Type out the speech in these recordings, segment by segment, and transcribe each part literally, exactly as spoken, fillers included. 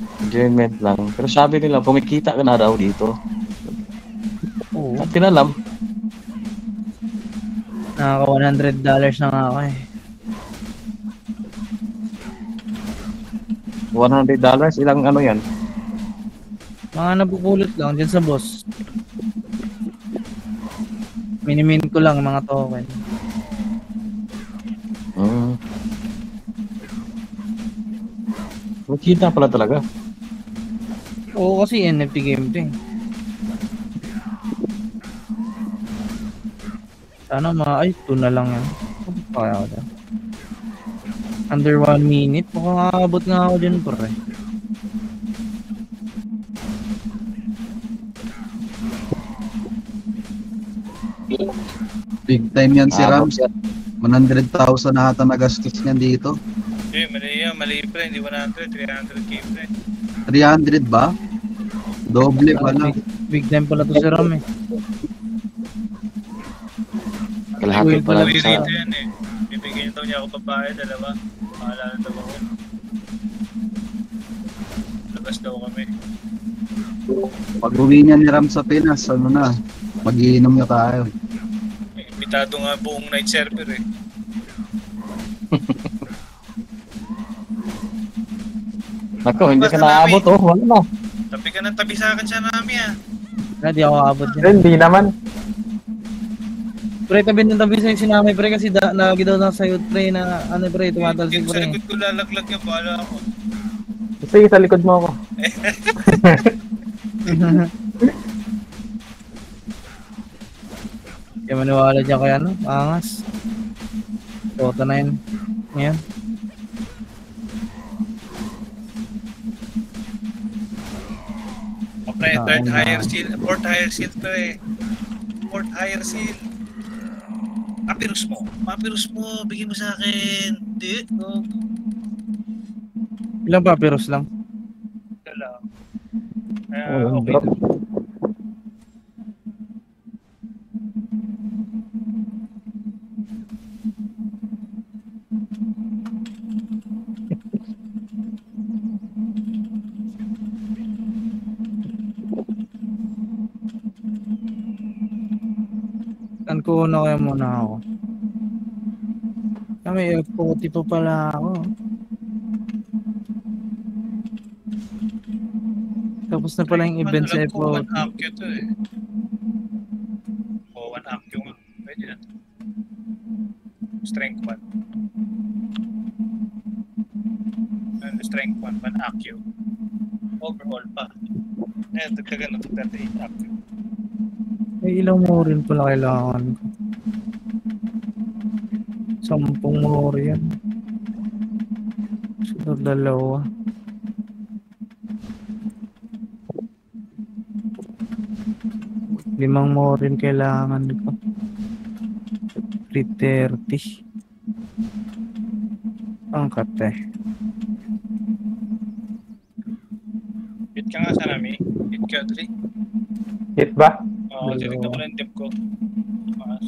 Enjoyment lang. Pero sabi nila, kumikita ka na raw dito. Oo. At tinalam. Nakaka one hundred dollars na nga ako eh. one hundred dollars, ilang ano yan? Mga napupulot lang dyan sa boss. Minimin ko lang mga token. Hmm. Kumikita pala talaga. Oo, kasi N F T game to eh. Sana ma... Ay, two na lang yan. Kaya ako dyan. Under one minute. Mukhang kakabot nga ako dyan pre. Big time yan si Ah, Rams. one hundred thousand na ata nagastos niyan dito. Eh, mali yan, mali pre, hindi one hundred, three hundred K pre. three hundred ba? Doble pala. Big, big time pala to si Ram eh. Kalahati Uy, pala Uwi sa... rito yan eh. Bibigyan daw niya ako babae, dalawa. Maalala daw ako. Labas daw kami. Pag uwi niya ni Ram sa Pinas, ano na, magiinom na tayo. Eh, imbitado nga buong night server eh. Nako, hindi ka naabot oh. Wala na. Tabi ka ng tabi sa akin siya nami ah. Wala, di ako kakabot dyan. Hindi naman. Pre, tabi ng tabi sa'yo sinamay pre kasi da, lagi daw nasa youth pre na ano pre, tumatalsik Yung sa pre. likod ko lalaglag yan, bahala ako. Sige, sa likod mo ako. Kaya maniwala dyan kaya ano, angas. Dota na yun. Ngayon. O pre, Ah, third ano. higher seal, fourth higher seal pre. Fourth higher seal. Papirus mo, papirus mo, bigyan mo sa akin. Di, oh, Ilang papyrus lang? dala. Kaya, Oh, okay. drop. Saan ko na kaya muna ako? Ah, may F forty pa pala ako. Tapos na pala yung event sa Alam F ko, one forty. acue to eh. O, one acue nga. Pwede na. Strength one. Ano, strength one, one acue. Overall pa. Eh, dagdagan na to thirty-eight acue. May ilang mo rin pala kailangan ko. Sampung mo rin yan. Sunod dalawa. Limang mo rin kailangan ko. three thirty. Angkat eh. Hit ka nga sa nami. Hit ka, dali. Hit ba? Oo, Dalawa. tinignan ko lang yung tip ko. Mas.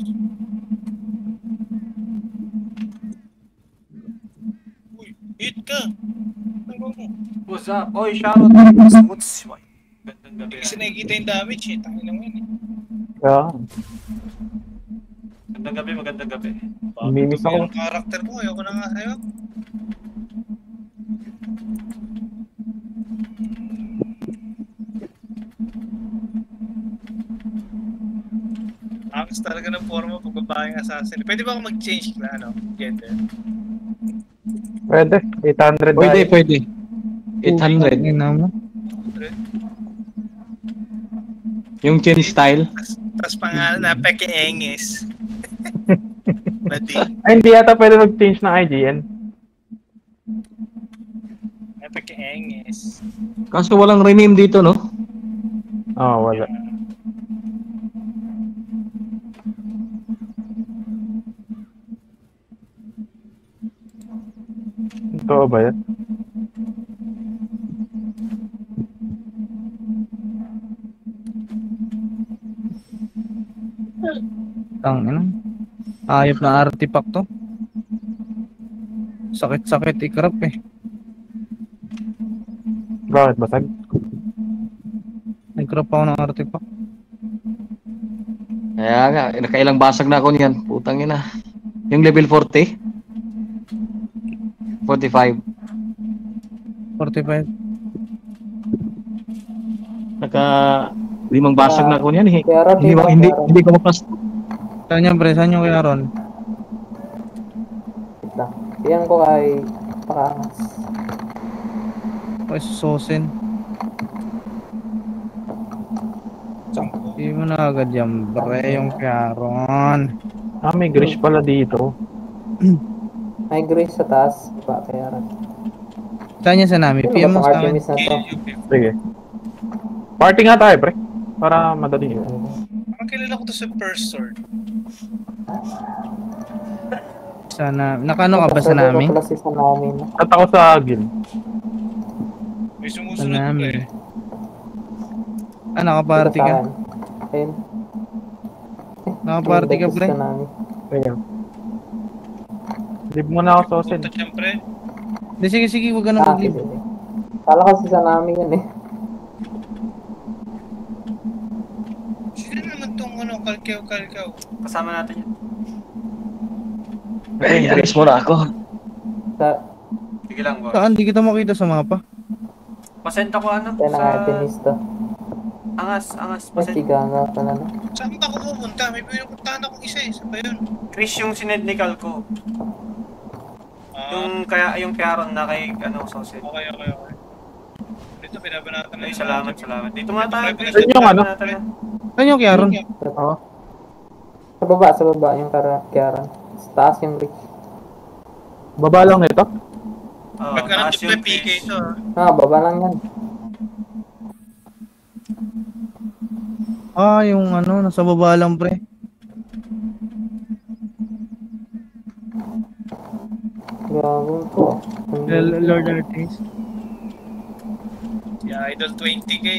Uy, hit ka! Ano mo? What's up? Oy, shoutout. What's my? Gandang gabi. Hindi kasi nakikita yung damage eh. Tangin lang yun eh. Yeah. Magandang gabi, magandang gabi. Mimis Ito ba ako. yung character mo? Ayoko na nga sa'yo. Angas talaga ng forma pag babaeng assassin. Pwede ba ako mag-change na ano? Gender? Pwede. eight hundred Pwede, tayo. pwede. eight hundred. Ang ina mo. Yung chin style. Tapos pangalan na Peke Engis. Badi. Ay, hindi yata pwede mag-change ng I G N. Peke Engis. Kaso walang rename dito, no? Oo, oh, wala. Totoo ba yan? Tang ina. Ayop na artifact to. Sakit-sakit ikrap eh. Bakit basag? Nag-crop ako ng artifact. Kaya nga, nakailang basag na ako niyan. Putang ina. Yung level forty? forty-five. forty-five. Naka limang basag na ako niyan eh. Kaya Ron, Hindi, diba? hindi, Kaya Ron. hindi ko mapas. Saan yung pre? Saan yung kaya Ron? Wait lang. Iyan ko kay Pakangas. Ay, sususin. Sampo. Hindi mo na agad yan, pre, yung kaya Ron. Ah, may grish pala dito. May grace sa taas. Diba? Kaya Ron. Saan yan sa nami? Ano P M ba mo itong sa akin. Artemis na to? Sige. Party nga tayo, pre. Para madali yun. Parang kilala ko to sa first sword. Sana, nakano ka ba sa Kasama nami? ko pala si Sanami na. At ako sa guild. May Sa sumusunod nami. pa eh. Ah, nakaparty ka? Saan? Ayun. Nakaparty ka, Yung pre? Sanami. Sige. Leave mo na ako sa osin. Punta siyempre. Hindi, sige, sige, huwag ka na Ah, mag-leave. sige. Kala ko si Sanami yun eh. Sino naman tong ano, kalkaw-kalkaw? Kasama natin yan. Eh, alis mo na ako. Sa Sige lang, boss. Saan? Di kita makita sa mapa. Pasend ako ano kaya ng sa... Artemis to. Angas, angas. May Pasend. siga nga pala na. Saan ba ako pupunta? May pinupuntahan akong isa eh. Saan ba yun? Chris yung sinend ni Calco. Ah, Yung kaya yung Piaron na kay ano Sauce. okay, okay, okay. Dito, pinabanatan Ay, salamat, salamat. Dito nga tayo, Chris. Saan yung ano? Natin yan. Saan yung kaya Ron? Oo. Sa baba, sa baba yung kara kaya Ron. Sa taas yung reach. Baba lang nito. Oo, Pagka taas nandito yung may P K Chris. ito ah. Ah, baba lang yan. Ah, yung ano, nasa baba lang, pre. Gago to. L- Lord Artis. Si Idol twenty K.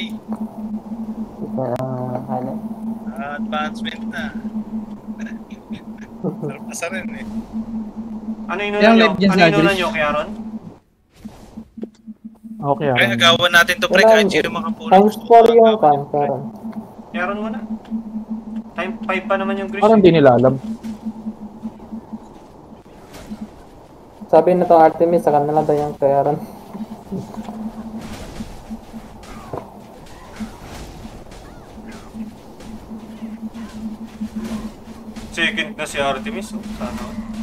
Ah, ano? Ah, advancement na. Sarap rin eh. Ano yung Yung nyo? live dyan Ano sa yung Chris. nyo, Piaron? Okay, Pre, ah. agawan natin to pre. Wala, Kahit sino makapulo. Times four yung kan, Karon. Piaron mo na. Time five pa naman yung Chris. Parang di nila alam. Sabi na to Artemis, sa kanila daw yung kaya Ron. Second na si Artemis. Oh. Sana.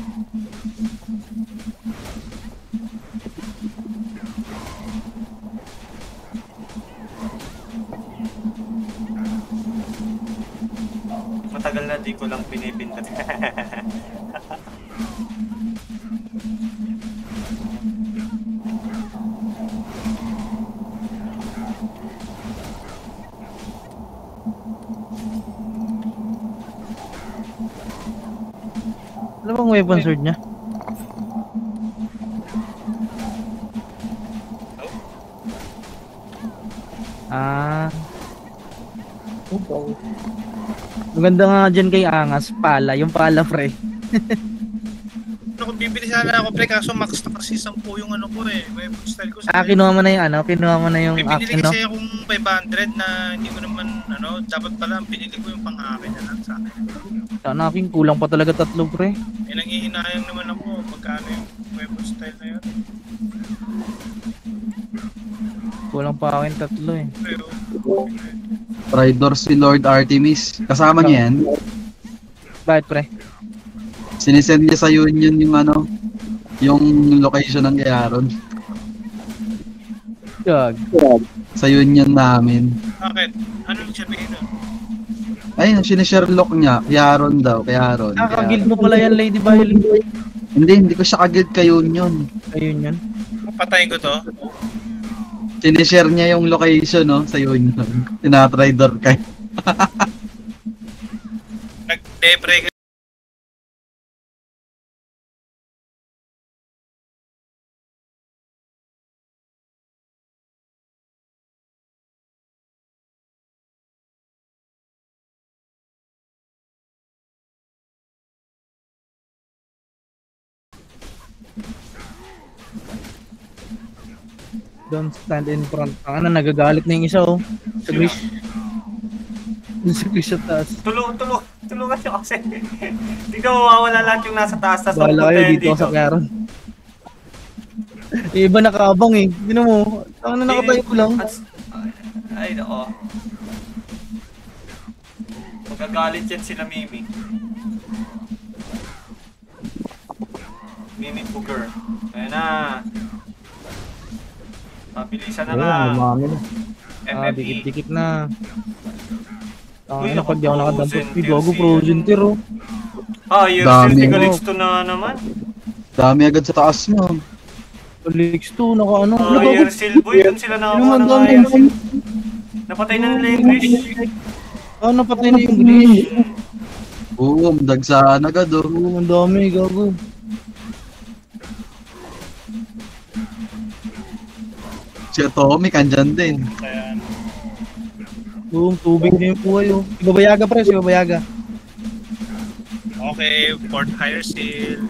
Matagal na di ko lang pinipindot. Ano bang weapon sword niya? Ah, Okay. maganda nga dyan kay Angas, pala, yung pala, pre. Ano kung bibili sana ako pre, kaso max na kasi sampu yung ano ko eh. May style ko sa Ah, kinuha mo na yung ano, kinuha mo na yung May akin, binili no? kasi akong five hundred na hindi ko naman, ano, dapat pala ang pinili ko yung pang-akin na lang sa akin. Sana akin, kulang pa talaga tatlo, pre. Eh, nangihinayang naman ako pagkano yung weapon style na yun. Kulang pa akin tatlo, eh. Pero, Tridor si Lord Artemis. Kasama niya yan. Bakit, pre? Sinisend niya sa Union yung ano, yung location ng Kayaron. Gag. Sa Union namin. bakit? Ano yung sabihin nun? Ayun, sinisherlock niya. Kayaron daw, Kayaron. Ah, Kayaron. kag-guild mo pala yan, Lady Violet. Hindi, hindi ko siya kagid kay Union. Ayun yan. Patayin ko to? Sinishare niya yung location, no, sa Union. Tinatridor kay. Nag-depre Don't stand in front. Ang ano, nagagalit na yung isa oh. Sa Grish. Sa Grish sa taas. Tulong, tulong, tulungan nyo kasi. Hindi ka mawawala lahat yung nasa taas. Tas Bahala kayo magpunta yan dito ako sa Karen. Yung iba nakabang eh. Hindi mo. Ano nakatayo ko lang. At- Ay, nako. Magagalit yan sila Mimi. Mimi Booger. Ayan na. Pabilisan na nga. Ayun, umami na. F Ah, F E. dikit-dikit na. Uy, Ang ano pag di ako nakadampot. Frozen Uy, gago Tears frozen yan. tier oh. Ah, yung Dami. Silty Galix to na naman. Dami agad sa taas mo. Leaks two, naka ano. Ah, Ano gago? Yersil Boy, dun sila Ano nakakuha man ng dami. Yersil. Napatay na nila yung Grish. Ah, napatay na yung Grish. Boom, dagsaan agad oh. Oo, ang dami, gago. Si Atomic, andyan din. Kaya, Oo, tubig na yung buhay oh. Si Babayaga pre, si Babayaga. okay, Fort Hyrsel.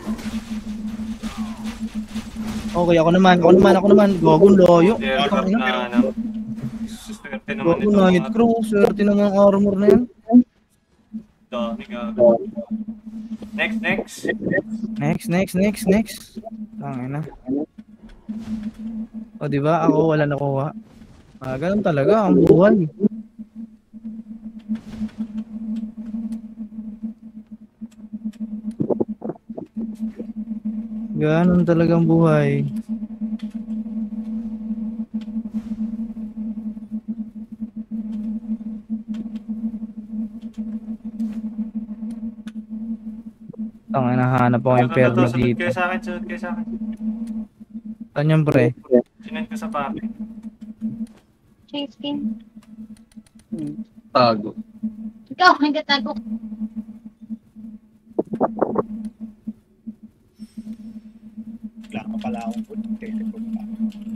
Okay, ako naman, ako naman, ako naman. Gago, layo. Aircraft Ano? na ano. Swerte naman Gago, ito. night mga- crew. Swerte naman ang armor na yan. Dami gago. Next, next. Next, next, next, next. Tangin na. O, di ba? Ako wala nakuha. Ah, ganun talaga ang buhay. Ganun talaga ang buhay. Tangin na, hanap ako yung Ito, ito, perno ito, sunod dito. kayo sa akin, sunod kayo sa akin. Saan yung pre? Sinend ko sa papi. Skin. Tago. Ikaw, nagtatago. Wala ka pala akong food. Teleport pa.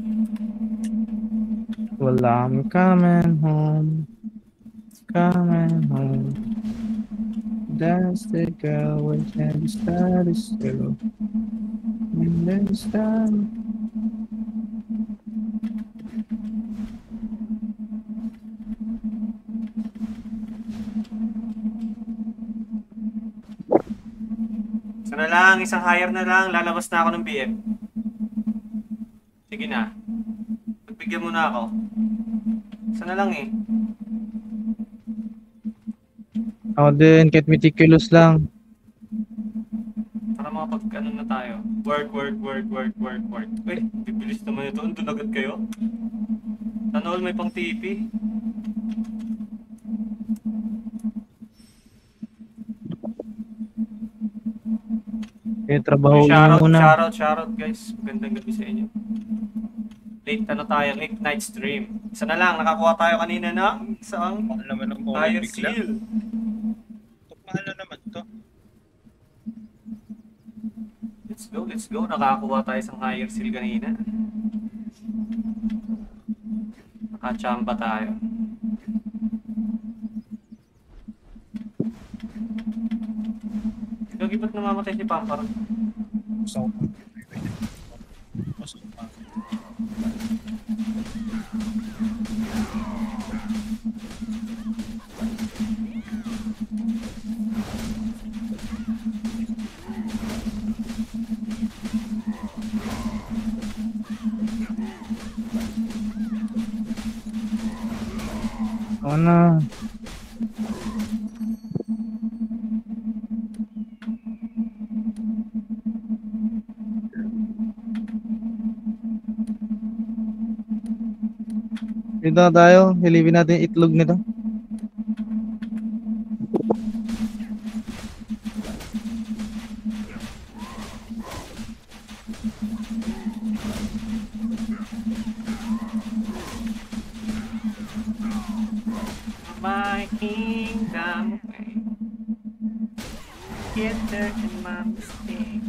Wala, I'm coming home. Coming home. That's the girl with the status still. And then start. Isa na lang, isang higher na lang, lalabas na ako ng B M. Sige na. Pagbigyan mo na ako. Isa na lang eh. Ako din, kahit meticulous lang. Para makapag ano na tayo. Work, work, work, work, work, work. Uy, bibilis naman ito. Andun agad kayo. Sana all may pang T P. Eh, trabaho Uy, na shoutout, muna. shoutout, shoutout guys. Magandang gabi sa inyo. Late ano tayo, late night stream. Isa na lang, nakakuha tayo kanina ng isang Mahal naman ang mga higher bigla. seal. Mahal na naman to. Let's go, let's go. Nakakuha tayo isang higher seal kanina. Nakachamba tayo. Gagi, ba't namamatay si Pampar? Gusto ko pa. Gusto ko pa. Ako na. Dito na tayo. Hilipin natin yung itlog nito. My kingdom away. Get there in my mistake.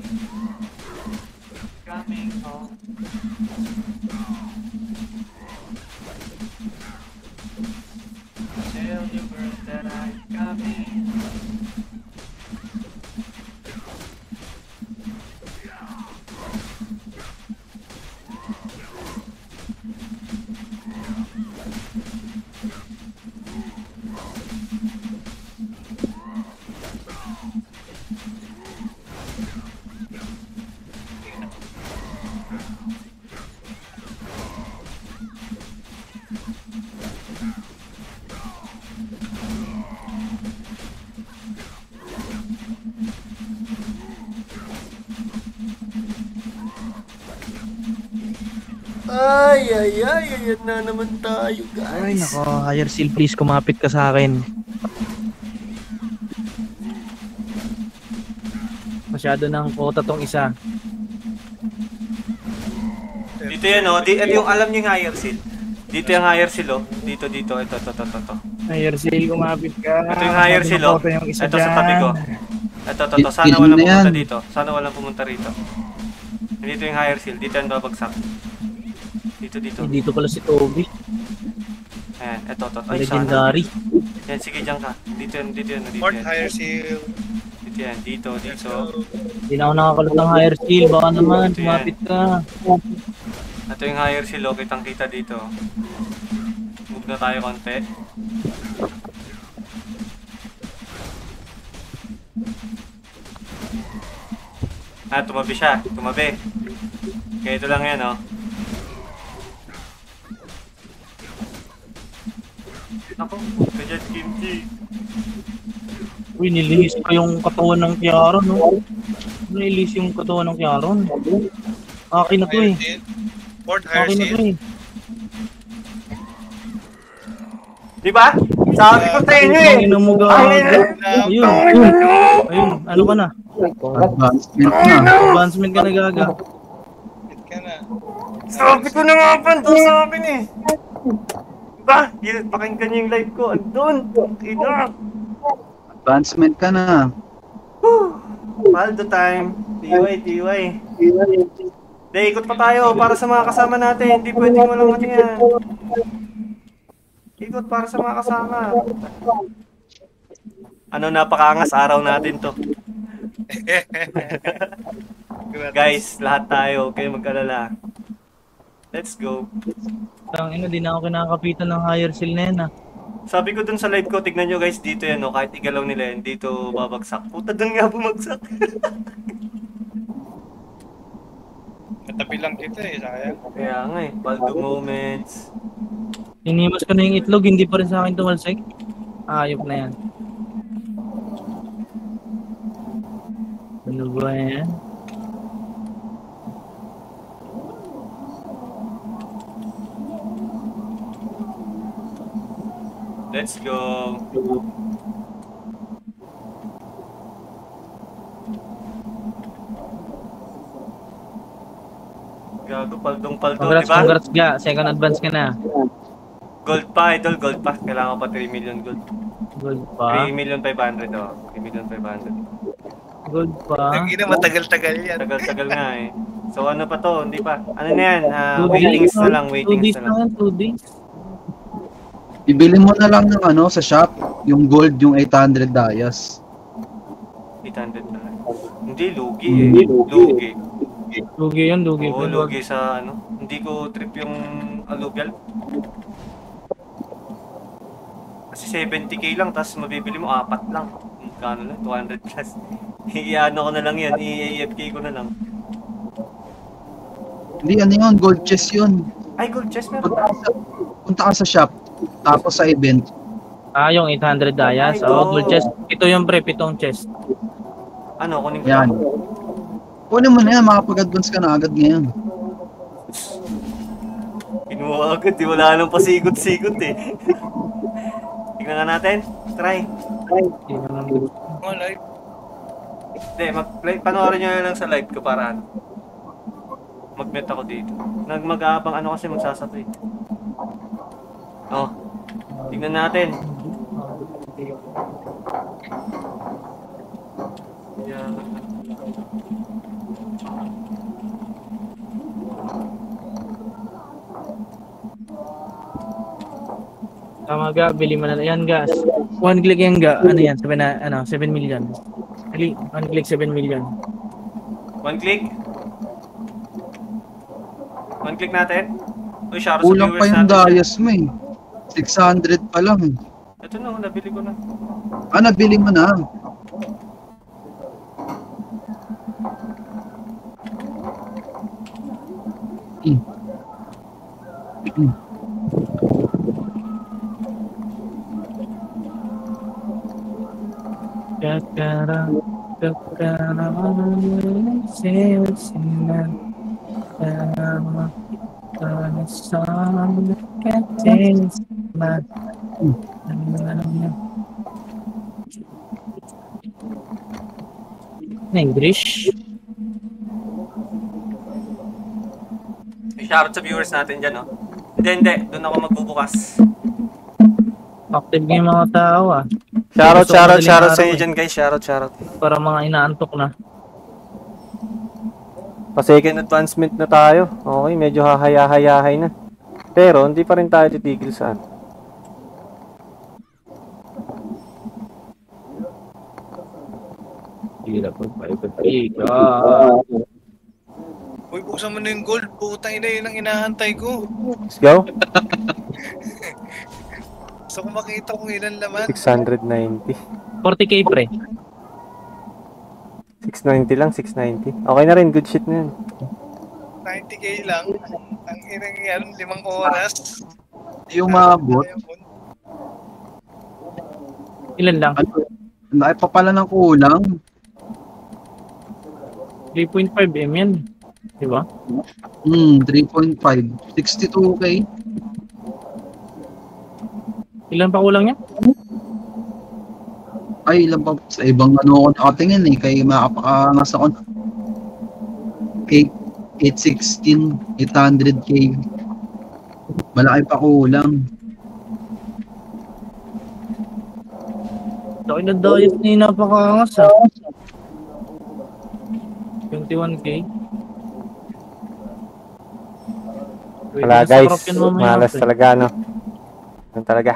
Coming home. Tell the world that I'm coming. Ay, ay, ay, ayan na naman tayo, Ay, guys. nako. Higher seal, please. Kumapit ka sa akin. Masyado ng quota tong isa. Dito yan, oh. Di, ito yung alam niyo yung higher seal. Dito yung higher seal, oh. Dito, dito. Ito, ito, ito, ito, ito. Higher seal, kumapit ka. Ito yung higher seal, oh. Quota yung isa Ito sa tabi ko. Ito, ito, ito. Sana Pili walang na yan. pumunta dito. Sana walang pumunta rito. Dito yung higher seal. Dito yung babagsak. Dito, dito. Eh, dito pala si Toby. Ayan, ito, ito. Ay, Legendary. sana. Yan, sige, dyan ka. Dito yan, dito yan, dito Fort yan. Higher Seal. Dito yan, dito, Let's dito. go. Hindi na ako nakakalot ng higher seal. Baka naman, Ito yan. kumapit ka. Ito yung higher seal, oh. Kitang kita dito. Move na tayo konti. Ah, tumabi siya. Tumabi. Kaya ito lang yan, oh. Ako, puta dyan, Kimchi. Uy, nilihis ko yung katawan ng Kiaron, no? Nilihis yung katawan ng Kiaron. Akin na to Higher eh. Seal. Fort Higher Akin na to Seal. eh. Diba? Sabi ko sa inyo eh! Ang ina mo gago. Ayun. Ayun, ano ka na? Advancement na. Advancement ka na gaga. Hit ka na. Sabi ko na nga pa, doon sa akin eh! Diba? Yun, pakinggan niyo yung live ko. Andun! Ina! Advancement ka na. Paldo time. T Y, T Y. Hindi, ikot pa tayo para sa mga kasama natin. Hindi pwedeng walang ano yan. Ikot para sa mga kasama. Ano, napakaangas araw natin to. Guys, lahat tayo. Huwag kayo mag-alala. Let's go. Ang ina, di na ako kinakapitan ng higher seal na yan ah. Sabi ko dun sa live ko, tignan nyo guys, dito yan, no? Kahit igalaw nila yan, dito babagsak. Puta, dun nga bumagsak. Natabi lang kita eh, sayang. Kaya nga eh, Baldo moments. Inimos ko na yung itlog, hindi pa rin sa akin tumalsik. Ayop na yan. Ano ba yan? Let's go. Gago, paldong-paldo, Congrats, diba? congrats ga. Second advance ka na. Gold pa, idol, gold pa. Kailangan ko pa three million gold. Gold pa. three million five hundred, oh. three million five hundred. Gold pa. Ang ina, matagal-tagal yan. Tagal-tagal nga eh. So ano pa to? Hindi pa. Ano na yan? Ah, Two waitings days na lang, Two waitings days na na lang. yan, two days. Ibili mo na lang ng ano sa shop, yung gold, yung eight hundred dayas. eight hundred na lang. Hindi, lugi eh. Lugi. Lugi yun, lugi. Oo, lugi sa ano. Hindi ko trip yung alluvial. Kasi seventy K lang, tapos mabibili mo apat lang. Kano lang, two hundred plus. I-ano ko na lang yan, i-A F K ko na lang. Hindi, ano yun, gold chest yun. Ay, gold chest meron Punta ba? ka sa, punta ka sa shop, tapos sa event. Ah, yung eight hundred dayas. Ay, Oh, oo. gold chest. Ito yung pre, pitong chest. Ano, kunin ko Yan. lang. Kunin mo na yan, makapag-advance ka na agad ngayon. Kinuha agad, di wala nang pasigot-sigot eh. Tignan nga natin. Try. Hindi na lang. Oh, live. Hindi, mag-play. Panoorin nyo na lang sa live ko para ano. Mag-met ako dito. Nag mag-aabang ano kasi magsasabay. Oh. Tignan natin. Yan. Tama ga, bili mo na yan gas. One click yan ga. Ano yan? Sabi na, ano, seven million. Click, one click, seven million. One click. One click natin. Uy, shout out sa Kulang pa viewers yung natin. dayas mo eh. six hundred pa lang eh. Ito na, nabili ko na. Ah, nabili mo na. Mm. Mm. Kakara, kakara, sila, sila, kakara. English? Shoutout sa viewers natin dyan, no? Hindi, hindi. Doon ako magbubukas. Active yung mga tao ah. Shoutout, Gusto ko shoutout, madaling shoutout sa araw inyo eh. dyan, guys. Shoutout, shoutout. Para mga inaantok na. Pa second advancement na tayo. Okay, medyo hahaya-hayahay na. Pero, hindi pa rin tayo titigil sa ano. Hirap magpaikot-ikot. Uy, buksan mo na yung gold. Putang ina, yun ang inaantay ko. Let's go. Gusto ko makita kung ilan laman. six ninety. forty K pre. six ninety lang, six ninety. Okay na rin, good shit na yun. ninety K lang. Ang inang yan, limang oras. Yung mga bot, Ilan lang? ano, laki pa pala ng kulang. three point five M yan. Diba? Hmm, three point five. sixty-two K. Ilan pa kulang yan? Ay, ilan pa sa ibang ano ako nakatingin eh. Kaya makapakangas ako. eight, eight sixteen, eight hundred K. Malaki pa kulang. Laki na diet ni napakangas ah. twenty-one K. Wala guys, malas talaga no. Yan talaga.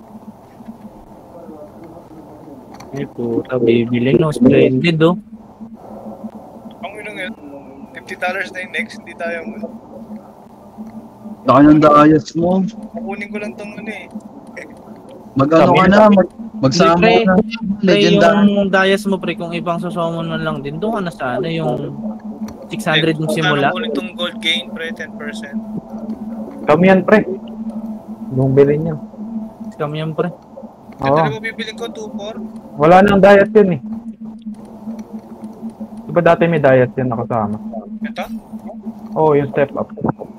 Ay puta, bibiling no, splendid oh. Ang inang yan, fifty dollars na yung next, hindi tayo mo. Laki ng dayas mo. Kukunin ko lang tong ano eh. Mag-ano ka na, mag, magsama Pre, ka na. Pre, Legendary. yung dias mo pre, kung ibang susummon man lang din, doon ka na sa ano, yung six hundred yung simula. Kung itong gold gain, pre, ten percent. Kami yan, pre. Nung bilhin niya. Scam yan pre. Ito Oo. na ba bibiling ko, two four? Wala nang diet yun eh. Diba dati may diet yan nakasama? Ito? Oo, oh, yung step up.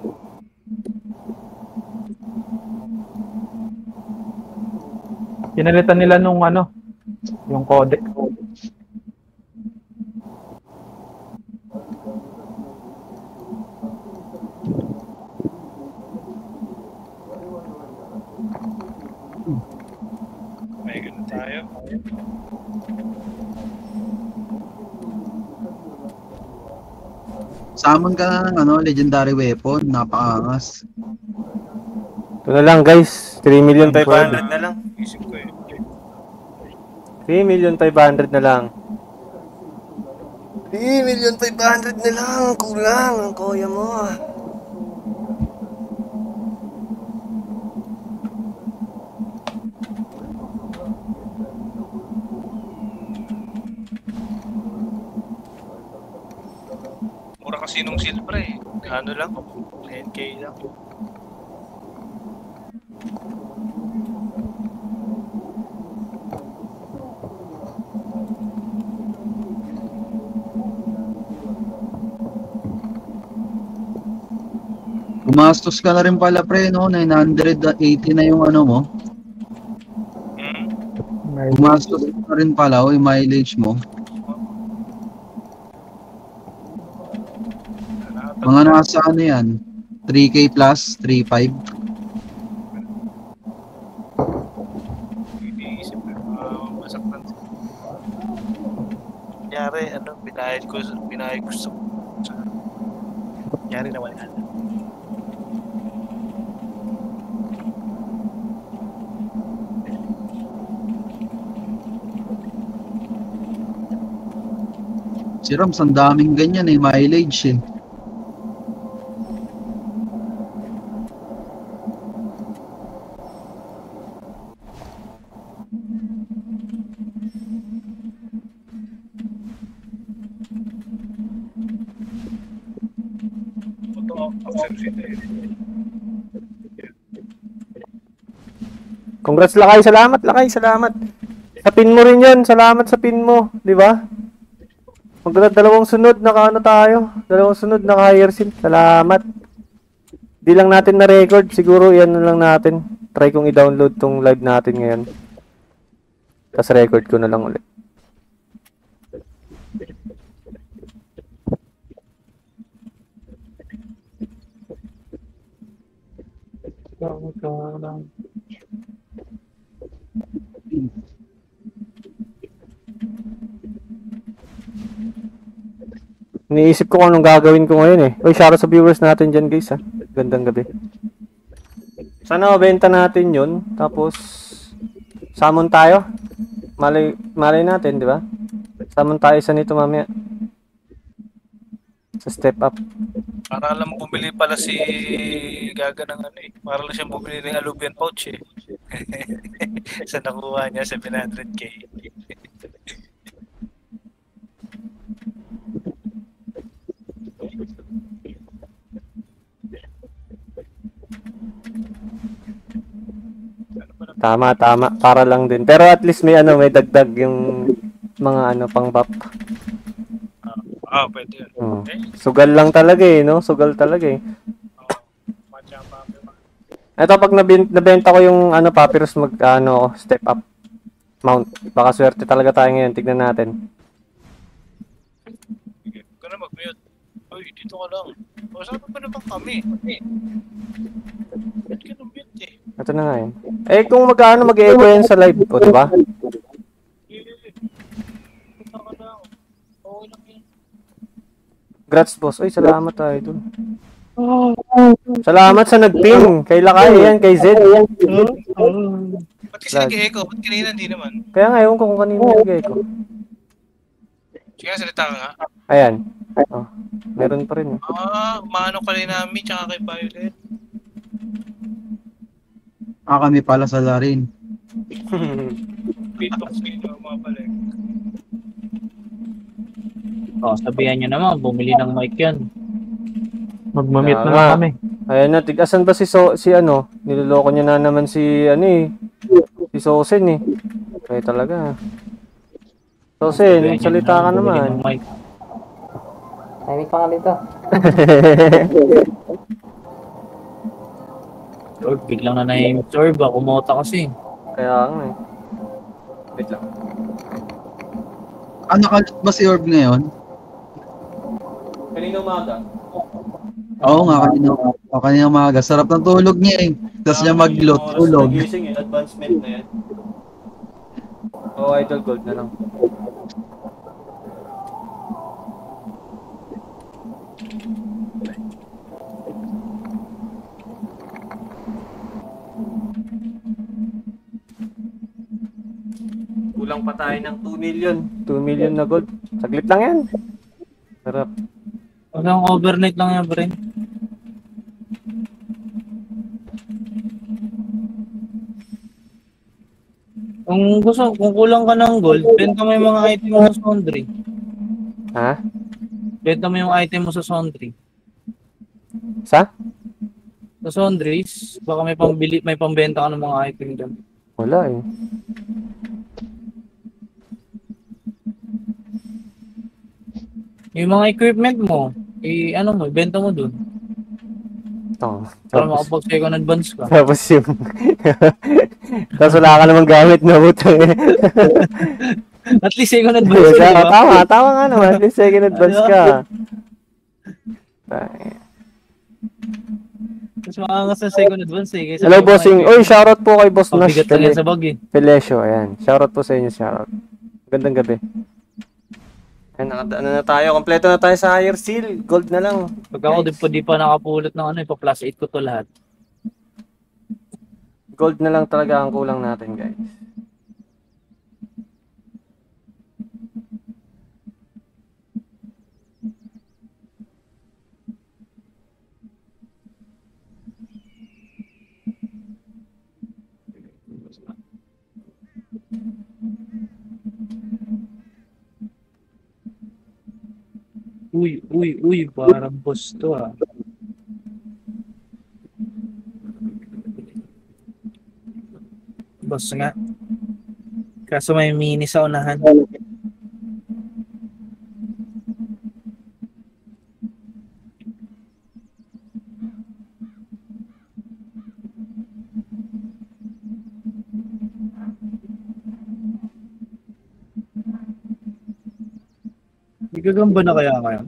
Pinalitan nila nung ano, yung codec. May ganun tayo. Summon ka na ng ano, legendary weapon. Napakangas. Ito na lang guys, three million five hundred na lang. Isip ko eh. three million five hundred na lang. three million five hundred na lang, kulang ang kuya mo. Mura kasi nung silver eh. Ano lang? ten K lang. Gumastos ka na rin pala pre, no? nine eighty na yung ano mo. Hmm? Gumastos ka na rin pala, o yung mileage mo. Mga nasa ano yan? three K plus, three point five. Iniisip ko. Ah, masaktan. Nangyari, ano, binayad ko, binayad ko sa... sa nangyari naman yan. Si Rams, ang daming ganyan eh, mileage eh. Congrats Lakay, salamat Lakay, salamat. Sa pin mo rin yan, salamat sa pin mo, di ba? Magdala dalawang sunod, naka ano tayo? Dalawang sunod, naka higher seal, salamat. Di lang natin na-record. Siguro yan na lang natin. Try kong i-download tong live natin ngayon. Tapos record ko na lang ulit. Iniisip ko kung anong gagawin ko ngayon eh. Uy, shoutout sa viewers natin dyan guys ha. Gandang gabi. Sana mabenta natin yun. Tapos, summon tayo. Malay, malay natin, di ba? Summon tayo isa nito mamaya. Sa step up. Para lang bumili pala si Gaga ng ano eh. Para lang siyang bumili ng alubian pouch eh. Sa nakuha niya, seven hundred K. Tama, tama. Para lang din. Pero at least may ano, may dagdag yung mga ano, pang buff. Ah, oh, pwede yun. Hmm. Sugal lang talaga eh, no? Sugal talaga eh. Ito, pag nabenta, nabenta ko yung ano, papyrus, mag, ano, step up. Mount. Baka swerte talaga tayo ngayon. Tignan natin. Sige, huwag ka na mag-mute. Uy, dito ka lang. O, sabi pa naman kami. Ba't ka nang mute eh? Ito na nga yun. Eh, kung mag-ano, mag-echo yan sa live. O, diba? Grats, boss. Uy, salamat tayo dun. Salamat sa nag-ping. Kay Lakay, yan. Kay Zed. Ba't kasi nag-echo? Ba't kanina hindi naman? Kaya nga, ewan ko kung kanina nag-echo. Sige, salita ka nga. Ayan. Oh, meron pa rin. Eh. Ah, maano ka rin namin, tsaka kay Violet. Ah, kami pala sa Larin. Beatbox video, mga pala. Oh, sabihan nyo naman, bumili ng mic yan. Magmamit na nga. lang kami. Ayan na, tigasan ba si so si ano? Niloloko niya na naman si ano eh. Si Sosen eh. Kaya talaga. Sosen, salita ka naman. Ay, pa nga dito. Orb, biglang na na-aim Orb, kumota kasi. Kaya nga eh. Wait lang. Ah, nakalit ba si Orb ngayon? Kanina umaga. Oo nga, kanina, oh, kanina umaga. Sarap ng tulog niya eh. Tapos niya mag-load, tulog. Nagising eh, advancement na yan. Oh, idol gold na lang. Kulang pa tayo ng two million. two million na gold. Saglit lang yan. Sarap. Hanggang overnight lang yan, Bren. Kung gusto, kung kulang ka ng gold, benta mo yung mga item mo sa Sondry. Ha? Benta mo yung item mo sa Sondry. Sa? Sa Sondry, baka may pambili, may pambenta ka ng mga item dyan. Wala eh. Yung mga equipment mo, eh, ano mo, benta mo dun. Oh, Para tapos, makapag-second advance ka. tapos yung... tapos wala ka namang gamit na buto eh. At least second advance ka, Tama, diba? tama, tama nga naman. At least second advance ka. Mas makangas na second advance eh. Kaysa Hello, yung bossing. mga- Uy, shoutout po kay Boss Nash. Pabigat lang yan sa bag eh. Pelesio, ayan. Shoutout po sa inyo, shoutout. Gandang gabi. Ayan, nakata- ano na tayo. Kompleto na tayo sa higher seal. Gold na lang. Pag ako di pa, di pa nakapulot ng ano, ipa-plus eight ko to lahat. Gold na lang talaga ang kulang natin, guys. Uy, uy, uy, parang boss to ah. Boss nga. Kaso may mini sa unahan. Igagamba na kaya ngayon?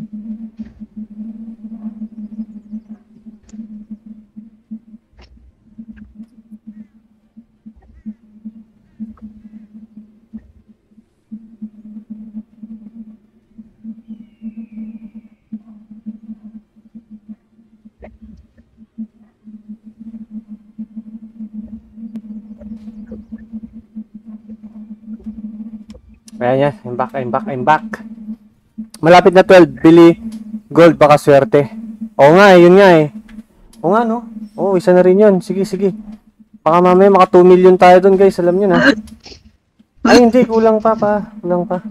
Ayan yan, I'm back, I'm back, I'm back. Malapit na twelve, bili gold, baka swerte. Oo nga eh, yun nga eh. Oo nga no, oo isa na rin yun, sige sige. Baka mamaya maka two million tayo dun guys, alam nyo na. Ay hindi, kulang pa pa, kulang pa.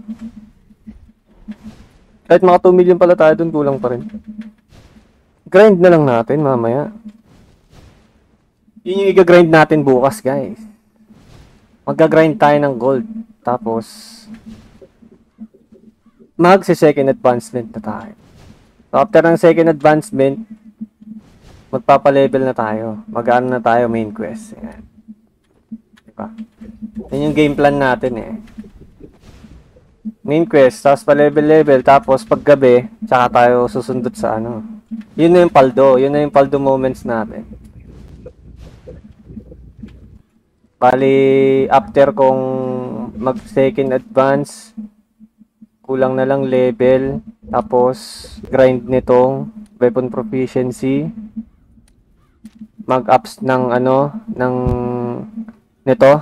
Kahit maka two million pala tayo dun, kulang pa rin. Grind na lang natin mamaya. Yun yung i-grind natin bukas guys. Magga-grind tayo ng gold. Tapos, magse-second advancement na tayo. So, after ng second advancement, magpapa-level na tayo. Mag-ano na tayo, main quest. Ayan. Diba? Yan yung game plan natin eh. Main quest, tapos pa-level-level, tapos paggabi, tsaka tayo susundot sa ano. Yun na yung paldo. Yun na yung paldo moments natin. Bali, after kong mag-second advance, kulang na lang level, tapos grind nitong weapon proficiency, mag-ups ng ano, ng nito,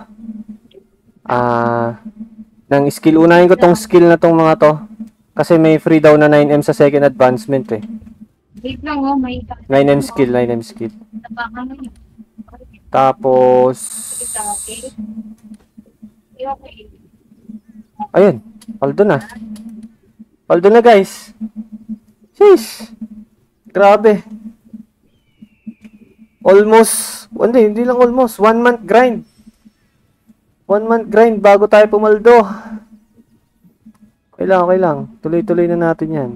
ah, ng skill. Unahin ko tong skill na tong mga to, kasi may free daw na nine M sa second advancement eh. Wait lang oh, may nine M skill, nine M skill. tapakan mo yun. Tapos, Okay. Okay. ayun, paldo na. Paldo na guys. Sheesh. Grabe. Almost, hindi, hindi lang almost. One month grind. One month grind bago tayo pumaldo. Okay lang, okay lang. Tuloy-tuloy na natin yan.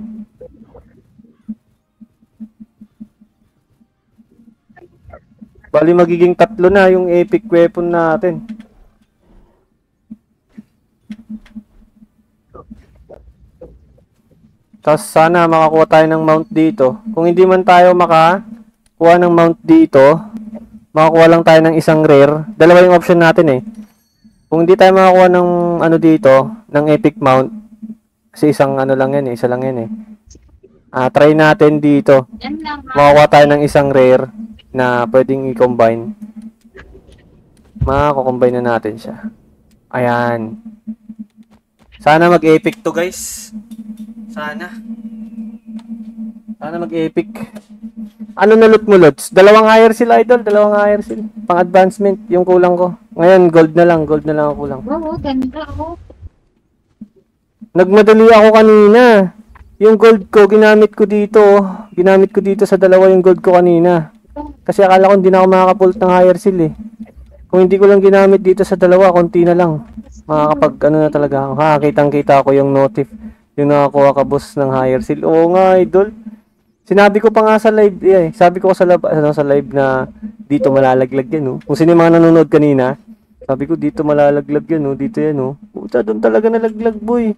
Bali magiging tatlo na yung epic weapon natin. Tapos sana makakuha tayo ng mount dito. Kung hindi man tayo makakuha ng mount dito, makakuha lang tayo ng isang rare. Dalawa yung option natin eh. Kung hindi tayo makakuha ng ano dito, ng epic mount, kasi isang ano lang yan eh, isa lang yan eh. Ah, try natin dito. Yan lang ha. Makakuha tayo ng isang rare na pwedeng i-combine. Makakocombine na natin siya. Ayan. Sana mag-epic to guys. Sana. Sana mag-epic. Ano na loot mo, Lods? Dalawang higher seal, idol. Dalawang higher seal. Pang-advancement. Yung kulang ko. Ngayon, gold na lang. Gold na lang ang kulang. Oo, ganda oh. Nagmadali ako kanina. Yung gold ko, ginamit ko dito. Ginamit ko dito sa dalawa yung gold ko kanina. Kasi akala ko hindi na ako makakapult ng higher seal eh. Kung hindi ko lang ginamit dito sa dalawa, konti na lang. Makakapag ano na talaga ako. Ha, kitang-kita ko yung notif. Yung nakakuha ka boss ng higher seal. Oo nga, idol. Sinabi ko pa nga sa live, eh. Sabi ko sa, lab, ano, sa live na dito malalaglag yan, no? Kung sino yung mga nanonood kanina, sabi ko dito malalaglag yan, no? Dito yan, no? Puta, doon talaga nalaglag, boy.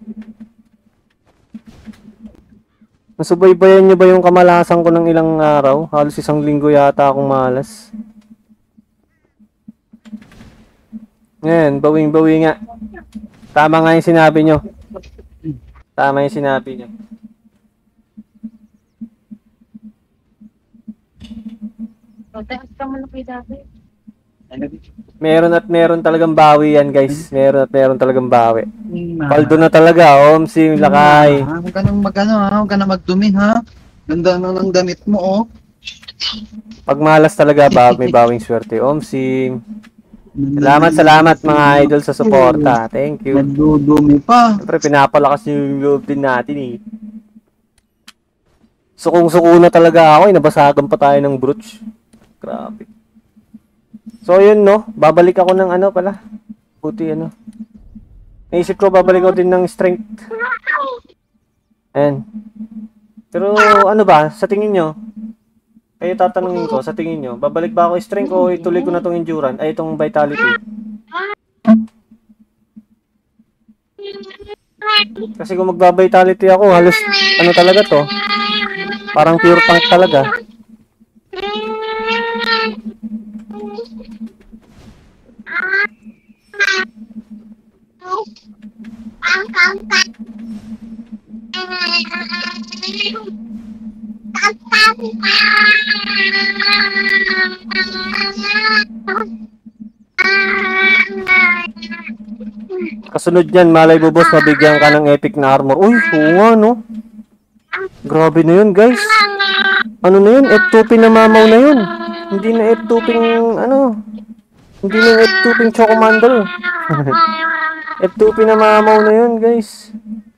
Nasubaybayan niyo ba yung kamalasan ko ng ilang araw? Halos isang linggo yata akong malas. Ngayon, bawing-bawi nga. Tama nga yung sinabi nyo. Tama yung sinabi nyo. Taas ka mo na kayo dati. Meron at meron talagang bawi yan, guys. Meron at meron talagang bawi. Paldo na talaga, Omsi, lakay. Ha? Huwag ka nang mag-ano ha, huwag ka nang magdumi ha. Ganda na ng damit mo oh. Pag malas talaga, baw may bawing swerte. Omsi. Salamat, salamat mga idol sa suporta. Thank you. Nagdudumi pa. Siyempre, pinapalakas yung loob din natin eh. Sukong-suko na talaga ako eh. Nabasagan pa tayo ng brooch. Grabe. So yun no, babalik ako ng ano pala. Puti ano. Naisip ko babalik ako din ng strength. Ayan. Pero ano ba, sa tingin nyo? Kayo tatanungin ko, sa tingin nyo, babalik ba ako strength o ituloy ko na tong endurance? Ay, itong vitality. Kasi kung magba-vitality ako, halos ano talaga to? Parang pure tank talaga. Kasunod yan, malay mo boss, mabigyan ka ng epic na armor. Uy, oo nga no. Grabe na yun guys. Ano na yun? F two P na mamaw na yun. Hindi na F two P ano. Hindi na F two P Chocomandel. F two P na mamaw na yun guys.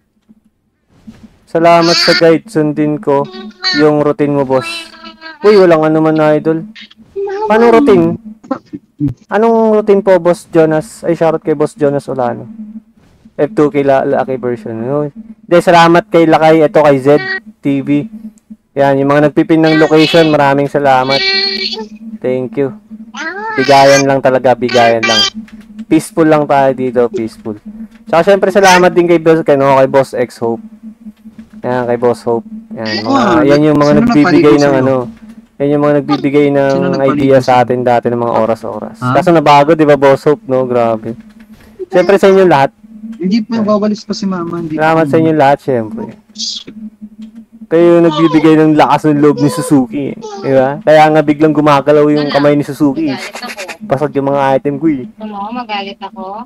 Salamat sa guide. Sundin ko yung routine mo boss. Uy, walang ano man na idol. Paano routine? Anong routine po boss Jonas? Ay, shoutout kay boss Jonas Olano. F two K la Lucky version. Hindi, salamat kay Lakay. Ito kay Z T V. Yan, yung mga nagpipin ng location, maraming salamat. Thank you. Bigayan lang talaga, bigayan lang. Peaceful lang tayo dito, peaceful. Saka syempre salamat din kay Boss, kay, no, kay Boss X Hope. Yan, kay Boss Hope. Yan, mga, yan yung mga nagbibigay ng ano. Yan yung mga nagbibigay ng idea sa atin dati ng mga oras-oras. Kaso nabago, di ba, Boss Hope, no? Grabe. Syempre sa inyo lahat. Hindi pa, babalis pa si Mama. Hindi salamat sa inyo lahat, syempre. Kayo nagbibigay ng lakas ng loob ni Suzuki. Eh. Di ba? Kaya nga biglang gumagalaw yung kamay ni Suzuki. Pasag yung mga item ko eh. Ano, magalit ako?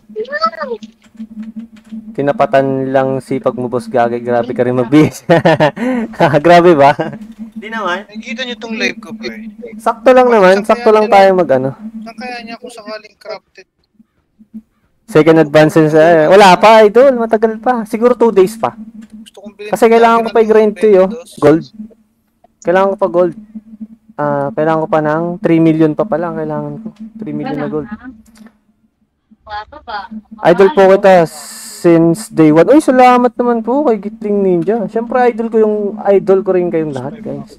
Tinapatan lang sipag mo, boss Gagay. Grabe ka rin mag-bis. Grabe ba? Hindi naman. Nakikita niyo tong live ko, pre. Sakto lang naman. Sakto lang tayo mag-ano. Saan kaya niya kung sakaling crafted? Second advances. Eh. Wala pa, idol. Matagal pa. Siguro two days pa. Kasi kailangan ko pa i-grind to yo. Gold. Kailangan ko pa gold. Ah, uh, kailangan ko pa ng three million pa pala. Kailangan ko. three million na gold. Idol po kita since day one. Uy, salamat naman po kay Gitling Ninja. Siyempre, idol ko yung idol ko rin kayong lahat, guys.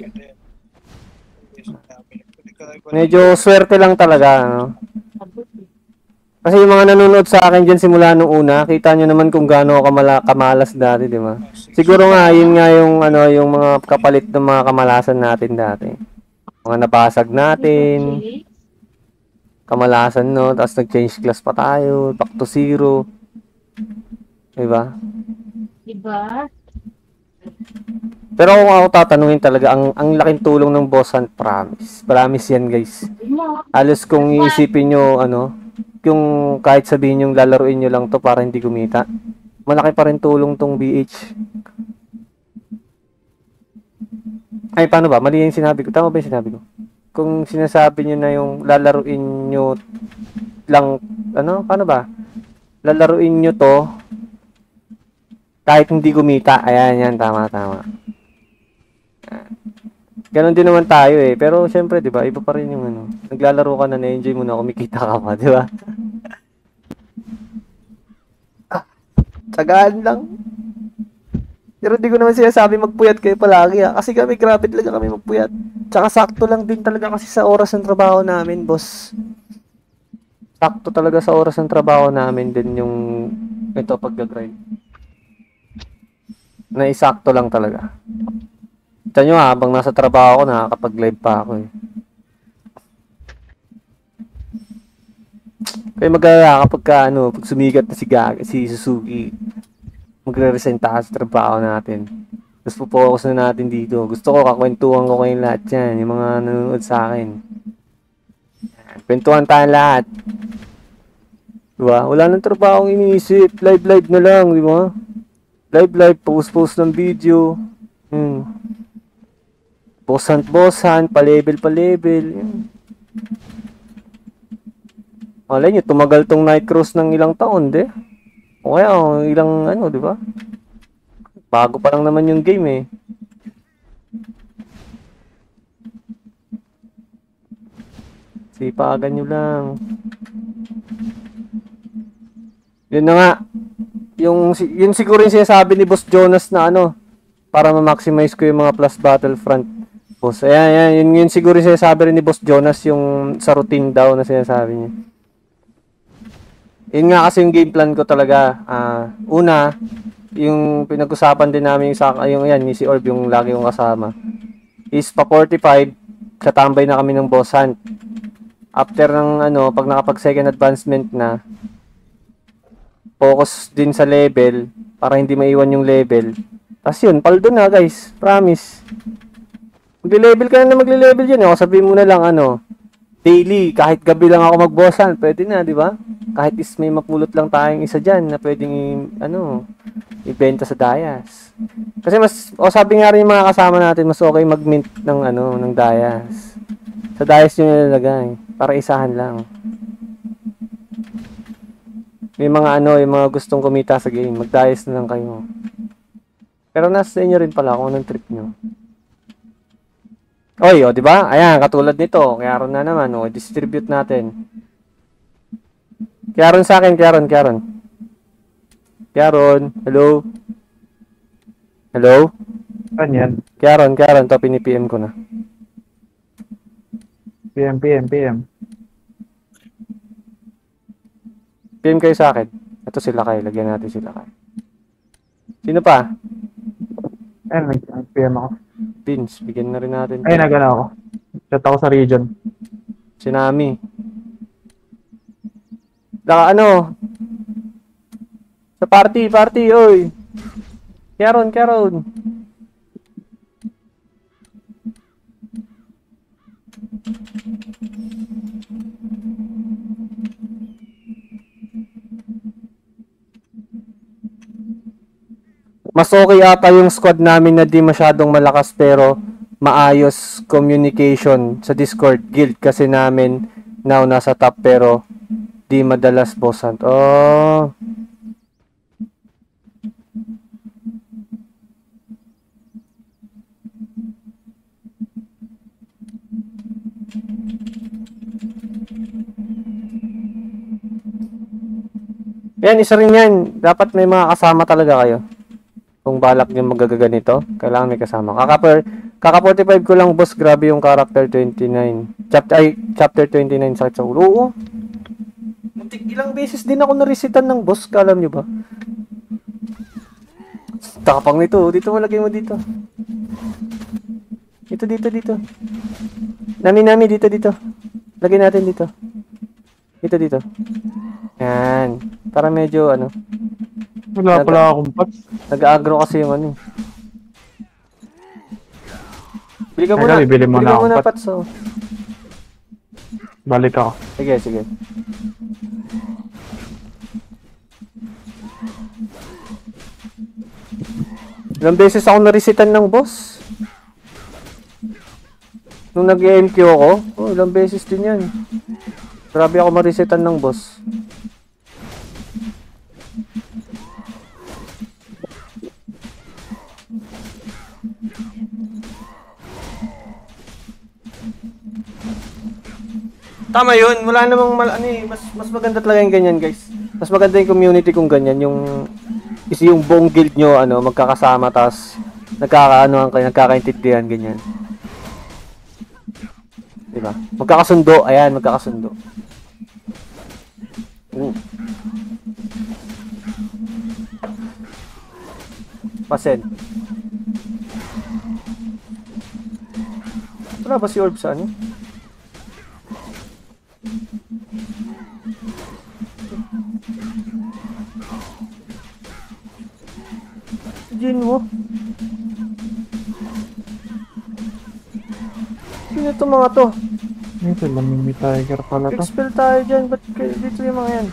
Medyo swerte lang talaga, no? Kasi yung mga nanonood sa akin dyan simula nung una, kita nyo naman kung gaano kamala, kamalas dati, di ba? Siguro nga, yun nga yung, ano, yung mga kapalit ng mga kamalasan natin dati. Mga napasag natin, kamalasan, no? Tapos nag-change class pa tayo, back to zero. Di ba? Diba? Pero kung ako tatanungin talaga, ang, ang laking tulong ng Boss Hunt, promise. Promise yan, guys. Alos kung iisipin nyo, ano, yung kahit sabihin yung lalaruin nyo lang to para hindi kumita, malaki pa rin tulong tong B H. Ay, paano ba? Mali yung sinabi ko. Tama ba yung sinabi ko? Kung sinasabi nyo na yung lalaruin nyo lang, ano? Paano ba? Lalaruin nyo to kahit hindi kumita. Ayan, yan. Tama, tama. Ganon din naman tayo eh. Pero syempre, di ba, iba pa rin yung ano. Naglalaro ka na, na-enjoy mo na, kumikita ka pa, di ba? Ah, tsagaan lang. Pero di ko naman sinasabi magpuyat kayo palagi ha. Kasi kami, grabe talaga kami magpuyat. Tsaka sakto lang din talaga kasi sa oras ng trabaho namin, boss. Sakto talaga sa oras ng trabaho namin din yung ito pag-grind. Naisakto lang talaga. Kita nyo habang nasa trabaho ko, nakakapag-live pa ako eh. Kaya mag-alala kapag ka, ano, pag sumigat na si, Gag si Suzuki, magre-resign tayo sa trabaho natin. Tapos pupokus na natin dito. Gusto ko, kakwentuhan ko kayong lahat yan, yung mga nanonood sa akin. Kwentuhan tayo lahat. Diba? Wala nang trabaho iniisip. Live-live na lang, di ba? Live-live, post-post ng video. Hmm. Boss-hunt, pa-level, pa-level. Malay nyo, tumagal tong night cruise ng ilang taon, de. O kaya, oh, ilang, ano, di ba? Bago pa lang naman yung game, eh. Sipagan nyo lang. Yun na nga. Yung, yun siguro yung sinasabi ni Boss Jonas na, ano, para ma-maximize ko yung mga plus Battlefront. Boss, ayan, ayan, yun, yun siguro yung sinasabi rin ni Boss Jonas yung sa routine daw na sinasabi niya. Yun nga kasi yung game plan ko talaga, uh, una, yung pinag-usapan din namin yung, sa, yung yan, yung si Orb, yung lagi kong kasama, is pa forty-five, katambay na kami ng boss hunt. After ng ano, pag nakapag second advancement na, focus din sa level, para hindi maiwan yung level. Tapos yun, paldo na guys, promise. Magle-level ka na na magle-level yun. O, sabihin mo na lang ano, daily, kahit gabi lang ako mag-bossan, pwede na, di ba? Kahit is may mapulot lang tayong isa dyan na pwedeng, ano, ibenta sa Dayas. Kasi mas, o sabi nga rin yung mga kasama natin, mas okay mag-mint ng, ano, ng Dayas. Sa Dayas yung nilalagay, para isahan lang. May mga ano, yung mga gustong kumita sa game, mag-Dayas na lang kayo. Pero nasa inyo rin pala kung anong trip nyo. Oy, o, di ba? Ayan, katulad nito. Kaya ron na naman, o, distribute natin. Kaya ron sa akin, kaya ron, kaya ron. Kaya ron, hello? Hello? Ano yan? Kaya ron, kaya ron, to, pini-P M ko na. P M, P M, P M. P M kayo sa akin. Ito sila kayo, lagyan natin sila kayo. Sino pa? Ayun, nag-P M ako. Pins, bigyan na rin natin. Ay, nagana ako. Chat ako sa region. Sinami. Daka ano? Sa party, party, oy. Karon, karon. Mas okay ata yung squad namin na di masyadong malakas pero maayos communication sa Discord guild kasi namin now nasa top pero di madalas bossan. Oh. Yan, isa rin yan. Dapat may mga kasama talaga kayo. Kung balak nyo magagaganito, kailangan may kasama. Kaka, kaka forty-five ko lang, boss. Grabe yung character twenty-nine. Chapter, ay, chapter twenty-nine sakit sa ulo. Oo. Muntik, ilang beses din ako narisitan ng boss. Alam nyo ba? Takapang nito. Dito mo, lagay mo dito. Dito, dito, dito. Nami, nami, dito, dito. Lagay natin dito. Dito, dito. Yan. Para medyo, ano. Wala pala akong pots. Nag-agro kasi yung ano. Bili ka Ay, muna. bibili mo Bili na ka muna, ako, Pats. Oh. Balik ako. Sige, sige. Ilang beses ako narisitan ng boss. Nung nag-M Q ako, oh, ilang beses din yan. Grabe ako marisitan ng boss. Tama yun, wala namang mal ano eh, mas mas maganda talaga yung ganyan, guys. Mas maganda yung community kung ganyan, yung is yung buong guild nyo ano, magkakasama tas nagkakaano kayo, nagkakaintindihan ganyan. 'Di ba? Magkakasundo, ayan, magkakasundo. Uh. Pasen. Wala ba si Orb sa ano? Jin mo. Sino to mga to? Ito, lamimi tiger pala to. Expel tayo dyan. Ba't kayo dito yung mga yan?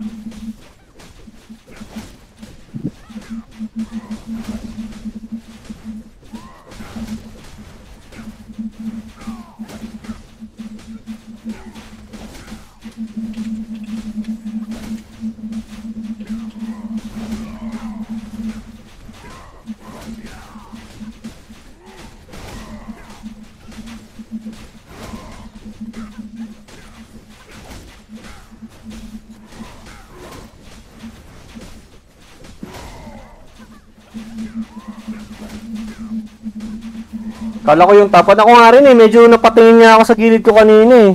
Kala ko yung tapat ako nga rin eh. Medyo napatingin nga ako sa gilid ko kanina eh.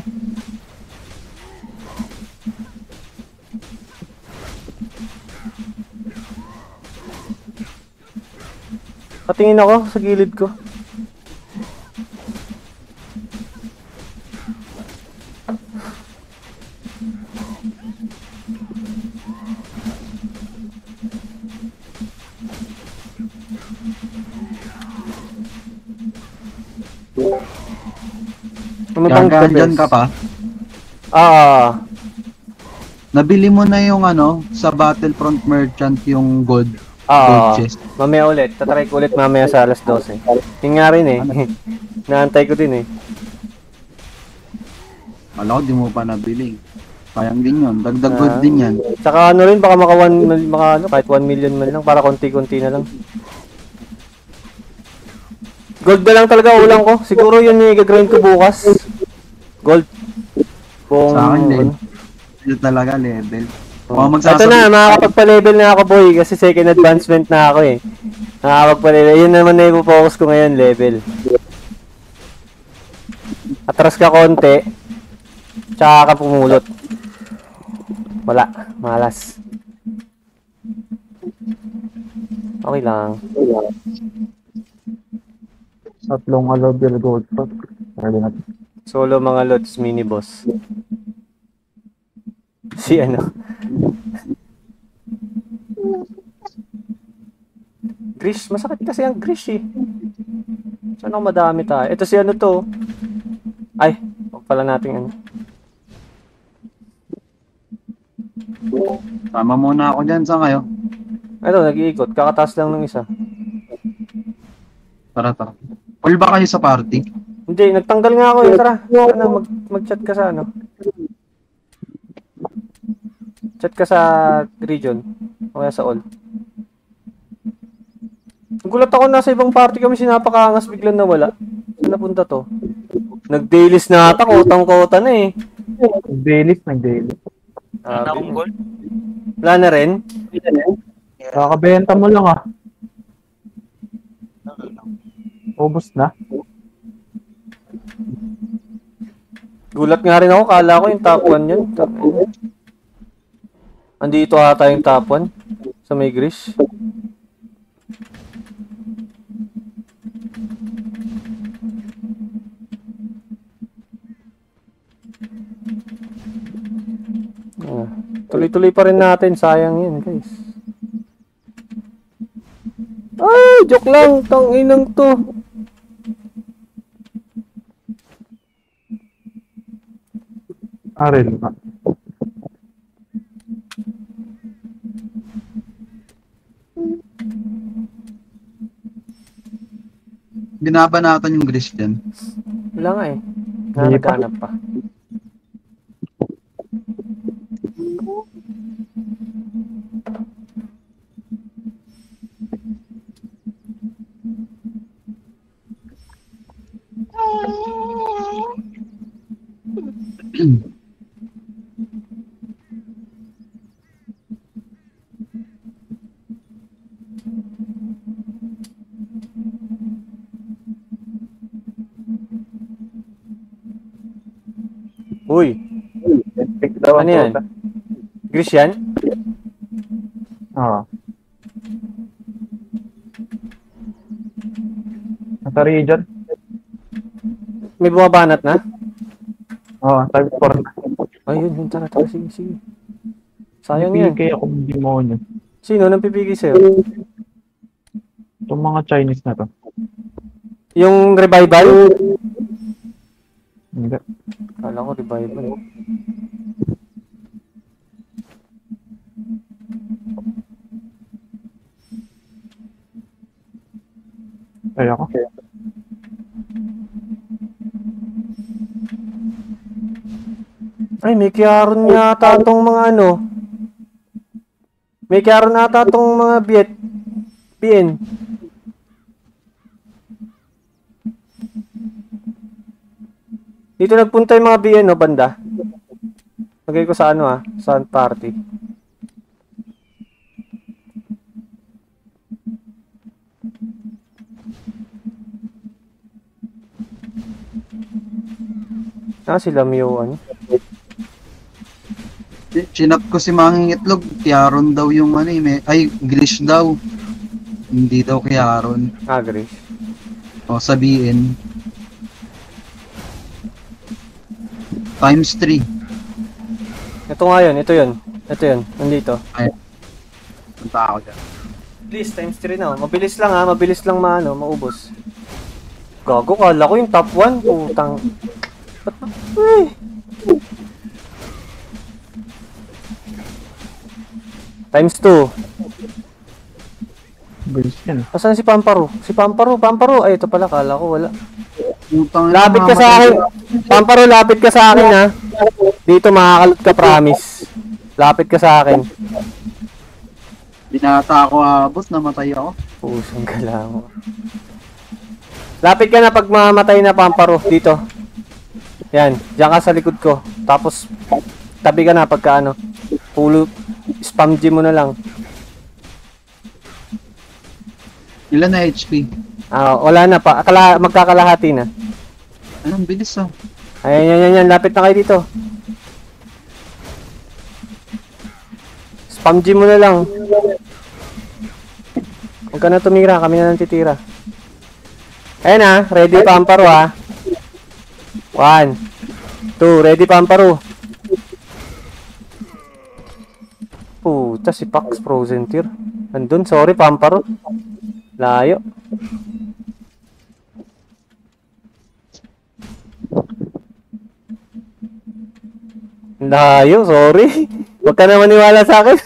Patingin ako sa gilid ko. Ano bang Gaga, the dyan best? ka pa. Ah, Nabili mo na yung ano, sa Battlefront Merchant yung gold. ah, Gold chest. mamaya ulit. Tatry ko ulit mamaya sa alas dose. Yung nga rin eh. Naantay ko din eh. Alam ko, di mo pa nabili. Sayang din yun. Dagdag Ah. gold din yan. Tsaka ano rin, baka maka one, maka ano, kahit one million man lang, para konti-konti na lang. Gold na lang talaga ulang ko. Siguro yun yung i-grind ko bukas. Gold. Kung, Sa akin, ano. level talaga, level. Oh. Oh, Ito na, makakapagpa-level na ako boy, kasi second advancement na ako eh. Nakakapagpa-level. Yun naman na ipo-focus ko ngayon, level. Atras ka konti, tsaka ka pumulot. Wala, malas. Okay lang. Tatlong alobel gold shot. Pwede natin. Solo mga lods, mini boss. Si ano? Grish, masakit kasi ang Grish eh. Sana madami tayo. Ito si ano to. Ay, huwag pala natin ano. Tama muna ako dyan. Saan kayo? Ito, nag-iikot. Kakataas lang ng isa. Tara, tara. All ba kayo sa party? Hindi, nagtanggal nga ako eh. Tara, ano, mag, mag-chat ka sa ano. Chat ka sa region. O kaya sa all. Nagulat ako, nasa ibang party kami, sinapakangas, biglang nawala. Saan napunta to? Nag-dailies na ata, kotang-kota na eh. Nag-dailies, nag-dailies. Wala na akong gold. Wala na rin? Kakabenta mo lang ah. Ubus na. Gulat nga rin ako, kala ko yung top one yun. Andito ata yung top one sa may Grish. Ah, tuloy-tuloy pa rin natin, sayang yun guys. Ay, joke lang, tanginang to. Aril na. Binabanatan yung Grish dyan. Wala nga eh. Hindi pa. Nanaganap pa. Uy, Pick daw ano ang yan? tota. Grish yan? Oo. Nasa region? May bumabanat na? Oo, type four na. Ayun, yun, tara, tara, sige, sige. Sayang yan. Pipigay akong demonyo. Sino nang pipigay sa'yo? Itong mga Chinese na to. Yung revival? Hindi. Kala ko revival. Ay ako. Ay, may kiyaron yata tong mga ano. May kiyaron yata tong mga biet. B N. Dito nagpunta yung mga B N, no, banda. Lagay ko sa ano ah, sa party. Ah, sila Mio, ano? Chinap ko si Manging Itlog. Tiaron daw yung ano eh. May, ay, Grish daw. Hindi daw kaya ron. Agree. O sabihin. Times three. Ito nga yun, ito yun. Ito yun, nandito. Punta ako dyan. Please, times three na. Mabilis lang ha, mabilis lang maano, maubos. Gago, kala ko yung top one. Putang. Ba't na? Uy! Times two. Bilis yan. Asan si Pamparo? Si Pamparo, Pamparo. Ay, ito pala, kala ko wala. Putang Lapit ka sa akin. Pamparo, lapit ka sa akin ha. Dito makakalot ka, promise. Lapit ka sa akin. Binata ako abot, namatay ako. Pusong galang. Lapit ka na pag mamatay na, Pamparo. Dito. Yan, diyan ka sa likod ko. Tapos, tabi ka na pagka ano. Pulo, spam gym mo na lang. Ilan na H P? Ah, wala na pa. Akala, magkakalahati na. Anong bilis ah. Ayan, yan, yan, yan. Lapit na kayo dito. Spam gym mo na lang. Huwag ka na tumira. Kami na lang titira. Ayan ha. Ready, Pamparo ha. One. Two. Ready, Pamparo. Puta, si Pax Frozen Tear. Andun, sorry, Pamparo. Layo. Layo, sorry. Huwag ka na maniwala sa akin.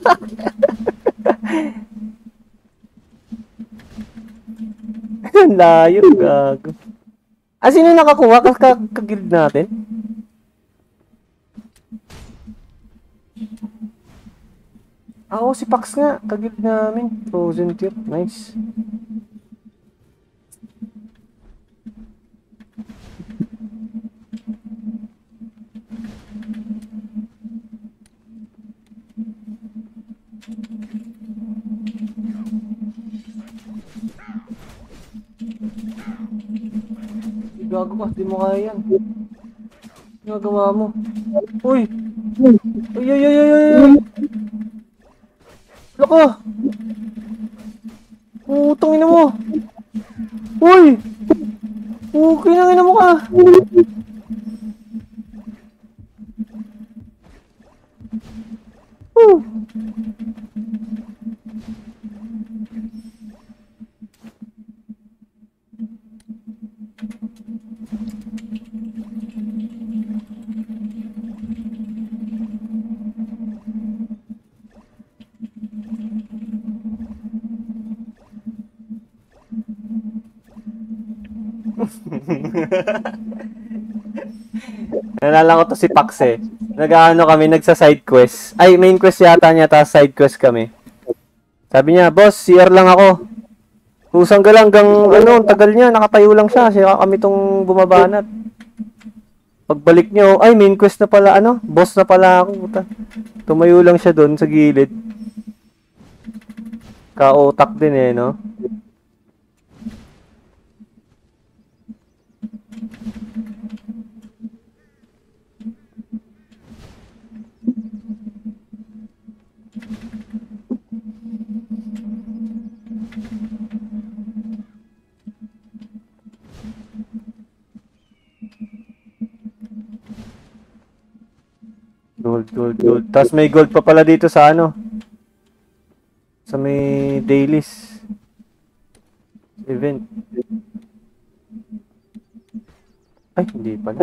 Layo, gago. Ah, sino nakakuha? Kag-guild natin? Ah, oo, si Pax nga. Kag-guild namin. Frozen Tear. Nice. Gago ka, di mo kaya yan. Ginagawa mo. Uy! Uy, uy, uy, uy, uy, uy! Loko! Putang ina mo! Uy! Okay na ina mo ka! Woo! Nalala ko to si Pax eh. Nag-ano kami, nagsa-side quest. Ay, main quest yata niya, tapos side quest kami. Sabi niya, boss, C R lang ako. Kusang ka lang, gang, ano, tagal niya, nakatayo lang siya. Siya kami tong bumabanat. Pagbalik niyo, ay, main quest na pala, ano, boss na pala ako. Puta. Tumayo lang siya doon sa gilid. Ka-otak din eh, no? Gold, gold, gold. Tapos may gold pa pala dito sa ano. Sa may dailies. Event. Ay, hindi pala.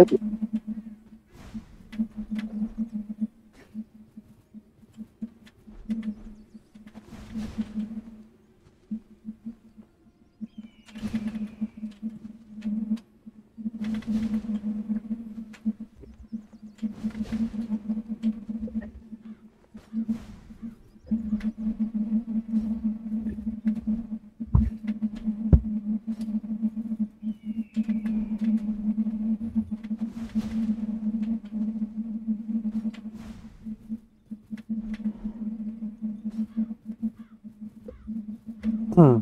Hmm.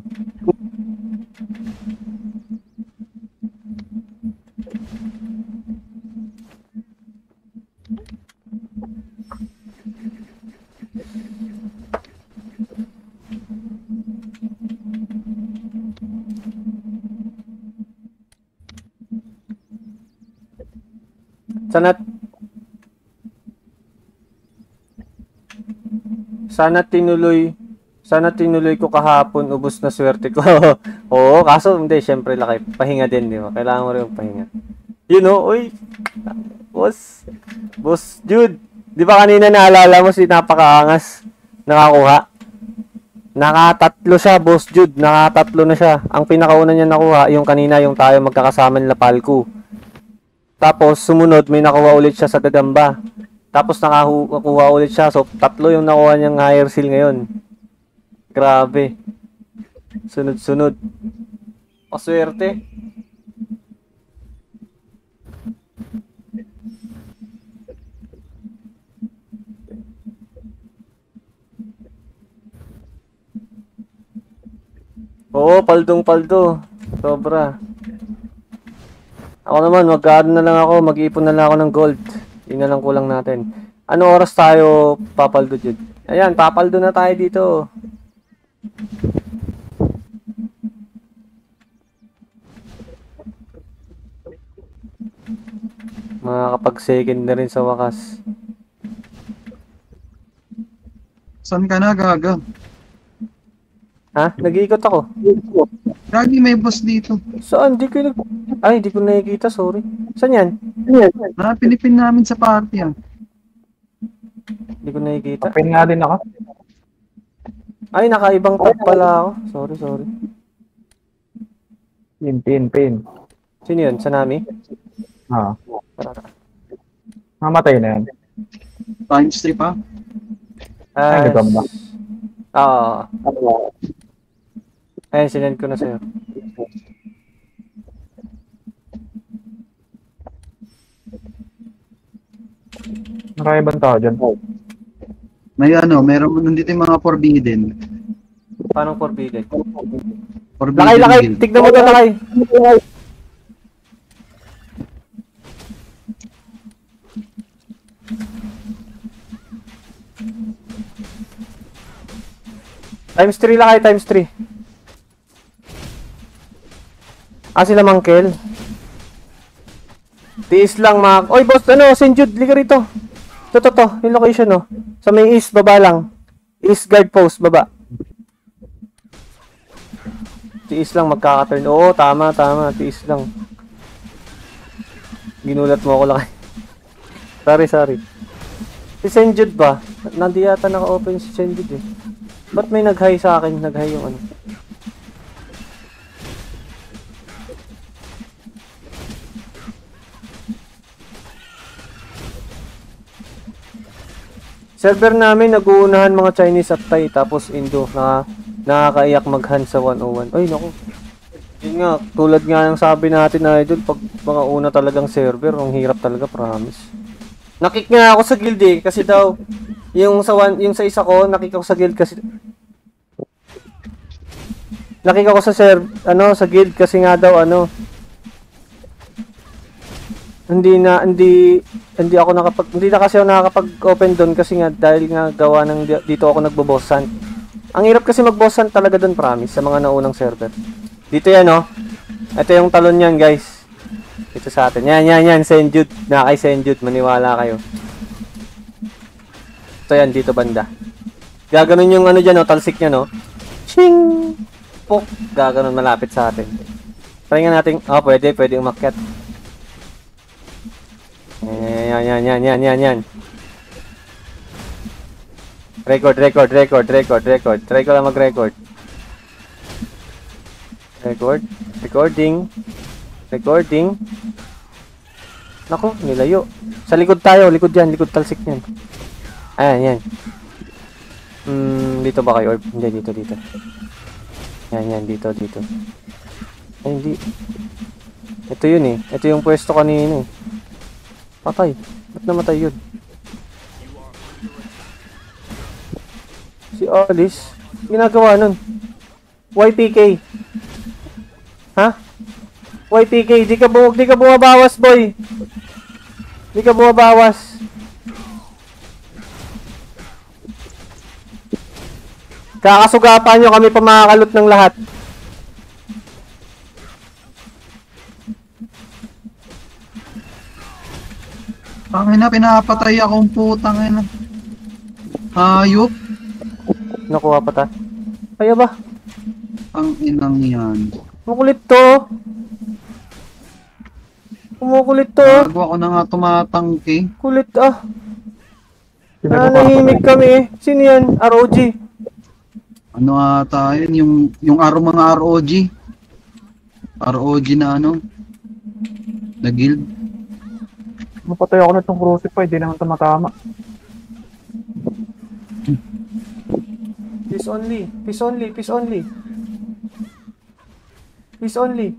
Sana Sana tinuloy Sana tinuloy ko kahapon, ubos na swerte ko. Oo, kaso hindi, syempre laki. Pahinga din, di ba? Kailangan mo rin pahinga. You know, uy. Boss. Boss Jude. Di ba kanina naalala mo si napakaangas nakakuha? Nakatatlo siya, Boss Jude. Nakatatlo na siya. Ang pinakauna niya nakuha, yung kanina, yung tayo magkakasama nila Palku. Tapos, sumunod, may nakuha ulit siya sa Gagamba. Tapos, nakakuha ulit siya. So, tatlo yung nakuha niyang higher seal ngayon. Grabe. Sunod-sunod. Paswerte. Oo, paldong-paldo. Sobra. Ako naman, mag-add na lang ako. Mag-iipon na lang ako ng gold. Yun na lang kulang natin. Anong oras tayo papaldo, Jude? Ayan, papaldo na tayo dito. Makakapag-second na rin sa wakas. Saan ka na, Gaga? Ha? Nag-iikot ako. Gagi, may boss dito. Saan? Di ko nag... Ay, di ko nakikita, sorry. Saan yan? Napilipin namin sa party, ah. Di ko nakikita. Pin nga din ako. Ay, nakaibang tab pala ako. Sorry, sorry. Pin, pin, pin. Sino yun? Sanami? Ah. Mamatay na yan. Times three pa. Ah, Ay, nagamba. Oo. Ayun, sinend ko na sa'yo. Marami bang tao dyan? May ano, meron nandito yung mga forbidden. Paano forbidden? Forbidden Lakay, lakay! guild. Tignan mo to, lakay! Times three lakay, times three. Ah, sila Mangkel. Tiis lang mga... Oy, boss, ano, Saint Jude, liga rito. Ito, to, to, yung location, no. Sa may east, baba lang. East guard post, baba. Tiis lang, magkakaturn. Oo, tama, tama, tiis lang. Ginulat mo ako lakay. Sorry, sorry. Si Saint Jude ba? Nandi yata naka-open si Saint Jude, eh. Ba't may nag-high sa akin? Nag-high yung ano. Server namin, nag-uunahan mga Chinese at Thai, tapos Indo, na nakakaiyak mag-hand sa one oh one. Ay, naku. Yun nga, tulad nga ng sabi natin na idol, pag mga una talagang server, ang hirap talaga, promise. Nakik nga ako sa guild eh, kasi daw, yung sa, one, yung sa isa ko, nakik ako sa guild kasi... Nakik ako sa server, ano, sa guild kasi nga daw, ano, hindi na hindi hindi ako nakapag hindi na kasi ako nakakapag-open doon kasi nga dahil nga gawa ng dito ako nagbo-boss hunt. Ang hirap kasi mag-boss hunt talaga doon, promise, sa mga naunang server. Dito yan, oh. Ito yung talon niyan, guys. Ito sa atin. Yan, yan, yan, Saint Jude. Na kay Saint Jude, maniwala kayo. Ito yan, dito banda. Gaganon yung ano diyan, oh, talsik niya, no. Ching! Pok, gaganon malapit sa atin. Try nga natin. Oh, pwede, pwede umakyat. Yan, yan, yan, yan, yan, yan. Record, record, record, record, record. Try ko lang mag-record. Record. Recording. Recording. Naku, nilayo. Sa likod tayo, likod yan, likod talsik yan. Ayan, yan. Hmm, dito ba kayo? Or, hindi, dito, dito. Yan, yan, dito, dito. Ay, hindi. Ito yun eh. Ito yung pwesto kanina eh. Patay. Ba't namatay yun? Si Alice. Ginagawa nun. Y P K. Ha? Y P K. Di ka, bu di ka bumabawas, boy. Di ka bumabawas. Kakasugapan nyo kami pamakalot ng lahat. Tangin na, pinapatay akong putang ina. Hayop. Nakuha pa ta. Kaya ba? Ang inang yan. Kumukulit to. Kumukulit to. Bago ako na nga tumatangke. Kulit ah. Sino Ah, ba nahimik kami eh. Sino yan? R O G. Ano ata yun? Yung, yung araw mga R O G. R O G na ano? Na guild. Mapatay ako na itong crucify, di naman tumatama. Peace only. Peace only. Peace only. Peace only.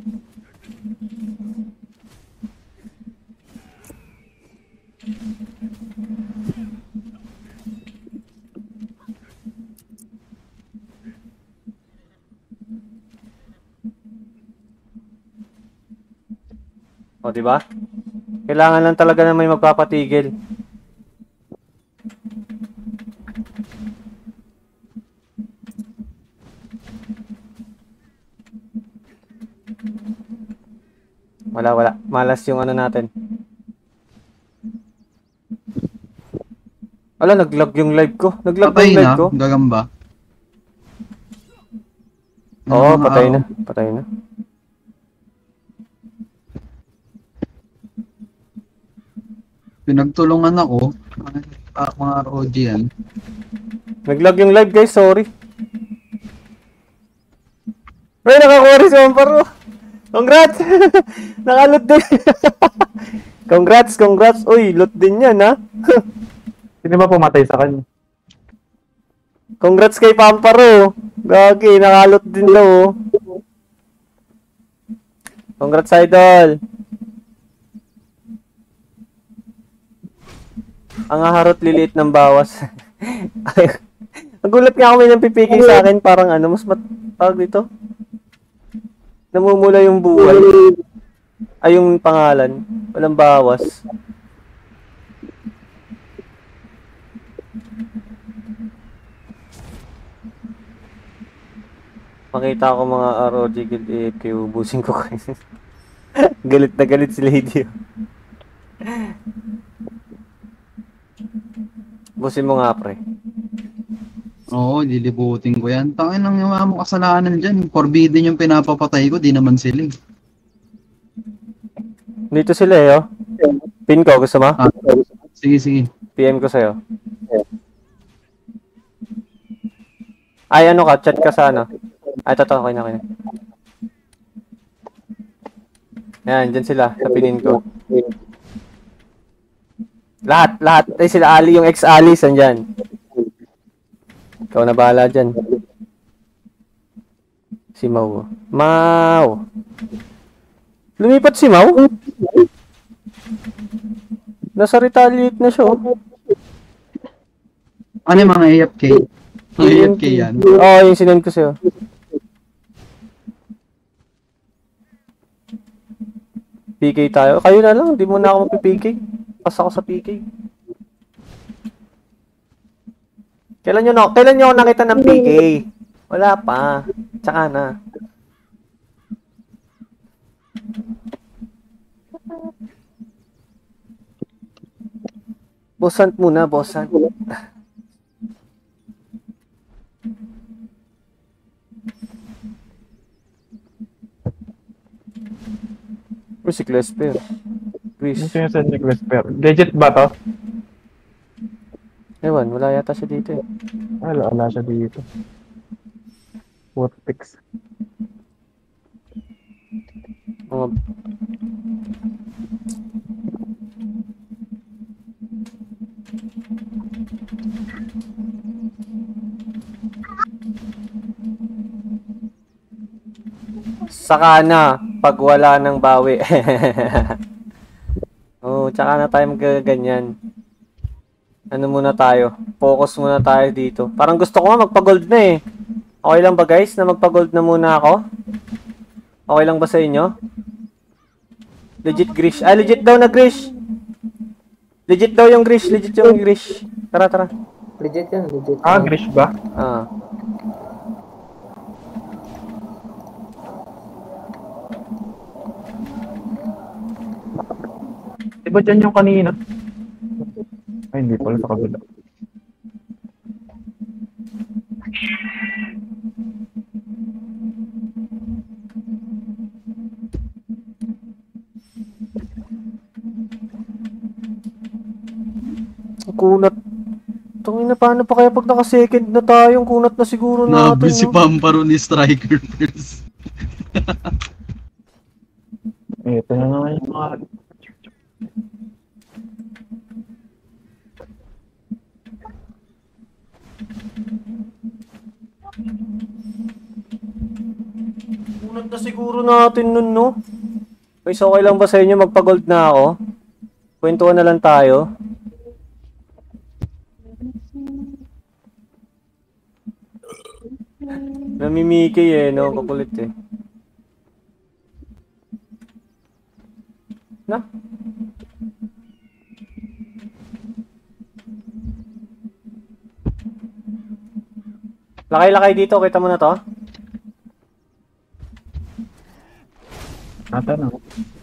O, di ba? Kailangan lang talaga na may magpapatigil. Wala, wala. Malas yung ano natin. Wala, naglag yung live ko. Naglag Patay yung live na, ko. gagamba. Oo, Ano, patay araw? na. Patay na. Pinagtulungan ako. Ah, mga R O G yan. Naglag yung live guys, sorry. Ay, nakakuha rin si Wamparo. Congrats! Nakalot din. Congrats, congrats. Uy, loot din yan ha. Sino ba pumatay sa kanya? Congrats kay Pamparo. Gagi, nakalot din daw. oh. Congrats, idol. Ang haharot liliit ng bawas. Nagulat nga ako may nagpipiking sa akin. Parang ano, mas matawag dito. Namumula yung buhay. Ay, yung pangalan. Walang bawas. Makita ko mga R O G Guild A F K, ubusin ko kayo. Galit na galit si Lady. Busin mo nga, pre. Oo, dilibutin ko yan. Tangin ng yung mga mo kasalanan dyan. Forbidden yung pinapapatay ko, di naman sila. eh. Dito sila eh, oh. Pin ko, gusto mo? Ah, sige, sige. P M ko sa'yo. Ay, ano ka? Chat ka sa ano? Ay, totoo, okay na, okay na. Yan, dyan sila, sa pinin ko. Lahat, lahat. Ay, sila Ali, yung ex-Ali, sandyan. Ikaw na bahala dyan. Si Mau. Mau! Lumipat si Mau? Nasa retaliate na siya, oh. Ano yung mga A F K? Mga A F K yan. Oo, oh, yung sinend ko sa'yo. P K tayo. Kayo na lang, di mo na ako mag-P K. Pas ako sa P K. Kailan nyo, no? Kailan nyo ako nakita ng P K? Wala pa. Tsaka na. Bossant muna, bossant. Uy, si Clesper. Chris. Ano yung send ni Clesper? Legit ba to? Ewan, wala yata siya dito eh. Wala, wala siya dito. Vortex. Mga... Saka na, pag wala ng bawi. Oh, tsaka na tayo magaganyan. Ano muna tayo? Focus muna tayo dito. Parang gusto ko nga magpa-gold na eh. Okay lang ba guys na magpa-gold na muna ako? Okay lang ba sa inyo? Legit Grish. Ah, legit daw na Grish. Legit daw yung Grish. Legit yung Grish. Tara, tara. Legit yan, legit. Ah, Grish ba? Ah. ba dyan yung kanina? Ay, hindi pala sa kabila. Ang kunat. Tungin na, paano pa kaya pag naka-second na tayo, ang kunat na siguro natin. Nabi si no? Pamparo ni Striker first. Ito na naman yung mga... Kunat na siguro natin nun, no? Guys, okay lang ba sa inyo magpa-gold na ako? Kwentuhan na lang tayo. Namimiki eh, no? Kukulit eh. Na? Lakay-lakay dito, kita mo na to? Ata na.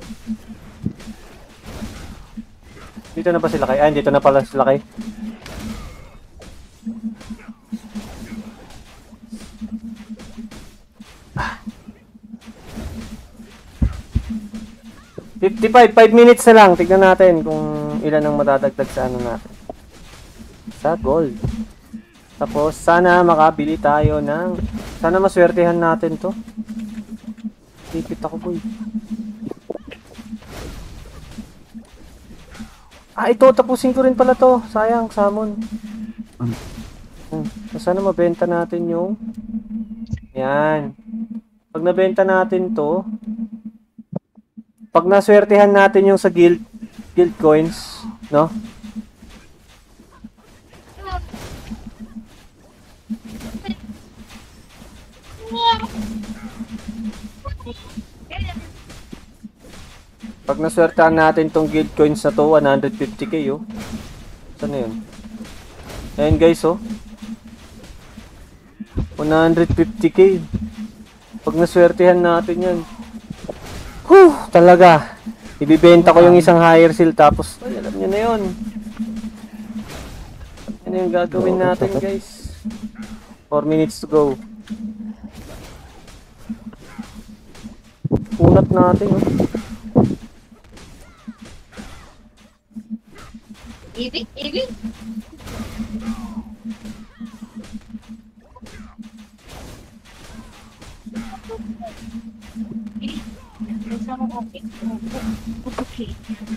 Dito na ba sila kay? Ah, dito na pala sila kay. fifty-five, five minutes na lang. Tignan natin kung ilan ang madadagdag sa ano natin. Sa gold. Tapos, sana makabili tayo ng... Sana maswertehan natin to. Ipit ako, boy. Ah, ito. Tapusin ko rin pala to. Sayang, salmon. Hmm. Sana mabenta natin yung... Yan. Pag nabenta natin to... Pag naswertehan natin yung sa guild, guild coins, no? Pag naswertehan natin tong guild coins na to, one hundred fifty K, oh. Saan na yun? Ayan guys, oh. one hundred fifty K. Pag naswertehan natin yan. Huh, talaga. Ibibenta ko yung isang higher seal tapos, ay, alam nyo na yun. Ano yung gagawin natin, guys? four minutes to go. Unat natin, oh. Ibig, ibig. Okay.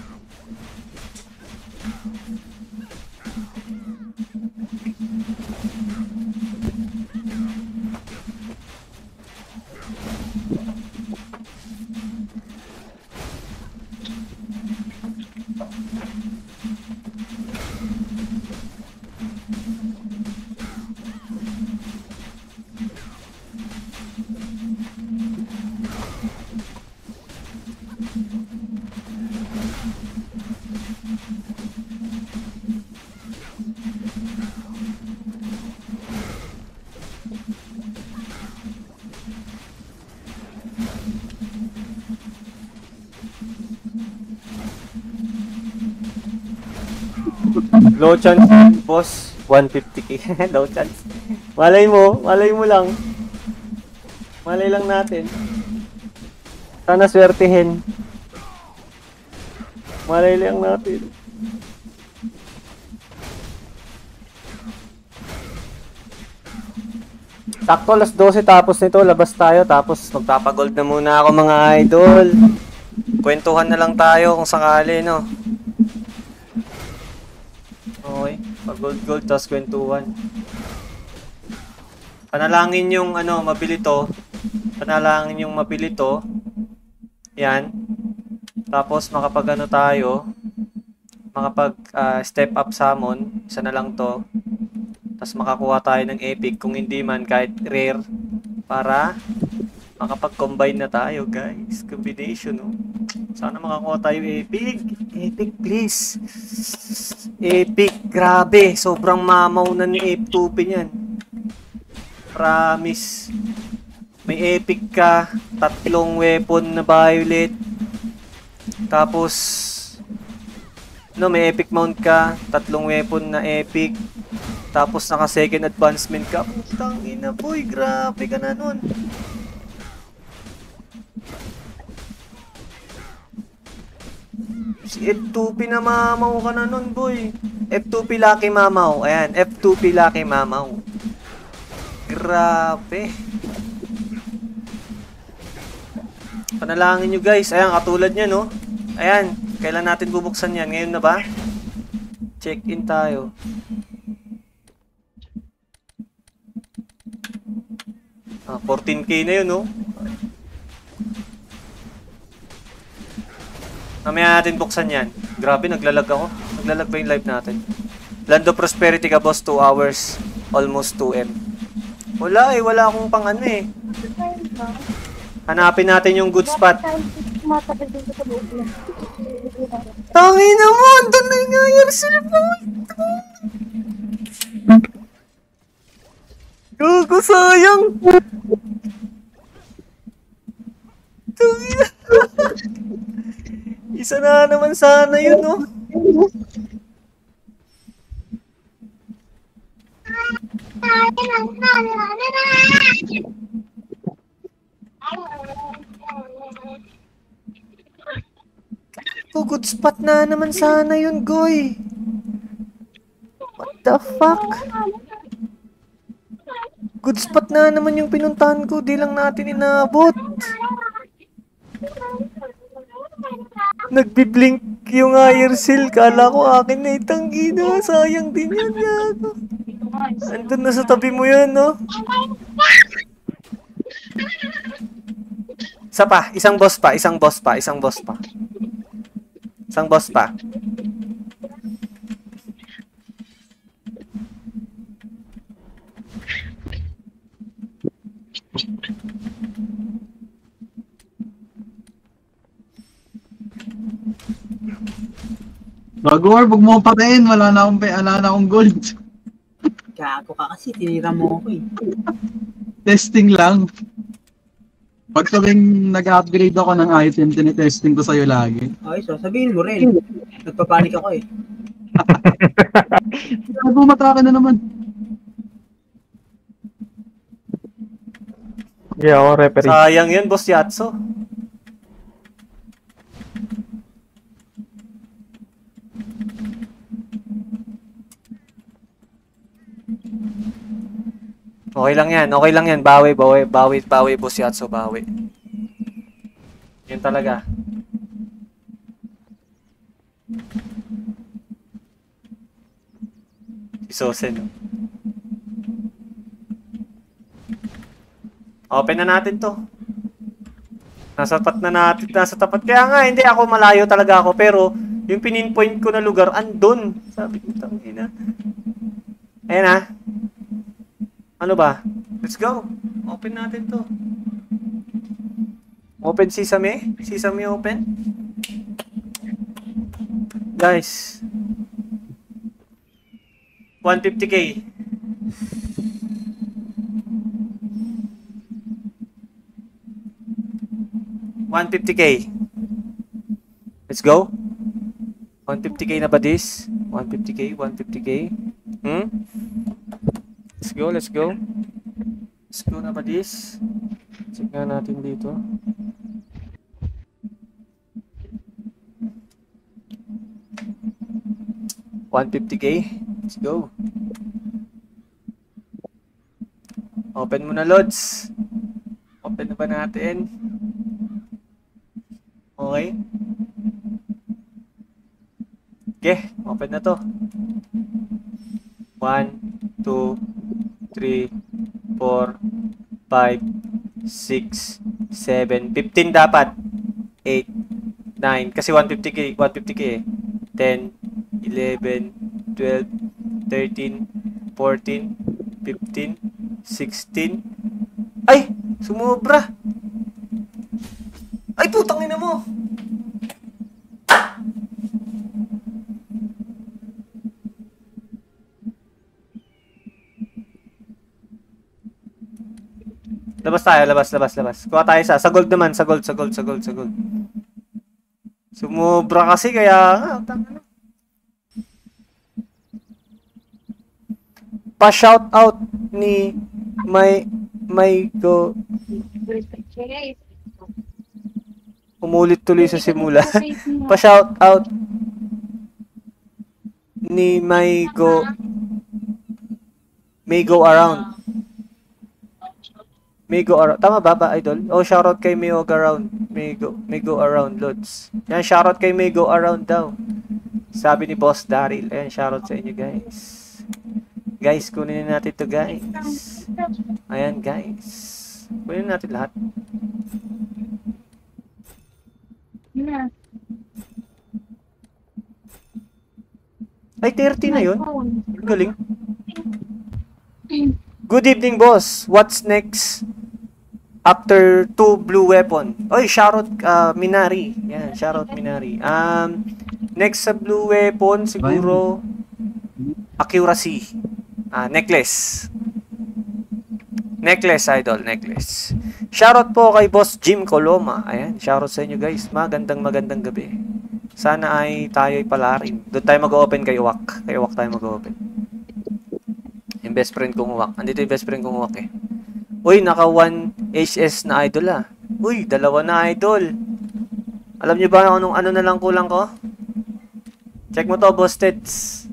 Low chance, boss. one fifty K. Low chance. Malay mo, malay mo lang. Malay lang natin. Sana swertihin. Malay lang natin. Sakto alas dose tapos nito labas tayo tapos magpapagold na muna ako mga idol. Kwentuhan na lang tayo kung sakali, no. Okay, pag gold gold tapos kwentuhan. Panalangin yung ano, mabili to. Panalangin yung mabili to. Yan. Tapos makapag ano tayo, makapag uh, step up summon, isa na lang to. Tapos makakuha tayo ng epic, kung hindi man kahit rare, para makapag-combine na tayo, guys. Combination, no? Sana makakuha tayo epic. Epic, please. Epic, grabe. Sobrang mamaw na ni F two P niyan. Promise. May epic ka, tatlong weapon na violet. Tapos No, may epic mount ka, tatlong weapon na epic, tapos naka second advancement ka. Putang ina boy, grabe ka na nun. Si F two P na mamaw ka na nun boy. F two P Lucky Mamaw. Ayan, F two P Lucky Mamaw. Grabe. Panalangin nyo guys. Ayan, katulad nyo no. Ayan, kailan natin bubuksan yan? Ngayon na ba? Check in tayo. Ah, fourteen K na yun no. Mamaya natin buksan yan. Grabe, naglalag ako. Naglalag ba yung live natin? Land of Prosperity ka boss, two hours. Almost two M. Wala eh, wala akong pang ano eh. Hanapin natin yung good spot. Tangin na mo! Doon na nga yung cellphone! Gago, sayang! Tangin na! Isa na naman sana yun, no? Oh, good spot na naman sana yun, Goy. What the fuck? Good spot na naman yung pinuntahan ko. Di lang natin inabot. Nagbi-blink yung air seal. Kala ko akin na itanggi na. Sayang din yan, gago. Andun na sa tabi mo yan, no? Isa pa. Isang boss pa. Isang boss pa. Isang boss pa. Isang boss pa. Bago or, huwag mo patayin. Wala na akong, wala na akong gold. Gago ka kasi, tinira mo ako eh. Testing lang. Pag sabing nag-upgrade ako ng item, tinitesting ko sa'yo lagi. Okay, so sabihin mo rin. Nagpapanik ako eh. Gago, matake na naman. Yeah, ako referee. Sayang yun, Boss Yatso. Okay lang yan, okay lang yan. Bawi, bawi, bawi, bawi, Boss Yatso, bawi. Yan talaga. Si Sosen, no? Open na natin to. Nasa tapat na natin, nasa tapat. Kaya nga, hindi ako malayo talaga ako. Pero, yung pininpoint ko na lugar, andun. Sabi ko, tangina. Ayan ha. Ano ba? Let's go. Open natin to. Open Sesame. Sesame open. Guys. one fifty K. one fifty K. Let's go. one fifty K na ba this? one fifty K, one fifty K. Hmm? Let's go, let's go. Let's go na ba this? Check nga natin dito. one fifty K. Let's go. Open mo na, Lods. Open na ba natin? Okay. Okay, open na to. one, two, three, four, five, six, seven, fifteen dapat. eight, nine, kasi one fifty K, one fifty K eh. ten, eleven, twelve, thirteen, fourteen, fifteen, sixteen. Ay! Sumobra! Ay, putang ina mo! Labas tayo, labas, labas, labas. Kuha tayo sa, sa gold naman, sa gold, sa gold, sa gold, sa gold. Sumobra kasi, kaya, ah, tanga na. pa-shout out ni may may go umulit tuloy sa simula. Pa-shout out ni may go may go around. May go around. Tama ba ba, idol? Oh, shoutout kay May go around. May go, may go around, Lods. Yan, shoutout kay May go around daw. Sabi ni Boss Daryl. Ayan, shoutout sa inyo, guys. Guys, kunin natin to guys. Ayan, guys. Kunin natin lahat. Ay, thirty na yun. Galing. Good evening, boss. What's next after two blue weapon? Oy, shoutout uh, Minari. Yan, shoutout Minari. Um, next sa blue weapon, siguro accuracy. Ah, necklace. Necklace, idol. Necklace. Shoutout po kay Boss Jim Coloma. Ayan, shoutout sa inyo, guys. Magandang magandang gabi. Sana ay tayo ay palarin. Doon tayo mag-open kay Uwak. Kay Uwak tayo mag-open. Yung best friend kong Uwak. Andito yung best friend kong Uwak eh. Uy, naka one H S na idol ah. Uy, dalawa na idol. Alam nyo ba anong ano na lang kulang ko? Check mo to, Boss Teds.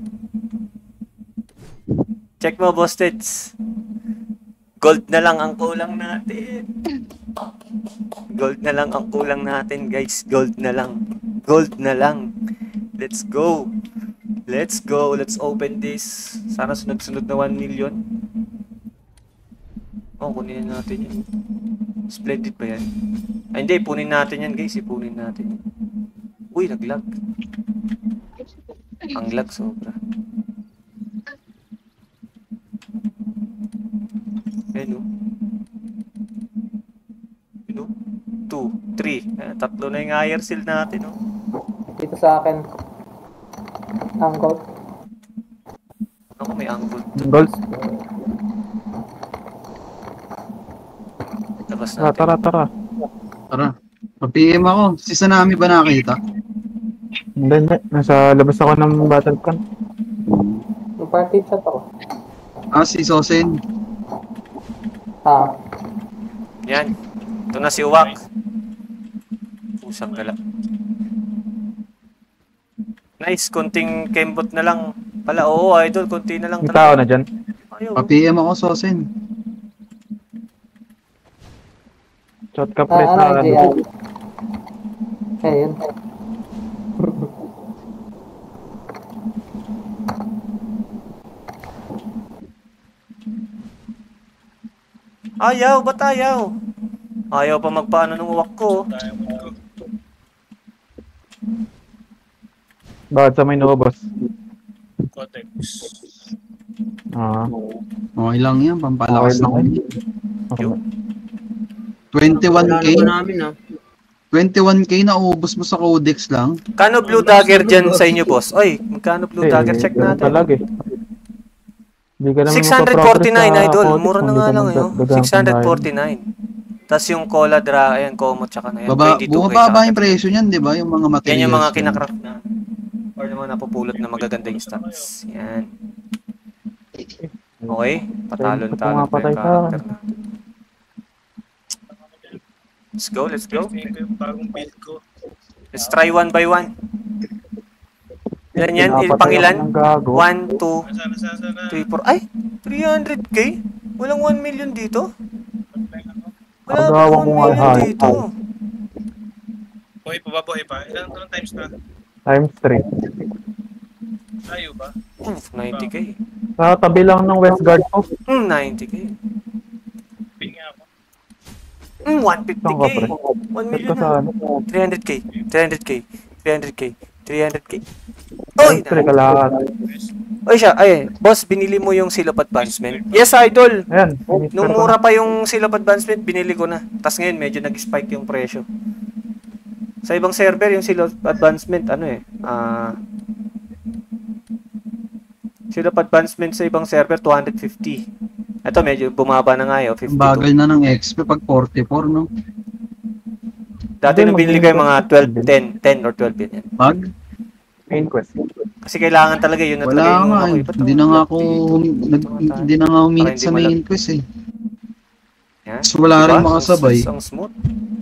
Check mo, Boss Teds. Gold na lang ang kulang natin. Gold na lang ang kulang natin, guys. Gold na lang. Gold na lang. Let's go. Let's go. Let's open this. Sana sunod-sunod na one million. Oh, kunin natin yan. Splendid ba yan? Ay, hindi. Punin natin yan, guys. Ipunin natin yan. Uy, naglag. Ang lag sobra. Ano? Ano? Two, three. Eh, tatlo na yung higher seal natin, oh. Dito sa akin. Angle. Ako may angle. Goals. Labas Tara, natin. tara, tara. Tara. Pa-P M ako. Si Sanami ba nakita? Hindi, hindi. Nasa labas ako ng Battlefront. Yung party chat ako. Ah, si Sosen. Ha. Yan. Ito na si Uwak. Pusang gala. Nice. Konting kembot na lang. Pala, oo, idol. Konti na lang May tao na dyan. Ayaw. Pa-P M ako, Sosen. Shot ka pre Ah, sa ano, J R? Ayun. Ayaw, ba't ayaw? Ayaw pa magpaano ng Uwak ko. Bakit sa may no, boss? Cotex. Ah, Okay lang yan. Pampalakas Okay lang lang. okay. twenty-one K. Plano ko namin, ah. twenty-one K na ubos mo sa Codex lang. Kano blue dagger dyan sa inyo, boss? Oy, magkano blue dagger? Check ganun natin. Talaga eh. Hindi ka naman six forty-nine, magpa-progress sa idol. Codex Mura kung na di nga ka lang yun. magdagang six forty-nine. Tapos yung cola dra, ayan, comot tsaka na yan. Baba, twenty-two K bumababa tsaka yung presyo niyan, di ba? Yung mga materials. yan yung mga niyan. kinakraft na. Or yung mga napupulot na magagandang stocks. Yan. Okay. Patalon-talon pa yung Pumapatay ka. character na. Let's go, let's go. Tingin ko yung bagong build ko. Let's try one by one. Ilan yan? Il- Pinapatay Pangilan? ako ng gago. one, two, Sana, sana, sana. three, four. Ay! three hundred K? Walang one million dito? Wala Pagawang pa kong one million alhay. dito. Buhay pa ba, buhay pa? Ilan ilang times na? Times three. Tayo ba? Oof, ninety K. Sa tabi lang ng Westguard ko. Hmm, ninety K. Ping nga ako. Hmm, one fifty Saan ka, K. pre? one Check million ka sa na. ano. three hundred K. three hundred K. three hundred K. three hundred K. Oy! Times three kalahat. Oy siya, ay, boss, binili mo yung seal of advancement? Yes, idol! Ayan. Nung mura pa yung seal of advancement, binili ko na. Tapos ngayon, medyo nag-spike yung presyo. Sa ibang server, yung seal of advancement, ano eh, ah... seal of advancement sa ibang server, two hundred fifty. Ito, medyo bumaba na nga yun, Ang fifty-two. bagal na ng X P pag forty-four, no? Dati Hindi, nung binili ko yung mga mag-invest. twelve, ten, ten or twelve yun. Mag? Main quest. Kasi kailangan talaga yun na Wala talaga yung nga ako eh. eh. Ba't Hindi naman na nga block ako, dito? nag, hindi na nga humingit Para sa hindi main malag- quest eh. Yan. So, wala Diba? rin Ang- makasabay. Ang smooth.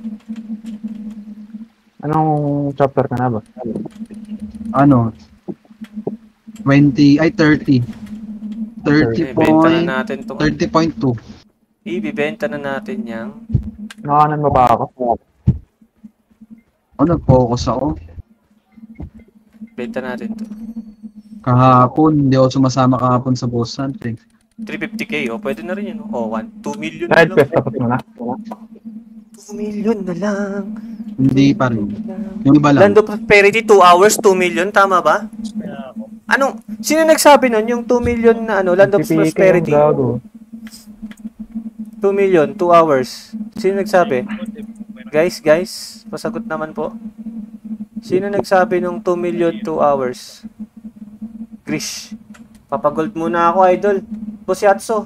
Anong chapter ka na ba? Ano? twenty, ay thirty. thirty Eh, benta point, na natin to. thirty point two. Ibibenta na natin yang. Nakanan mo ba ako? Ano, nag-focus ako. Benta natin to. Kahapon, hindi ako sumasama kahapon sa boss hunt eh. three fifty K, oh. Pwede na rin yun, oh. Oh, one, two million na Side lang. quest, tapos mo na. two million na lang. Hindi pa rin. Yung iba lang. Land of Prosperity, two hours, two million. Tama ba? Anong, sino nagsabi nun? Yung two million na ano, Land of P P K yung Prosperity. gago. two million, two hours. Sino nagsabi? Guys, guys, pasagot naman po. Sino nagsabi nung two million, two hours? Grish. Papagold muna ako, idol. Boss Yatso.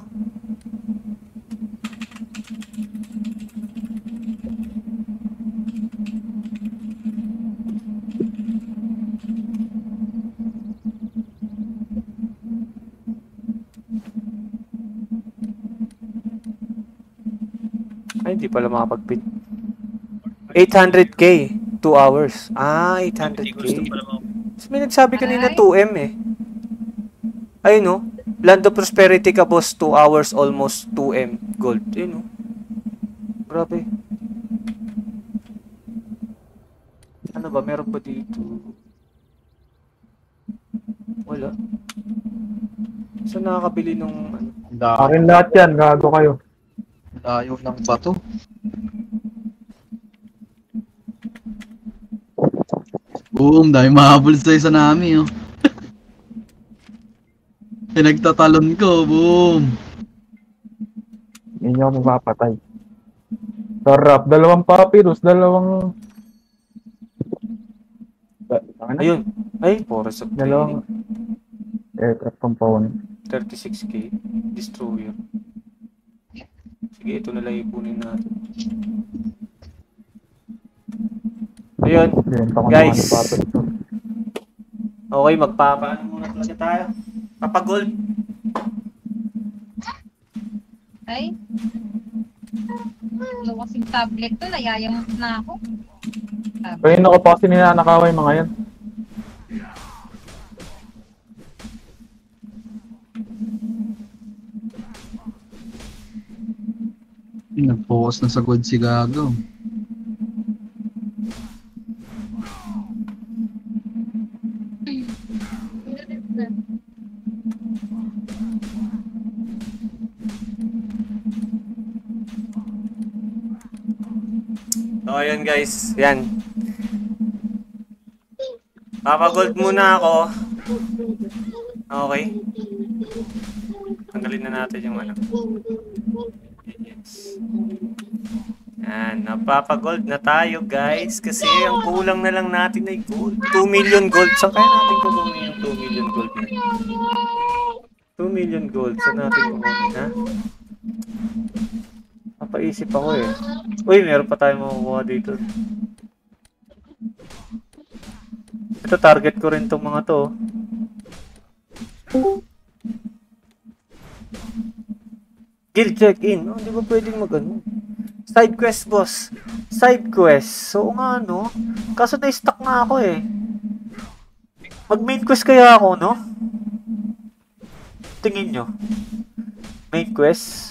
Ay, hindi pala makapag-pin. eight hundred K, two hours. Ah, eight hundred K. Mas may nagsabi kanina two M eh. Ayun no. Land of Prosperity ka boss, two hours, almost two M gold. Ayun no. Grabe. Ano ba? Meron ba dito? Wala. Saan nakakabili nung ano? Akin lahat yan, gago kayo. Layo ng bato. Boom, dahil mahabol sa isa namin oh. Pinagtatalon ko, boom. Hindi ako mapapatay. Sarap, dalawang papyrus, dalawang... Da- ano? Ayun. Ay, Forest of Dalawang Training. aircraft component. thirty-six K. Destroyer. Sige, ito na lang ipunin natin. Ayun. Benta ko Guys. naman yung papyrus. Okay, magpapaano muna talaga tayo. Papagold. Ay. Ano kasing tablet to, nayayamot na ako. Kanina ko pa kasi ninanakaway mga yan. Nag-focus na sa good si Gago. So, ayun guys. Yan. Papagold muna ako. Okay. Tanggalin na natin yung ano. Yes. Yan. Napapagold na tayo guys. Kasi ang kulang na lang natin ay gold. two million gold. Saan kaya natin kukunin yung two million gold na? two million gold. Saan natin kukunin ha? Napaisip ako eh. Uy, meron pa tayong makukuha dito. Ito, target ko rin tong mga to. Guild check-in. Oh, di ba pwedeng mag-ano? Side quest, boss. Side quest. So, nga, no? Kaso na-stuck na ako eh. Mag-main quest kaya ako, no? Tingin nyo. Main quest.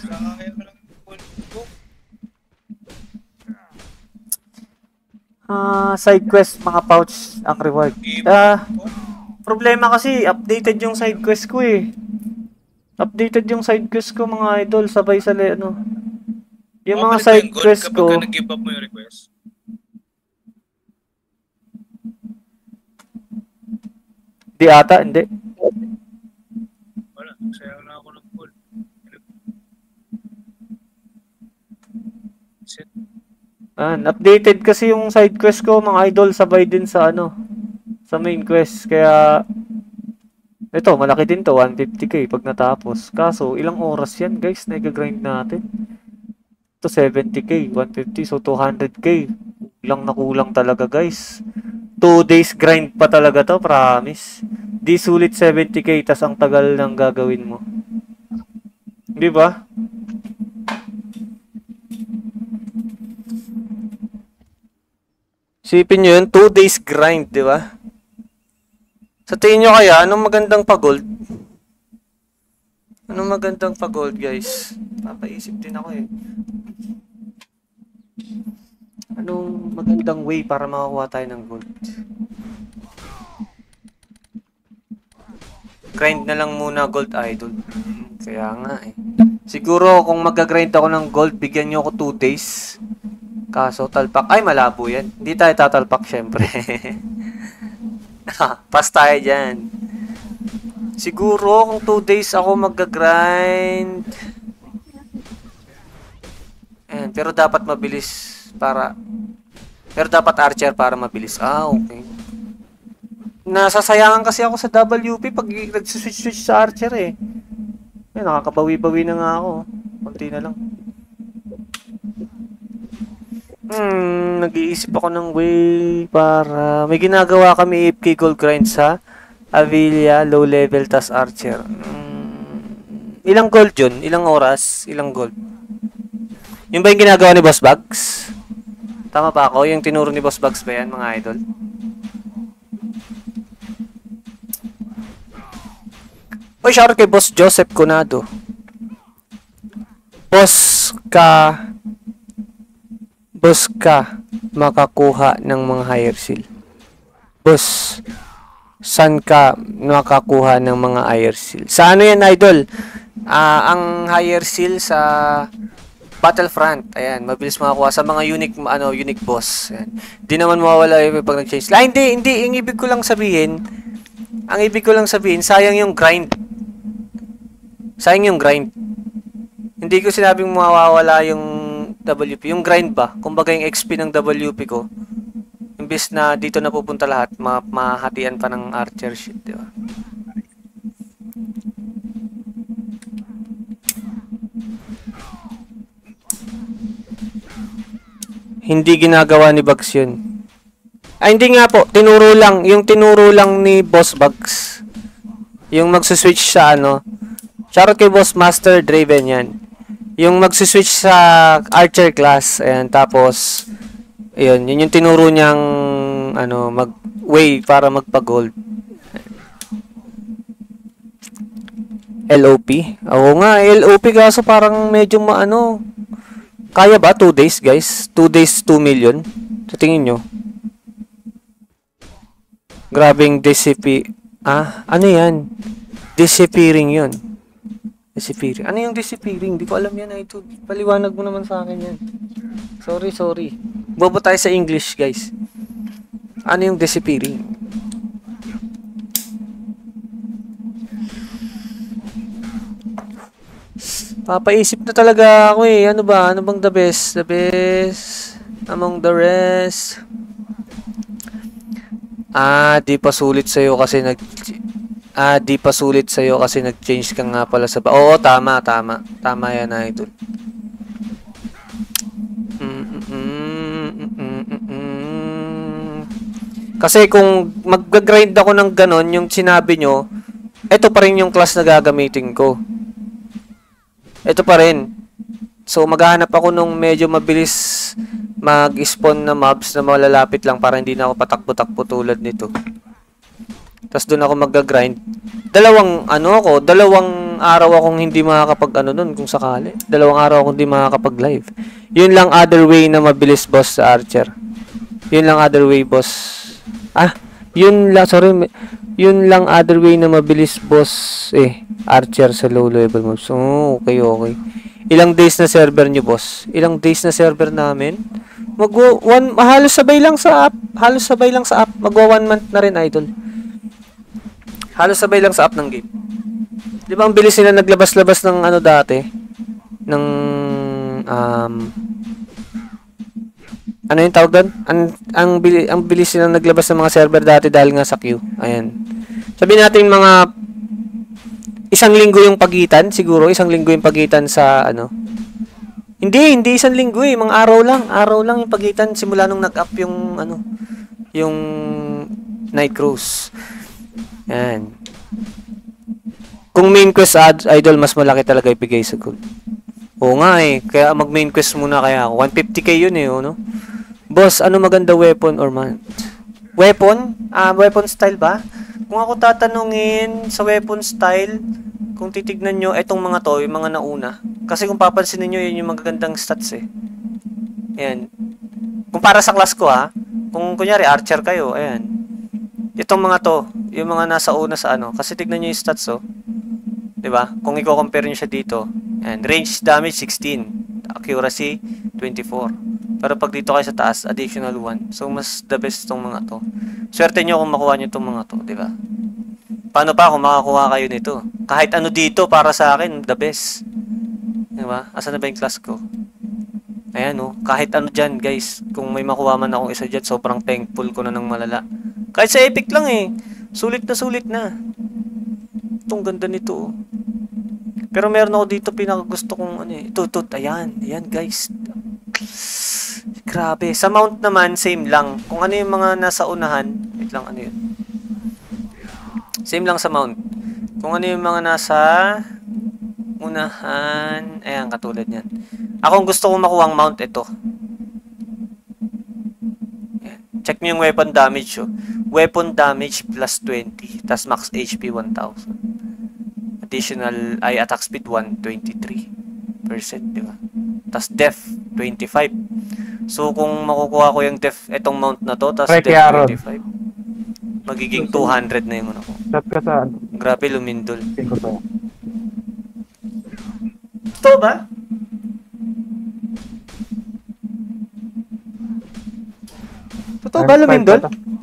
Ah, uh, side quest mga pouch ang reward. Ah, uh, problema kasi updated yung side quest ko eh. Updated yung side quest ko mga idol, sabay sa le, ano. Yung mga side quest ko. Kapag nag-give up mo yung request. Di ata, hindi. Wala, sayang na ako ng gold. Set. Ah, updated kasi yung side quest ko mga idol, sabay din sa ano, sa main quest. Kaya ito, malaki din to, one fifty K pag natapos. Kaso, ilang oras yan guys na i-grind natin? Ito, seventy K, one fifty, so two hundred K. Kulang na kulang talaga guys. two days grind pa talaga to, promise. Di sulit seventy K tas ang tagal ng gagawin mo. Di ba? Sipin nyo yun, two days grind, di ba? Sa tingin nyo kaya, anong magandang pa-gold? Anong magandang pa-gold, guys? Papaisip din ako eh. Anong magandang way para makakuha tayo ng gold? Grind na lang muna gold idol. Kaya nga eh. Siguro kung mag-grind ako ng gold, bigyan nyo ako two days. Kaso talpak, ay malabo yan. Hindi tayo tatalpak syempre. Pas tayo dyan. Siguro kung two days ako mag-grind. Ayan, pero dapat mabilis para... Pero dapat archer para mabilis. Ah, okay. Nasasayangan kasi ako sa W P pag nag-switch-switch sa archer eh. Ayan, nakakabawi-bawi na nga ako. Kunti na lang. Hmm, nag-iisip ako ng way para... May ginagawa kami A F K gold grind sa Avilia, low level, tas archer. Hmm, ilang gold yun? Ilang oras? Ilang gold? Yung ba yung ginagawa ni Boss Bugs? Tama ba ako? Yung tinuro ni Boss Bugs ba yan, mga idol? Oy, shout out kay Boss Joseph Conado. Boss ka... Boss ka makakuha ng mga higher seal. Boss, saan ka makakuha ng mga higher seal? Sa ano yan, idol? Uh, ang higher seal sa Battlefront. Ayan, mabilis makakuha sa mga unique ano, unique boss. Ayan. Di naman mawawala yung pag nag-change. Ah, hindi, hindi. Yung ibig ko lang sabihin, ang ibig ko lang sabihin, sayang yung grind. Sayang yung grind. Hindi ko sinabing mawawala yung W P. Yung grind ba? Kumbaga yung X P ng W P ko. Imbis na dito na pupunta lahat, ma mahatian pa ng archer shit, di ba? Hindi ginagawa ni Bugs yun. Ay, hindi nga po. Tinuro lang. Yung tinuro lang ni Boss Bugs. Yung magsuswitch sa ano. Shoutout kay Boss Master Draven yan. Yung magsuswitch sa archer class, ayan, tapos, ayun, yun yung tinuro niyang, ano, mag, way para magpa-gold. L O P? Oo nga, L O P kaso parang medyo maano, kaya ba? two days, guys? two days, two million? Sa tingin nyo? Grabing disappear, ah, ano yan? Disappearing yun. Disappearing. Ano yung disappearing? Hindi ko alam yan, ito. Paliwanag mo naman sa akin yan. Sorry, sorry. Bobo tayo sa English, guys. Ano yung disappearing? Papaisip na talaga ako eh. Ano ba? Ano bang the best? The best among the rest? Ah, di pa sulit sa'yo kasi nag... Ah, di pa sulit sa'yo kasi nag-change ka nga pala sa... Oo, tama, tama. Tama yan, idol. Mm -mm -mm -mm -mm -mm. Kasi kung mag-grind ako ng ganon, yung sinabi nyo, ito pa rin yung class na gagamitin ko. Ito pa rin. So, maghahanap ako nung medyo mabilis mag-spawn na mobs na malalapit lang para hindi na ako patakbo-takbo tulad nito. Tapos doon ako mag-grind. Dalawang ano ako, dalawang araw akong hindi makakapag ano doon kung sakali. Dalawang araw akong hindi makakapag-live. Yun lang other way na mabilis boss sa archer. Yun lang other way boss. Ah, yun lang, sorry. Yun lang other way na mabilis boss eh, archer sa low level mobs. Oh, okay, okay. Ilang days na server nyo boss? Ilang days na server namin? Mag one, halos sabay lang sa app. Halos sabay lang sa app. Magwa one month na rin, idol. Halos sabay lang sa app ng game. Di ba ang bilis nila naglabas-labas ng ano dati? Ng um ano yung tawag doon? Ang ang bilis, ang bilis nila naglabas ng mga server dati dahil nga sa queue. Ayan. Sabihin natin mga isang linggo yung pagitan, siguro isang linggo yung pagitan sa ano. Hindi, hindi isang linggo eh, mga araw lang, araw lang yung pagitan simula nung nag-up yung ano, yung Night Cruise. Yan. Kung main quest ad, idol, mas malaki talaga ibigay sa gold. Oo nga eh. Kaya mag main quest muna kaya ako. one fifty k yun eh, no? Boss, ano maganda weapon or mount? Weapon? Ah, weapon style ba? Kung ako tatanungin sa weapon style, kung titignan nyo, etong mga to, yung mga nauna. Kasi kung papansin niyo yun yung magagandang stats eh. Ayan. Kung para sa class ko ha, kung kunyari archer kayo, ayan. Itong mga to, yung mga nasa una sa ano, kasi tignan nyo yung stats oh. Diba? Kung i-compare nyo siya dito, ayan, range damage sixteen, accuracy twenty-four. Pero pag dito kayo sa taas, additional one. So mas the best tong mga to. Swerte nyo kung makuha nyo tong mga to, diba? Paano pa kung makakuha kayo nito? Kahit ano dito para sa akin, the best. Diba? Asan na ba yung class ko? Ayan oh, kahit ano dyan guys, kung may makuha man akong isa dyan, sobrang thankful ko na ng malala. Kahit sa epic lang eh, sulit na sulit na. Itong ganda nito oh. Pero meron ako dito pinakagusto kong ano eh, ito, ito, ayan, ayan guys. Grabe, sa mount naman, same lang. Kung ano yung mga nasa unahan, wait lang, ano yun? Same lang sa mount. Kung ano yung mga nasa unahan, ayan, katulad yan. Ako gusto kong makuha ang mount, ito. Ayan. Check nyo yung weapon damage, oh. Weapon damage plus twenty, tas max H P one thousand. Additional, ay, attack speed one twenty-three percent, di ba? Tas def, twenty-five. So, kung makukuha ko yung def, etong mount na to, tas def twenty-five. Magiging two hundred na yung ano ko. Shot ka saan? Grabe, lumindol. Tingko sa'yo. Totoo ba? Totoo ba, lumindol?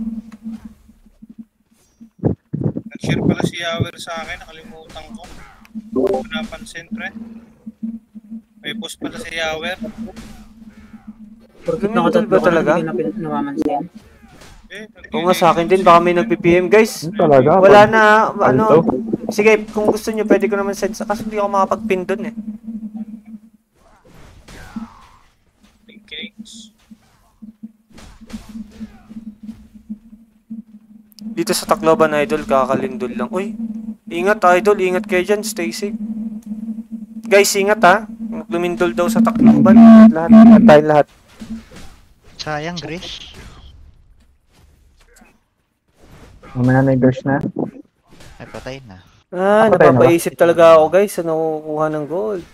Nag-share pala si Yawer sa akin, nakalimutan ko. Hindi ko napansin, pre. May post pala si Yawer. Lumindol ba talaga? Hindi na namamansin. Eh, Oo nga, sa akin din, baka may nag-P P M, guys. Talaga? Wala na, ano. Sige, kung gusto nyo, pwede ko naman send sa, kasi hindi ako makapag-pin dun eh. Dito sa Tacloban, idol, kakalindol lang. Uy, ingat idol, ingat kayo dyan, stay safe. Guys, ingat ha. Lumindol daw sa Tacloban. Lahat, lahat tayo lahat. Sayang, Grace. Mamaya na yung Grace na. Ay, patay na. Ah, Patay na ba? napapaisip talaga ako guys sa nakukuha ng gold.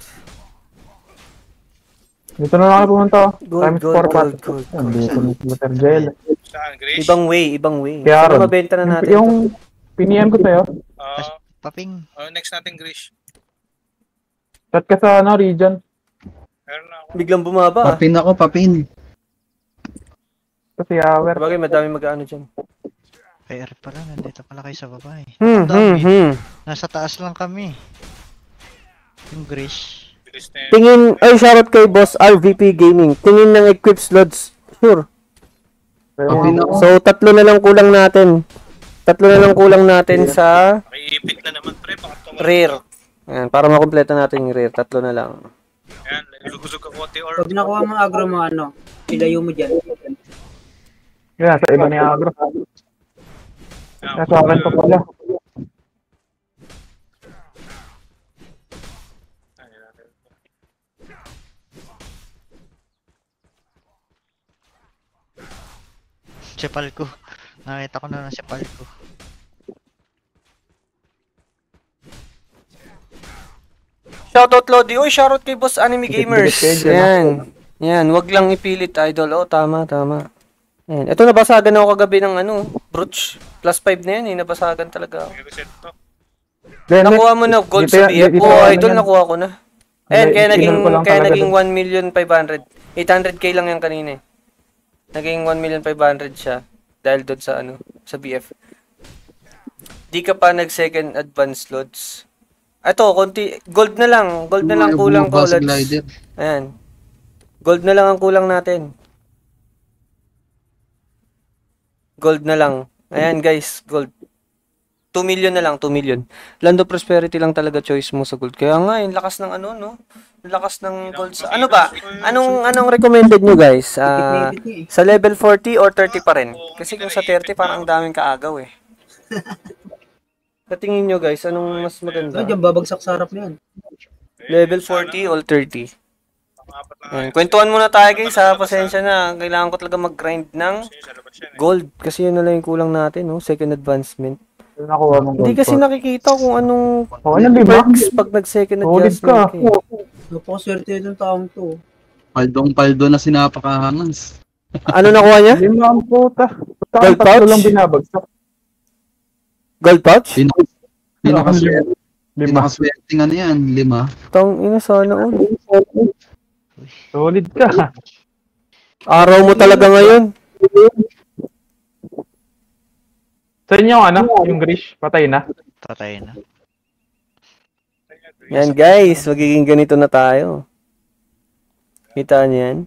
Dito na lang ako pumunta. Gold, Times gold, four gold, pa. gold, Yan, gold. dito na sa Tergel. Saan, Grace? Ibang way, ibang way. Kaya Sana ron. mabenta na natin. Yung piniem ko sa'yo. Ah, Paping. oh, next natin, Grace. Shot ka sa ano, region. Meron na ako. Biglang bumaba. ah. Papin ako, papin. Kasi Yawer. Bagay, madami mag-ano dyan. K R pala, nandito pala kayo sa baba eh. Hmm, Ang dami. hmm, hmm. Nasa taas lang kami. Yung Grace. Bilis na yun. Tingin, ay shoutout kay Boss R V P Gaming. Tingin ng equip slots. Sure. Papin ako. So, tatlo na lang kulang natin. Tatlo na lang kulang natin sa Makiipit na naman, pre. Baka tumalon. rare. Ayan, para makompleto natin yung rare. Tatlo na lang. Ayan, lugusog ako konti or... Pag nakuha mo agro mo ano, ilayo mo dyan. Yan, sa iba ni Agro. Nasa akin pa pala. Sipal ko. Nakita ko na ng sipal ko. Shoutout Lodi. Uy, shoutout kay Boss Anime Gamers. Dikit-dikit kayo dyan, Yan. Yan, wag lang ipilit idol. Oh, tama, tama. Yan. Ito nabasagan ako kagabi ng ano, brooch. Plus five na yan, eh. Nabasagan talaga ako. Reset to. Then, Nakuha mo na gold dito sa yan- B F. dito Oo, yan, idol, yan. nakuha ko na. Ayan, Hindi, kaya naging, sinul ko lang kaya talaga naging dun. one million five hundred. eight hundred K lang yan kanina eh. Naging one million five hundred siya. Dahil doon sa ano, sa B F. Di ka pa nag-second advance loads. Ito, konti, gold na lang. Gold na lang kulang ko, Bumaba sa Lods. glider. Ayan. Gold na lang ang kulang natin. Gold na lang. Ayan guys, gold. two million na lang, two million. Lando Prosperity lang talaga choice mo sa gold. Kaya nga, yung lakas ng ano, no? Yung lakas ng gold sa... Ano ba? Anong anong recommended nyo guys? Ah, sa level forty or thirty pa rin? Kasi kung sa thirty, parang ang daming kaagaw eh. Sa tingin nyo guys, anong mas maganda? Diyan babagsak sa harap niyan. Level forty or thirty? Ayan, kwentuhan muna tayo guys ha, pasensya na. Kailangan ko talaga mag-grind ng gold. Kasi yun na lang yung kulang natin, no? Second advancement. Nakuha mong Hindi kasi nakikita kung anong Oh, ano, di ba? perks pag nag-second Solid adjustment. ka. Eh. Napakaswerte itong taong to. Paldong-paldo na sinapakahangas. Ano nakuha niya? Lima ang puta. Gold Tatlo pouch? lang binabagsak. Gold pouch? Pinak- Pinakaswerte. Lima. Pinakaswerte nga na yan, lima. Tong ina sana all. Solid ka. Araw mo talaga ngayon. Sa inyo, ano? Yung Grish, patay na. Patay na. Yan guys, magiging ganito na tayo. Kita niyo yan?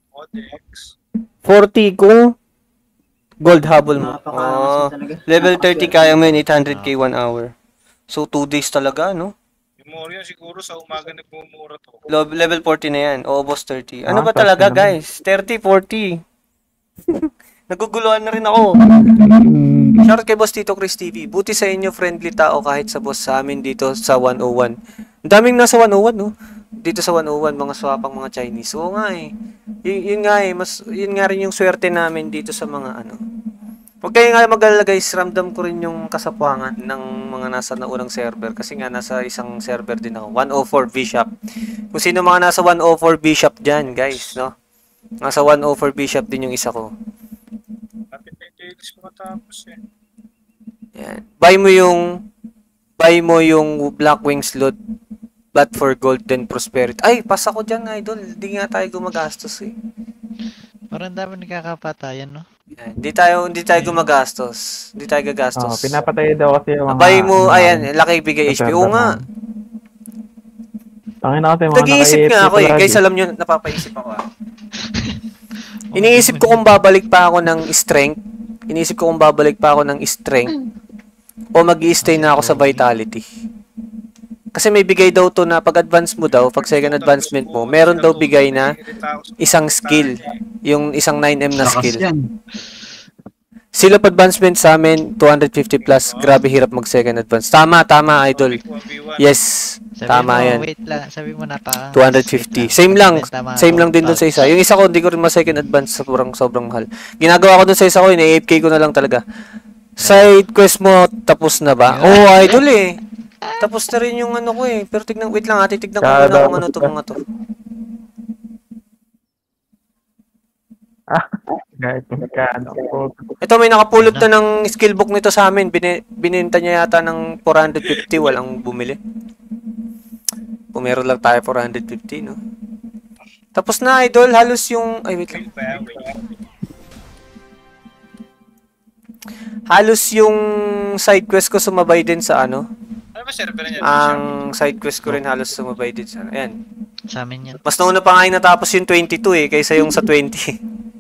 forty kung gold habol mo. Oh, level thirty kaya mo yun, eight hundred K one hour. So two days talaga, no? Yung Moria siguro sa umaga nagmumura to. Lo- Level forty na yan, o boss thirty. Ano Ah, ba tapos talaga naman. guys? thirty, forty. Naguguluhan na rin ako. Shoutout kay Boss Tito Chris T V. Buti sa inyo, friendly tao kahit sa boss sa amin dito sa one oh one. Ang daming nasa one oh one, no? Dito sa one oh one, mga swapang mga Chinese. Oo nga eh. Y- yun nga eh, mas, yun nga rin yung swerte namin dito sa mga ano. Huwag kayo nga mag-alala guys, ramdam ko rin yung kasapuangan ng mga nasa naunang server. Kasi nga nasa isang server din ako, one oh four V-Shop. Kung sino mga nasa one oh four V-Shop dyan guys, no? Nasa one oh four V-Shop din yung isa ko. Kapit na yung ko matapos eh. Yan. Buy mo yung buy mo yung Black Wings loot but for gold then prosperity. Ay, pasa ko dyan idol. Hindi nga tayo gumagastos eh. Parang dami nagkakapatayan, no? Yan. Hindi tayo hindi tayo gumagastos. Hindi tayo Oh, gagastos. pinapatay daw kasi yung mga... Buy mo, ano, ayan, laki bigay H P. Oo nga. Tangin na kasi mga Nag-iisip nga ako eh. Guys, alam nyo, napapaisip ako ah. Iniisip ko kung babalik pa ako ng strength. Iniisip ko kung babalik pa ako ng strength. O mag-i-stay na ako sa vitality. Kasi may bigay daw to na pag advance mo daw, pag second advancement mo, meron daw bigay na isang skill. Yung isang nine M na Lakas skill. yan. Sila pa advancement sa amin, two hundred fifty plus. Grabe hirap mag second advance. Tama, tama, idol. Yes, Sabi tama mo, yan. wait lang. Sabi mo napaka... two hundred fifty. Same lang. Tama Same ako. lang din dun sa isa. Yung isa ko, hindi ko rin ma-second advance. Sobrang, sobrang mahal. Ginagawa ko dun sa isa ko, ina-A F K ko na lang talaga. Side quest mo, tapos na ba? Oo, oh, idol eh. Tapos na rin yung ano ko eh. Pero tignan, wait lang ha. Titignan ko muna kung ano to mga to. Ah, guys, magkano po. Ito, may nakapulot na ng skill book nito sa amin. Bini, bininta niya yata ng four hundred fifty. Walang bumili. Pumero lang tayo four hundred fifty, no? Tapos na, idol. Halos yung... Ay, wait lang. Halos yung side quest ko sumabay din sa ano. Ano ba server niya? Ang side quest ko rin halos sumabay din sa ano. Ayan. Sa amin yan. Mas nauna pa nga yung natapos yung twenty-two eh, kaysa yung sa twenty.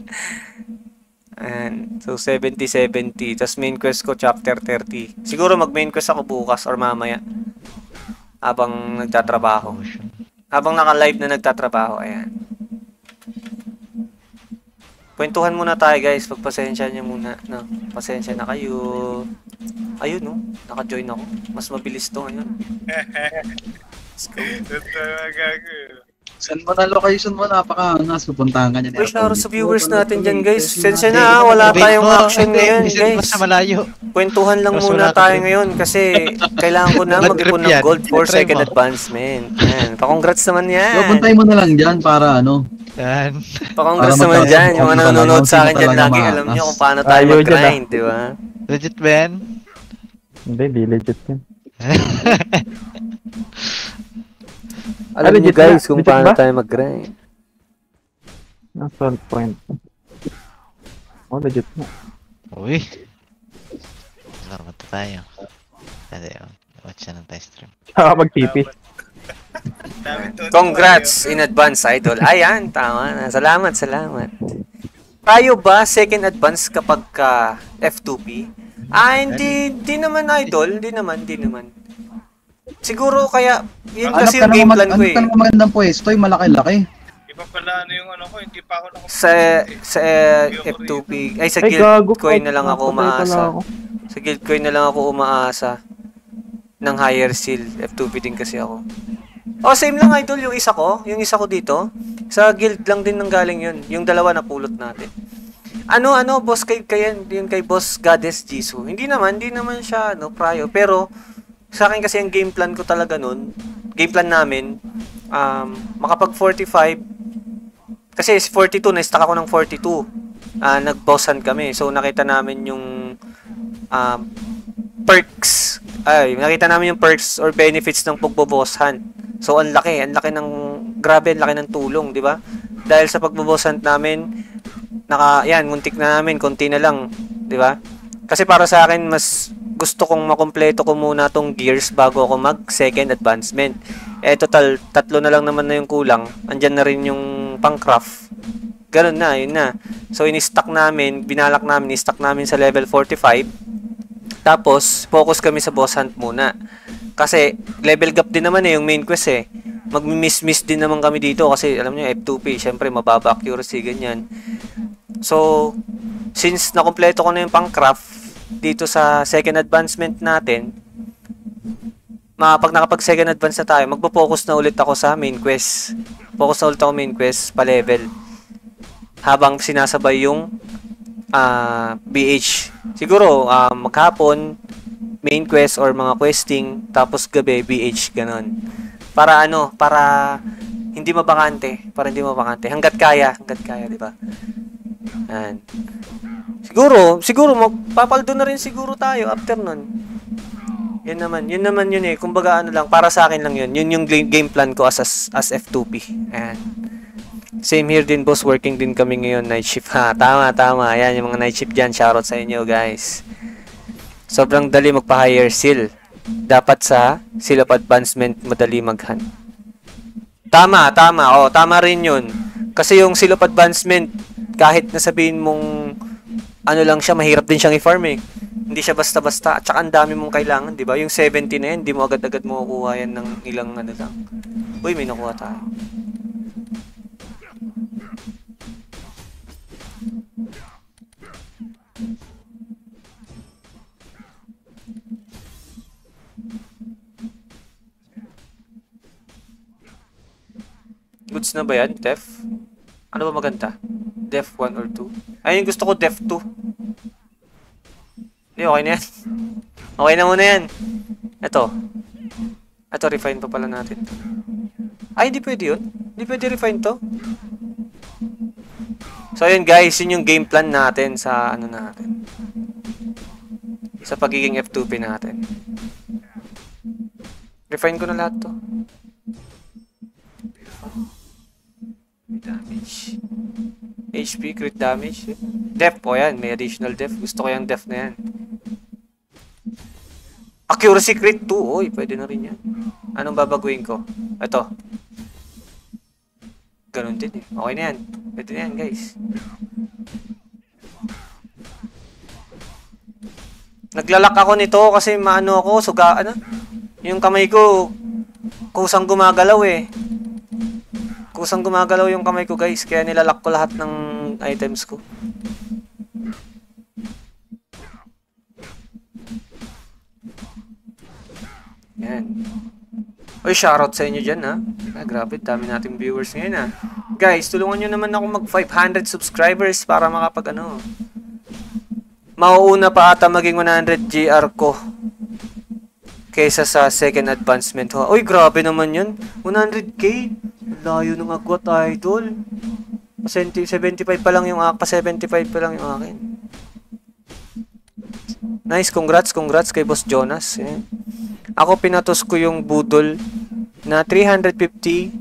Ayan. So, seventy seventy. Tapos main quest ko, chapter thirty. Siguro mag-main quest ako bukas or mamaya. Habang nagtatrabaho. Habang naka-live na nagtatrabaho. Ayan. Kwentuhan muna tayo guys. Pagpasensya niyo muna. No? Pasensya na kayo. Ayun no. Naka-join ako. Mas mabilis to ngayon. Let's go. Saan mo na location mo? Napakahangas. Pupuntahan ka niya. Uy, shoutout sa viewers natin dyan guys. Sensya na ha. Wala tayong action ngayon guys. Sa malayo. Kwentuhan lang Mas muna wala ka tayo din. ngayon kasi kailangan ko na Mag-trip mag-ipon ng yan. gold for Try second mo. advancement. Yan. Pa-congrats naman yan. Pupuntay mo na lang dyan para ano. Yan. Pa-congrats Para naman magka- dyan. Yung mga para nanonood sa akin magka- dyan talaga lagi. maatas. Alam nyo kung paano tayo Ayaw dyan, mag-grind, di ba? Legit, Ben? Hindi, di legit yun. Alam Ah, nyo legit guys na. kung Legit paano ba? tayo mag-grind. Assault point. Oh, legit na. Uy. Normal tayo. Kasi, oh, watch na ng tayo stream. Tsaka mag-T P. Congrats in advance, idol. Ayan, tama na. Salamat, salamat. Tayo ba second advance kapag ka F two P? Ah, hindi, di naman idol. Di naman, di naman. Siguro kaya, yun kasi yung game plan ko eh. Ano ka magandang pwesto? Yung malaki-laki. Iba pala ano yung ano ko, hindi pa ako naka- Sa, sa uh, F two P, ay sa Ay, guild gago, coin na lang ako patay pala umaasa. ako. Sa guild coin na lang ako umaasa. ng higher seal. F two P din kasi ako. Oh, same lang idol yung isa ko. Yung isa ko dito. Sa guild lang din nang galing yun. Yung dalawa na pulot natin. Ano, ano, boss kay, kay, yun kay boss Goddess Jisoo. Hindi naman, hindi naman siya, no, prayo. Pero, sa akin kasi ang game plan ko talaga nun, game plan namin, um, makapag forty-five, kasi forty-two, na-stack ako ng forty-two. Uh, nag-bossan kami. So, nakita namin yung um, perks. Ay, nakita namin yung perks or benefits ng pagbo-boss hunt. So, ang laki. Ang laki ng, grabe, ang laki ng tulong, di ba? Dahil sa pagbo-boss hunt namin, naka, yan, muntik na namin, konti na lang, di ba? Kasi para sa akin, mas gusto kong makumpleto ko muna tong gears bago ako mag-second advancement. Eh, total, tatlo na lang naman na yung kulang. Andyan na rin yung pang-craft. Ganun na, yun na. So, in-stack namin, binalak namin, in-stack namin sa level forty-five. Tapos, focus kami sa boss hunt muna. Kasi, level gap din naman eh, yung main quest eh. Mag-miss-miss din naman kami dito kasi, alam nyo, F two P, syempre, mababa accuracy, ganyan. So, since nakompleto ko na yung pang-craft dito sa second advancement natin, pag nakapag second advance na tayo, magpo-focus na ulit ako sa main quest. Focus na ulit ako main quest pa level. Habang sinasabay yung uh, B H. Siguro, uh, maghapon, main quest or mga questing, tapos gabi, B H, ganon. Para ano, para hindi mabakante. Para hindi mabakante. Hanggat kaya, hanggat kaya, di ba? Yan. Siguro, siguro, magpapaldo na rin siguro tayo after nun. Yun naman, yun naman yun eh. Kumbaga ano lang, para sa akin lang yun. Yun yung game plan ko as, as, as F two P. Ayan. Same here din, boss. Working din kami ngayon, night shift. Ha, tama, tama. Ayan, yung mga night shift dyan. Shoutout sa inyo, guys. Sobrang dali magpa-higher seal. Dapat sa seal of advancement, madali mag-hunt. Tama, tama. O, tama rin yun. Kasi yung seal of advancement, kahit nasabihin mong ano lang siya, mahirap din siyang i-farm eh. Hindi siya basta-basta. At saka ang dami mong kailangan, di ba? Yung seventy na yan, hindi mo agad-agad makukuha yan ng ilang ano lang. Uy, may nakuha tayo. Goods na ba yan, Def? Ano ba maganda? Def one or two? Ayun, gusto ko Def two. Hindi, okay na yan. Okay na muna yan. Ito. Ito, refine pa pala natin. Ay, hindi pwede yun. Hindi pwede refine to. So, yun guys. Yun yung game plan natin sa ano natin. Sa pagiging F two P natin. Refine ko na lahat to. Damage. H P, crit damage. Def, o yan. May additional def. Gusto ko yung def na yan. Accuracy crit two. Uy, pwede na rin yan. Anong babaguhin ko? Ito. Ganun din eh. Okay na yan. Pwede na yan, guys. Naglalak ako nito kasi maano ako. Suga, ano? Yung kamay ko, kusang gumagalaw eh. Kusang gumagalaw yung kamay ko, guys. Kaya nilalak ko lahat ng items ko. Yan. Uy, shoutout sa inyo dyan, ha? Ah, grabe, dami nating viewers ngayon, ha? Guys, tulungan nyo naman ako mag five hundred subscribers para makapag, ano, mauuna pa ata maging one hundred G R ko kaysa sa second advancement. Uy, grabe naman yun. one hundred K? Layo ng agwat, idol. seventy-five pa lang yung pa seventy-five pa lang yung akin. Nice, congrats, congrats kay Boss Jonas. Eh. Ako pinatos ko yung budol na three hundred fifty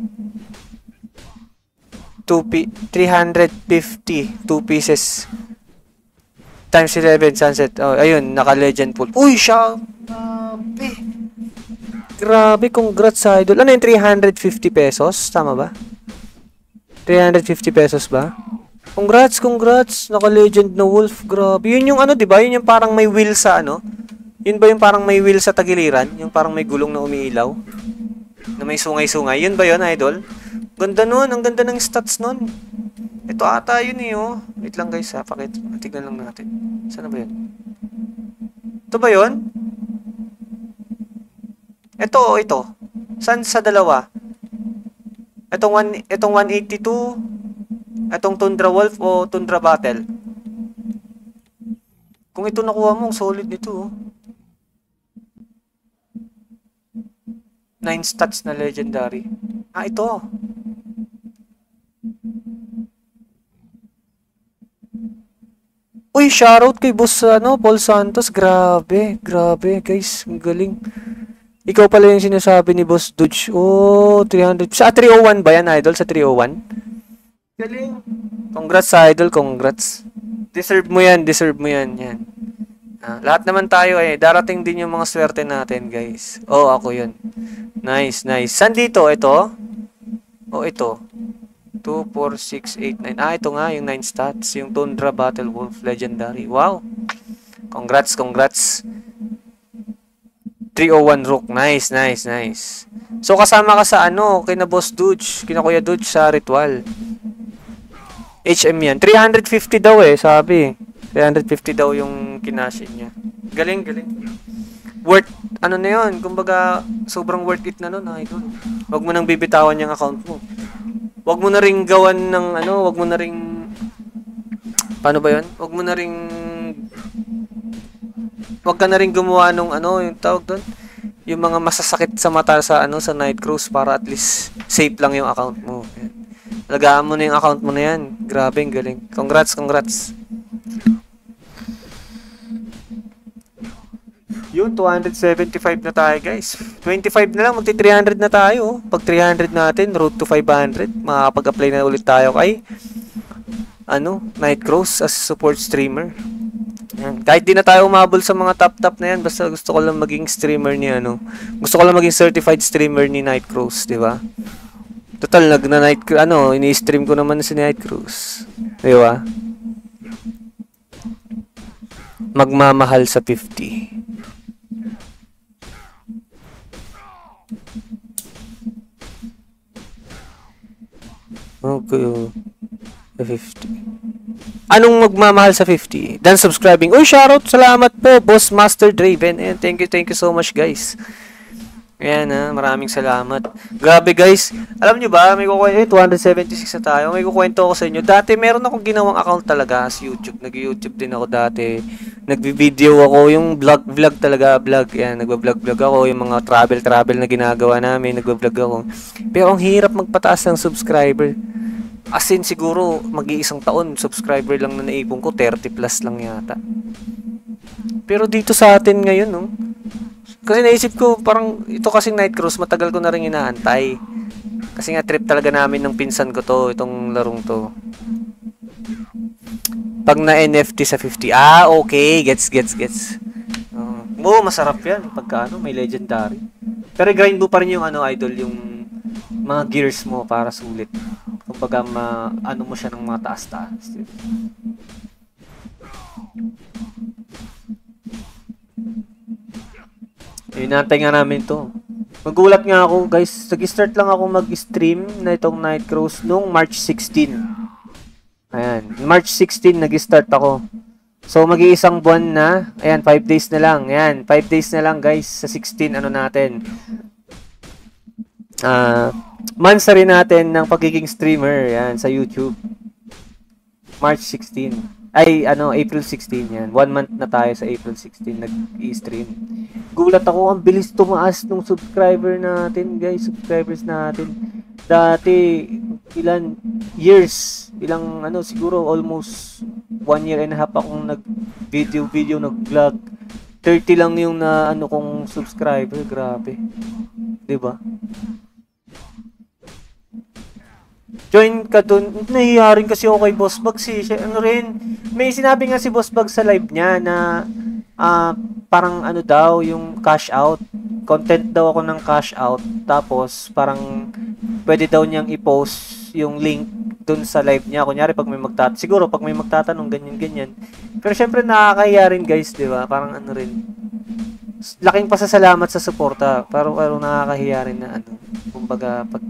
three hundred fifty two pieces times eleven sunset. Oh, ayun, naka-legend pool. Uy, siya. Grabe. Grabe, congrats sa idol. Ano yung three hundred fifty pesos? Tama ba? three hundred fifty pesos ba? Congrats, congrats. Naka-legend na wolf. Grabe. Yun yung ano, di ba? Yun yung parang may wheel sa ano? Yun ba yung parang may wheel sa tagiliran? Yung parang may gulong na umiilaw? Na may sungay-sungay? Yun ba yun, idol? Ganda nun. Ang ganda ng stats nun. Ito ata yun eh, oh. Wait lang guys, ha. Pakit. Tignan lang natin. Saan ba yun? Ito ba yun? Ito o ito? Saan sa dalawa? Itong, one, itong one eighty-two, itong Tundra Wolf o Tundra Battle? Kung ito nakuha mo, solid nito. Oh. nine stats na legendary. Ah, ito. Uy, shoutout kay boss ano, Paul Santos. Grabe, grabe guys. Ang galing. Ikaw pala yung sinasabi ni Boss Dodge. Oh, three hundred. Sa three oh one ba yan, Idol? Sa three oh one? Galing. Congrats sa Idol, congrats. Deserve mo yan, deserve mo yan. Yan. Ah, lahat naman tayo eh. Darating din yung mga swerte natin, guys. Oh, ako yun. Nice, nice. Saan dito? Ito? Oh, ito. two, four, six, eight, nine. Ah, ito nga, yung nine stats. Yung Tundra Battle Wolf Legendary. Wow. Congrats, congrats. three oh one Rook. Nice, nice, nice. So, kasama ka sa ano, kina Boss Dodge, kina Kuya Dodge sa Ritual. H M yan. three hundred fifty daw eh, sabi. three hundred fifty daw yung kinashin niya. Galing, galing. Worth, ano na yun, kumbaga, sobrang worth it na nun, Idol. Huwag mo nang bibitawan yung account mo. Huwag mo na ring gawan ng ano, huwag mo na ring paano ba 'yun? Huwag mo na ring Huwag ka na ring gumawa ng ano, yung tawag doon, yung mga masasakit sa mata sa ano sa Night Cruise para at least safe lang yung account mo. Alagaan mo na yung account mo na 'yan. Grabe, ang galing. Congrats, congrats. Yun, two seventy-five na tayo, guys. twenty-five na lang, magti three hundred na tayo. Pag three hundred natin, road to five hundred. Makakapag-apply na ulit tayo kay ano, Night Cruise as support streamer. Yan. Kahit di na tayo umabol sa mga top-top na yan, basta gusto ko lang maging streamer ni ano. Gusto ko lang maging certified streamer ni Night Cruise, di ba? Total, nag na Night ano, ini-stream ko naman si Night Cruise. Di ba? Magmamahal sa fifty. Okay, fifty. Anong magmamahal sa fifty? Dan subscribing. Uy, shoutout. Salamat po, Boss Master Draven. Ayan, thank you, thank you so much, guys. Ayan, ha, maraming salamat. Grabe, guys. Alam nyo ba, may kukwento, eh, two seventy-six na tayo. May kukwento ako sa inyo. Dati, meron akong ginawang account talaga sa YouTube. Nag-YouTube din ako dati. Nag-video ako, yung vlog, vlog talaga, vlog. Ayan, nag-vlog-vlog ako. Yung mga travel-travel na ginagawa namin, nag-vlog ako. Pero ang hirap magpataas ng subscriber. As in, siguro, mag-iisang taon, subscriber lang na naipon ko, thirty plus lang yata. Pero dito sa atin ngayon, no? Kasi naisip ko, parang, ito kasing Night Cruise, matagal ko na rin inaantay. Kasi nga, trip talaga namin ng pinsan ko to, itong larong to. Pag na-N F T sa fifty, ah, okay, gets, gets, gets. Uh, oh, masarap yan, pagka ano, may legendary. Pero grind mo pa rin yung ano, Idol, yung mga gears mo para sulit. Kumbaga, ma, ano mo siya ng mga taas-taas. Inantay nga namin to. Magulat nga ako, guys. Nag-start lang ako mag-stream na itong Night Cruise noong March sixteen. Ayan. March sixteen nag-start ako. So, mag-iisang buwan na. Ayan, five days na lang. Ayan, five days na lang, guys. Sa sixteen, ano natin. Ah... Uh, months na rin natin ng pagiging streamer, yan, sa YouTube. March sixteen. Ay, ano, April sixteen, yan. One month na tayo sa April sixteen nag-i-stream. Gulat ako, ang bilis tumaas ng subscriber natin, guys. Subscribers natin. Dati, ilan years, ilang, ano, siguro almost one year and a half akong nag-video-video, nag-vlog. thirty lang yung na, ano, kong subscriber. Grabe. Diba? Join ka dun. Nahiya rin kasi ako kay Boss Bugs eh. Ano rin, may sinabi nga si Boss Bugs sa live niya na uh, parang ano daw, yung cash out. Content daw ako ng cash out. Tapos parang pwede daw niyang i-post yung link dun sa live niya. Kunyari pag may magtatanong, siguro pag may magtatanong, ganyan-ganyan. Pero syempre nakakahiya rin, guys, di ba? Parang ano rin. Laking pasasalamat sa suporta. Pero, pero nakakahiya rin na ano. Kumbaga pag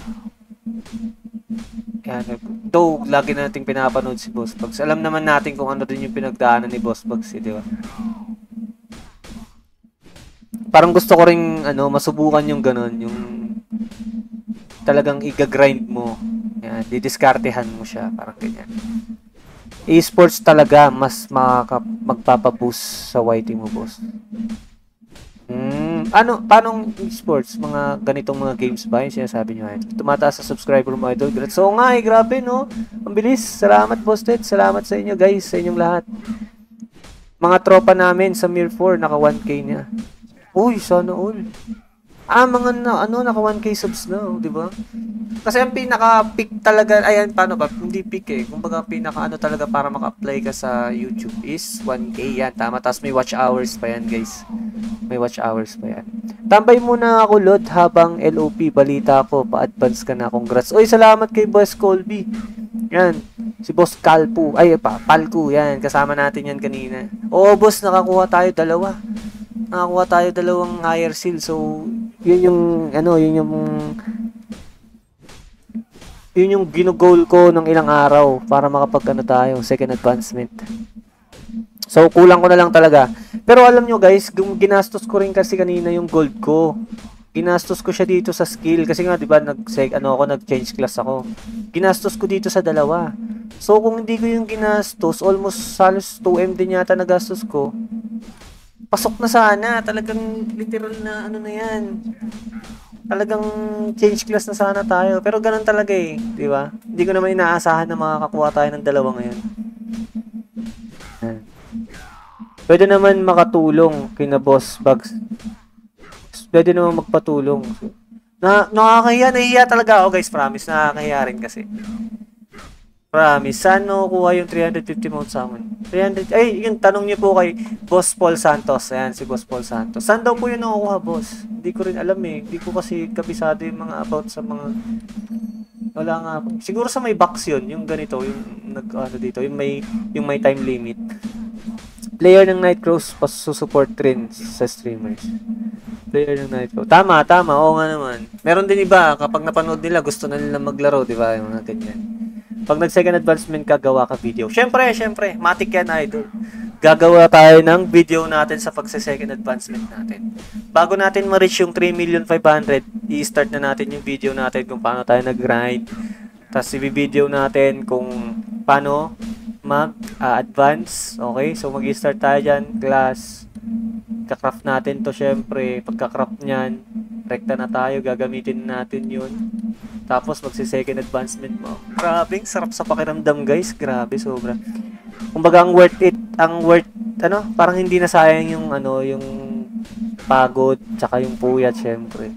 yan, though lagi nating pinapanood si Boss Bugs. Alam naman natin kung ano din yung pinagdaanan ni Boss Bugs, eh, di ba? parang gusto ko ring ano, masubukan yung ganun, yung talagang iga-grind mo. Yan, didiskartehan mo siya, parang ganyan. E-sports talaga mas makaka magpapa-boost sa Y T mo, boss. Hmm, ano, paano e-sports? Mga ganitong mga games ba yung sinasabi nyo? Tumataas sa subscriber mo, idol. So nga eh, grabe no. Ang bilis. Salamat, boss Ted. Salamat sa inyo, guys. Sa inyong lahat. Mga tropa namin sa Mir four, naka one K niya. Uy, sana all. Ah, mga na, ano, naka one K subs na, oh, di ba? Kasi ang pinaka-peak talaga, ayan, paano ba? Hindi peak eh. Kumbaga, pinaka-ano talaga para maka-apply ka sa YouTube is one K yan. Tama, tapos may watch hours pa yan, guys. May watch hours pa yan. Tambay muna ako, Lord, habang L O P, balita ko, pa-advance ka na. Congrats. Uy, salamat kay Boss Colby. Yan, si Boss Kalpu. Ay, pa, Palku, yan. Kasama natin yan kanina. Oo, boss, nakakuha tayo dalawa. Nakakuha tayo dalawang higher seal. So, yun yung, ano, yun yung, yun yung ginugol ko ng ilang araw para makapag, ano tayo, second advancement. So, kulang ko na lang talaga. Pero alam nyo guys, ginastos ko rin kasi kanina yung gold ko. Ginastos ko siya dito sa skill. Kasi nga, di ba, nag, ano ako, nag-change class ako. Ginastos ko dito sa dalawa. So, kung hindi ko yung ginastos, almost halos two M din yata nagastos ko. Pasok na sana. Talagang literal na ano na yan. Talagang change class na sana tayo. Pero ganun talaga eh. Di ba? Hindi ko naman inaasahan na makakakuha tayo ng dalawa ngayon. Pwede naman makatulong kina Boss Bugs. Pwede naman magpatulong. Na, nakakahiya. Nahihiya talaga ako guys. Promise. Nakakahiya rin kasi. Promise. Saan nakukuha yung three hundred fifty mount summon? three hundred, ay, yung tanong niyo po kay Boss Paul Santos. Ayan, si Boss Paul Santos. Saan daw po yun nakukuha, boss? Hindi ko rin alam eh. Hindi ko kasi kabisado yung mga about sa mga... Wala nga po. Siguro sa may box yun. Yung ganito. Yung nag, ano dito. Yung may, yung may time limit. Player ng Nightcrows pasusupport rin sa streamers. Player ng Nightcrows. Tama, tama. Oo nga naman. Meron din iba. Kapag napanood nila, gusto na nila maglaro. Diba? Yung mga ganyan. Pag nag-second advancement ka, gawa ka video. Syempre, syempre, matik yan, idol. Gagawa tayo ng video natin sa pag-second advancement natin. Bago natin ma-reach yung three million five hundred, i-start na natin yung video natin kung paano tayo nag-grind. Tapos i-video natin kung paano mag-advance. Uh, okay? So, mag-i-start tayo dyan, class. Kakraft natin to, syempre. Pagka-craft nyan, rekta na tayo, gagamitin natin yun. Tapos magsi-second advancement mo. Grabe, sarap sa pakiramdam guys. Grabe, sobra. Kumbaga ang worth it, ang worth, ano, parang hindi na sayang yung, ano, yung pagod, tsaka yung puyat, syempre.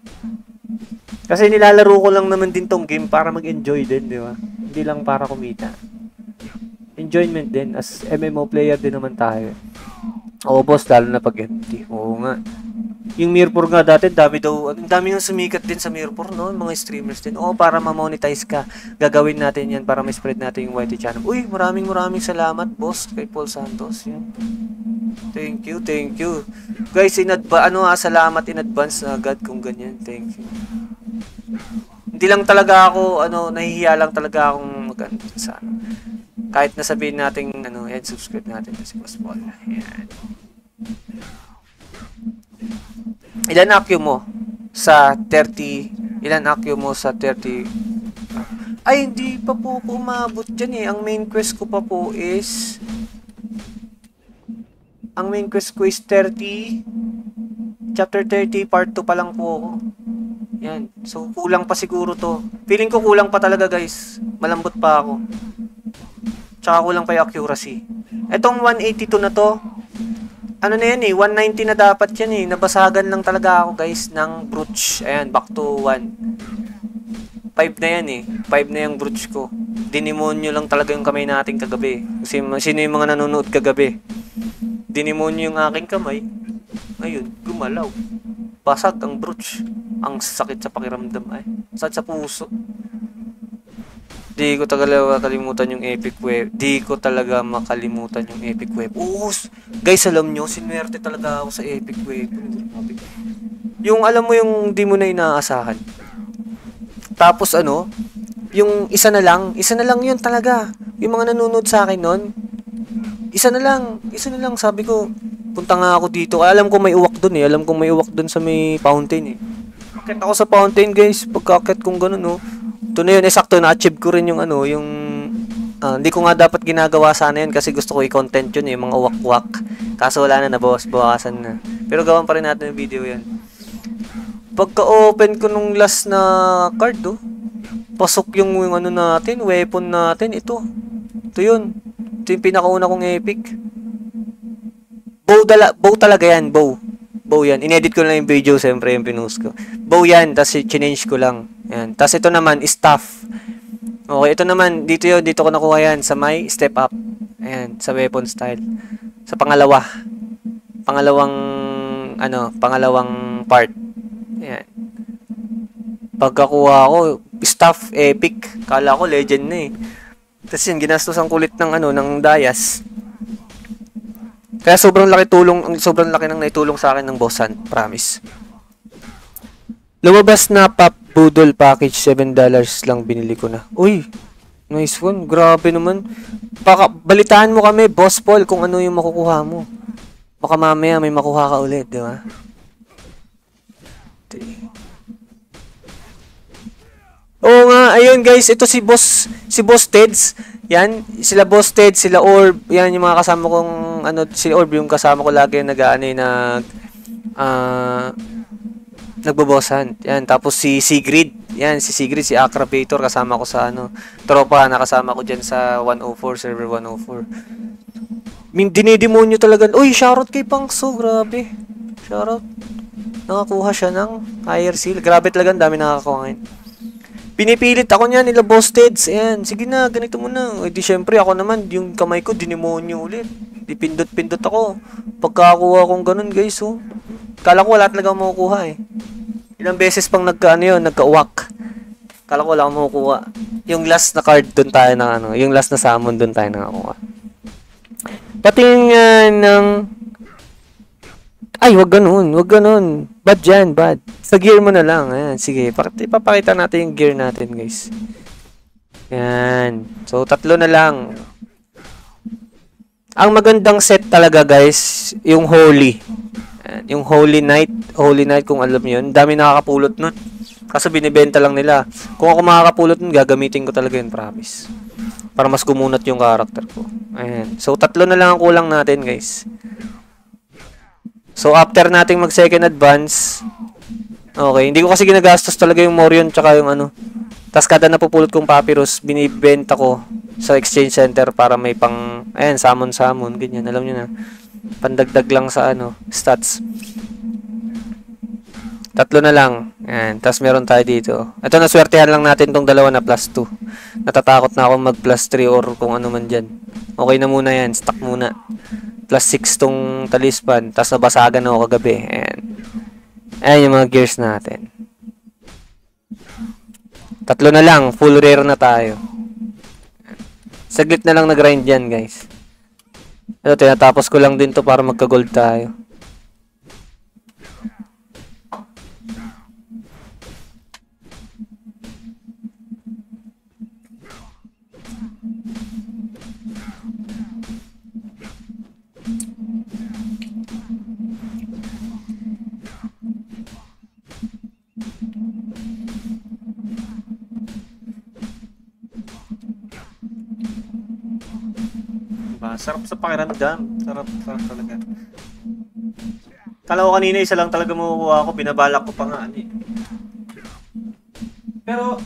Kasi nilalaro ko lang naman din tong game para mag-enjoy din, di ba? Hindi lang para kumita. Enjoyment din, as M M O player din naman tayo. Oo, boss, lalo na pag empty. Oo nga. Yung Mirror nga dati, dami daw, ang dami yung sumikat din sa Mirror, no? Mga streamers din. Oo, para ma-monetize ka. Gagawin natin yan para ma-spread natin yung Y T channel. Uy, maraming maraming salamat, boss, kay Paul Santos. Yan. Thank you, thank you. Guys, in advance, ano ha, salamat in advance agad kung ganyan. Thank you. Hindi lang talaga ako, ano, nahihiya lang talaga akong mag-ano sa ano. Kahit nasabihin natin, ano, yan, subscribe natin si Boss Paul. Yan. Ilan accu mo sa thirty? Ilan accu mo sa thirty? Ay, hindi pa po ko umabot dyan eh. Ang main quest ko pa po is... Ang main quest ko is thirty. Chapter thirty, part two pa lang po ako. Yan. So, kulang pa siguro to. Feeling ko kulang pa talaga guys. Malambot pa ako. Tsaka kulang pa yung accuracy. Etong one eighty-two na to, ano na yan eh, one ninety na dapat yan eh. Nabasagan lang talaga ako guys ng brooch. Ayan, back to one. five na yan eh. five na yung brooch ko. Dinimonyo lang talaga yung kamay natin kagabi. Kasi sino yung mga nanonood kagabi? Dinimonyo yung aking kamay. Ayun, gumalaw. Basag ang brooch. Ang sakit sa pakiramdam ay. Sakit sa puso. Di ko talaga makalimutan yung epic web. Di ko talaga makalimutan yung epic web. Oo, guys, alam nyo, sinwerte talaga ako sa epic web. Yung alam mo yung di mo na inaasahan. Tapos ano, yung isa na lang, isa na lang yun talaga. Yung mga nanonood sa akin nun, isa na lang, isa na lang, sabi ko, Punta nga ako dito. Alam ko may uwak dun eh. Alam ko may uwak dun sa may fountain eh. Akit ako sa fountain guys. Pagkakit kong ganun no. Ito na yun. Eh sakto na-achieve ko rin yung ano. Yung... Uh, hindi ko nga dapat ginagawa sana yun kasi gusto ko i-content yun eh. Yung mga uwak-uwak. Kaso wala na. Nabawas-bawasan na. Pero gawan pa rin natin yung video yan. Pagka-open ko nung last na card oh. Pasok yung, yung ano natin. Weapon natin. Ito. Ito yun. Ito yung pinakauna kong epic. Bow, dala, bow talaga yan, bow. Bow yan. Inedit ko lang yung video, siyempre yung pinost ko. Bow yan, tapos change ko lang. Yan. Tapos ito naman, staff. Okay, ito naman, dito yun, dito ko nakuha yan, sa may step up. Ayan, sa weapon style. Sa pangalawa. Pangalawang, ano, pangalawang part. Ayan. Pagkakuha ko, staff, epic. Kala ko, legend na eh. Tapos yun, ginastos ang kulit ng, ano, ng Dayas. Kaya sobrang laki tulong, sobrang laki nang naitulong sa akin ng Boss Hunt, promise. Lumabas na Pop Boodle package, seven dollars lang binili ko na. Uy, nice one, grabe naman. Baka, balitaan mo kami, Boss Paul, kung ano yung makukuha mo. Baka mamaya may makuha ka ulit, di ba? Oo nga, ayun guys, ito si Boss, si Boss Teds. Yan, sila Boss Ted, sila Orb, yan yung mga kasama kong, ano, si Orb yung kasama ko lagi nag, ano, nag, ah, uh, nagbobosan. Yan, tapos si Sigrid, yan, si Sigrid, si Acrabator, kasama ko sa, ano, tropa, nakasama ko dyan sa one oh four, server one oh four. Dinidemonyo talaga, uy, shoutout kay Pangso, grabe, shoutout. Nakakuha siya ng higher seal, grabe talaga, dami nakakakuha ngayon. Pinipilit ako niyan nila Boss Teds. Ayan, sige na, ganito mo na. E di syempre ako naman, yung kamay ko, dinimonyo ulit. Di pindot-pindot ako. Pagkakuha kong ganun guys, oh. Kala ko wala talaga makukuha eh. Ilang beses pang nagka, ano yun, nagka-uwak. Kala ko wala akong makukuha. Yung last na card doon tayo na, ano, yung last na summon doon tayo nakakuha. Pating uh, ng... Ay, wag ganun, wag ganun. Bad yan, bad. Sa gear mo na lang. Ayan, sige. Ipapakita natin yung gear natin, guys. Ayan. So, tatlo na lang. Ang magandang set talaga, guys, yung Holy. Ayan, yung Holy Knight. Holy Knight, kung alam nyo yun. Dami nakakapulot nun. Kaso binibenta lang nila. Kung ako makakapulot nun, gagamitin ko talaga yun, promise. Para mas kumunat yung karakter ko. Ayan. So, tatlo na lang ang kulang natin, guys. So, after nating mag-second advance, okay, hindi ko kasi ginagastos talaga yung Morion tsaka yung ano. Tapos kada napupulot kong papyrus, binibenta ko sa exchange center para may pang, ayan, summon-summon, ganyan, alam nyo na. Pandagdag lang sa ano, stats. Tatlo na lang. Ayan, tapos meron tayo dito. Ito, naswertehan lang natin tong dalawa na plus two. Natatakot na ako mag plus three or kung ano man dyan. Okay na muna yan, stock muna. Plus six tong talispan. Tapos nabasagan ako kagabi. Ayan. Ayan yung mga gears natin. Tatlo na lang. Full rare na tayo. Saglit na lang nag-grind yan, guys. Ito, tinatapos ko lang din to para magka-gold tayo. Sarap sa pakiramdam. Sarap, sarap talaga. Kala ko kanina isa lang talaga makukuha ako. Binabalak ko pa nga. Ano, eh. Pero...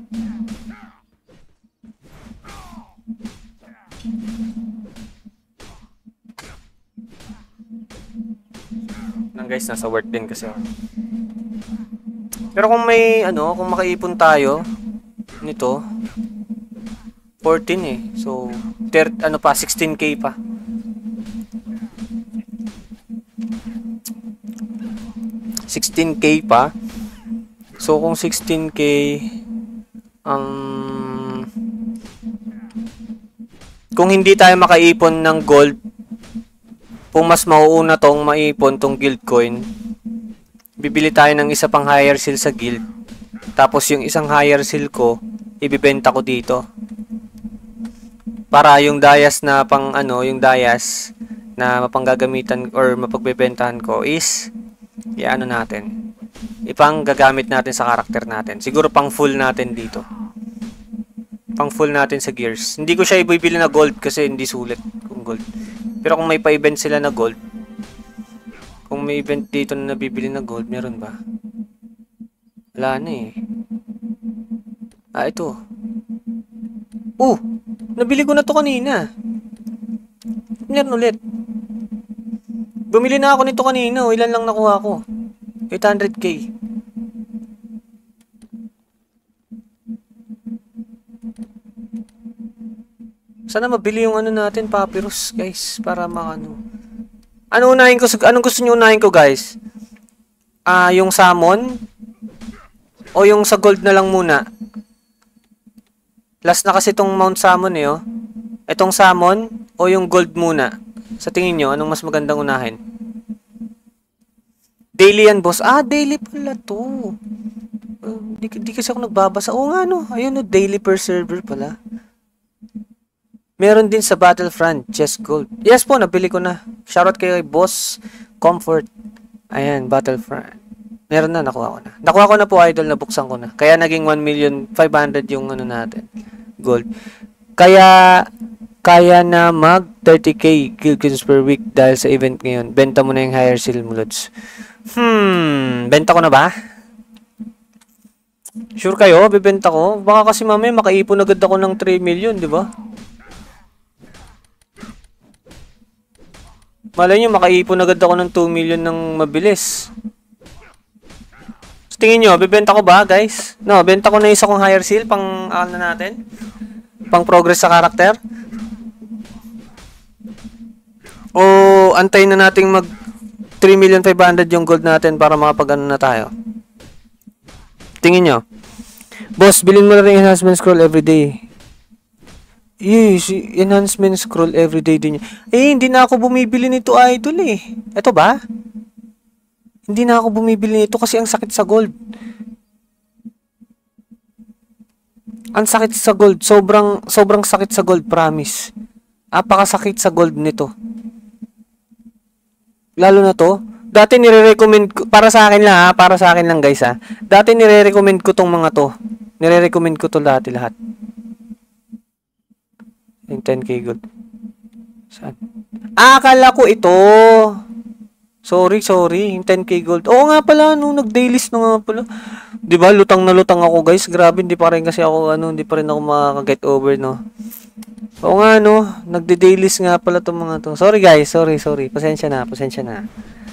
Nang guys, nasa work din kasi ako. Pero kung may, ano, kung makaipon tayo nito, fourteen eh. So, third, ano pa, sixteen K pa. sixteen K pa. So, kung sixteen K, um, kung hindi tayo makaipon ng gold, kung mas mauuna tong maipon tong guild coin, bibili tayo ng isa pang higher seal sa guild. Tapos yung isang higher seal ko, ibibenta ko dito. Para yung Dayas na pang ano, yung Dayas, na mapanggagamitan or mapagbebentahan ko is i-ano natin. Ipang gagamit natin sa karakter natin. Siguro pang full natin dito. Pang full natin sa gears. Hindi ko siya ibibili na gold kasi hindi sulit kung gold. Pero kung may pa-event sila na gold, kung may event dito na nabibili na gold, meron ba? Wala na eh. Ah, ito. Oh! Nabili ko na to kanina. Meron ulit. Bumili na ako nito kanina. O, ilan lang nakuha ko? eight hundred K. Sana mabili yung ano natin, papyrus, guys. Para makano. Ano unahin ko? Anong gusto nyo unahin ko, guys? Ah, yung salmon? O yung sa gold na lang muna? Last na kasi itong Mount Salmon eh, oh. Itong salmon o yung gold muna? Sa tingin nyo, anong mas magandang unahin? Daily yan, boss. Ah, daily pala to. Uh, di, di kasi ako nagbabasa. Oo nga, no. Ayun, no. Daily per server pala. Meron din sa Battlefront, chest gold. Yes po, nabili ko na. Shoutout kay Boss Comfort. Ayan, Battlefront. Meron na, nakuha ko na. Nakuha ko na po, idol, nabuksan ko na. Kaya naging one million five hundred yung ano natin. Gold. Kaya, kaya na mag thirty K kill kills per week dahil sa event ngayon. Benta mo na yung higher seal mo, Lods. Hmm, benta ko na ba? Sure kayo, bibenta ko? Baka kasi mamaya makaipon agad ako ng three million, di ba? Malay nyo, makaipon agad ako ng two million ng mabilis. So, tingin nyo, bibenta ko ba, guys? No, benta ko na isa kong higher seal, pang akal na natin. Pang progress sa karakter. O, antayin na nating mag three million five hundred yung gold natin para makapag-ano na tayo. Tingin nyo. Boss, bilhin mo na rin enhancement scroll everyday. Yes, enhancement scroll everyday din. Eh, hindi na ako bumibili nito, idol eh. Ito ba? Hindi na ako bumibili nito kasi ang sakit sa gold. Ang sakit sa gold. Sobrang, sobrang sakit sa gold, promise. Apakasakit sa gold nito. Lalo na to. Dati nire-recommend ko, para sa akin lang ha, para sa akin lang guys ha. Dati nire-recommend ko tong mga to. Nire-recommend ko to dati lahat. Yung ten K gold. Saan? Ah, akala ko ito. Sorry, sorry. Yung ten K gold. Oo nga pala, no, nag-daylist na nga pala. Diba, lutang na lutang ako guys. Grabe, hindi pa rin kasi ako, ano, hindi pa rin ako makaka-get over, no. Oo nga, no. Nagde-daylist nga pala itong mga to. Sorry guys, sorry, sorry. Pasensya na, pasensya na.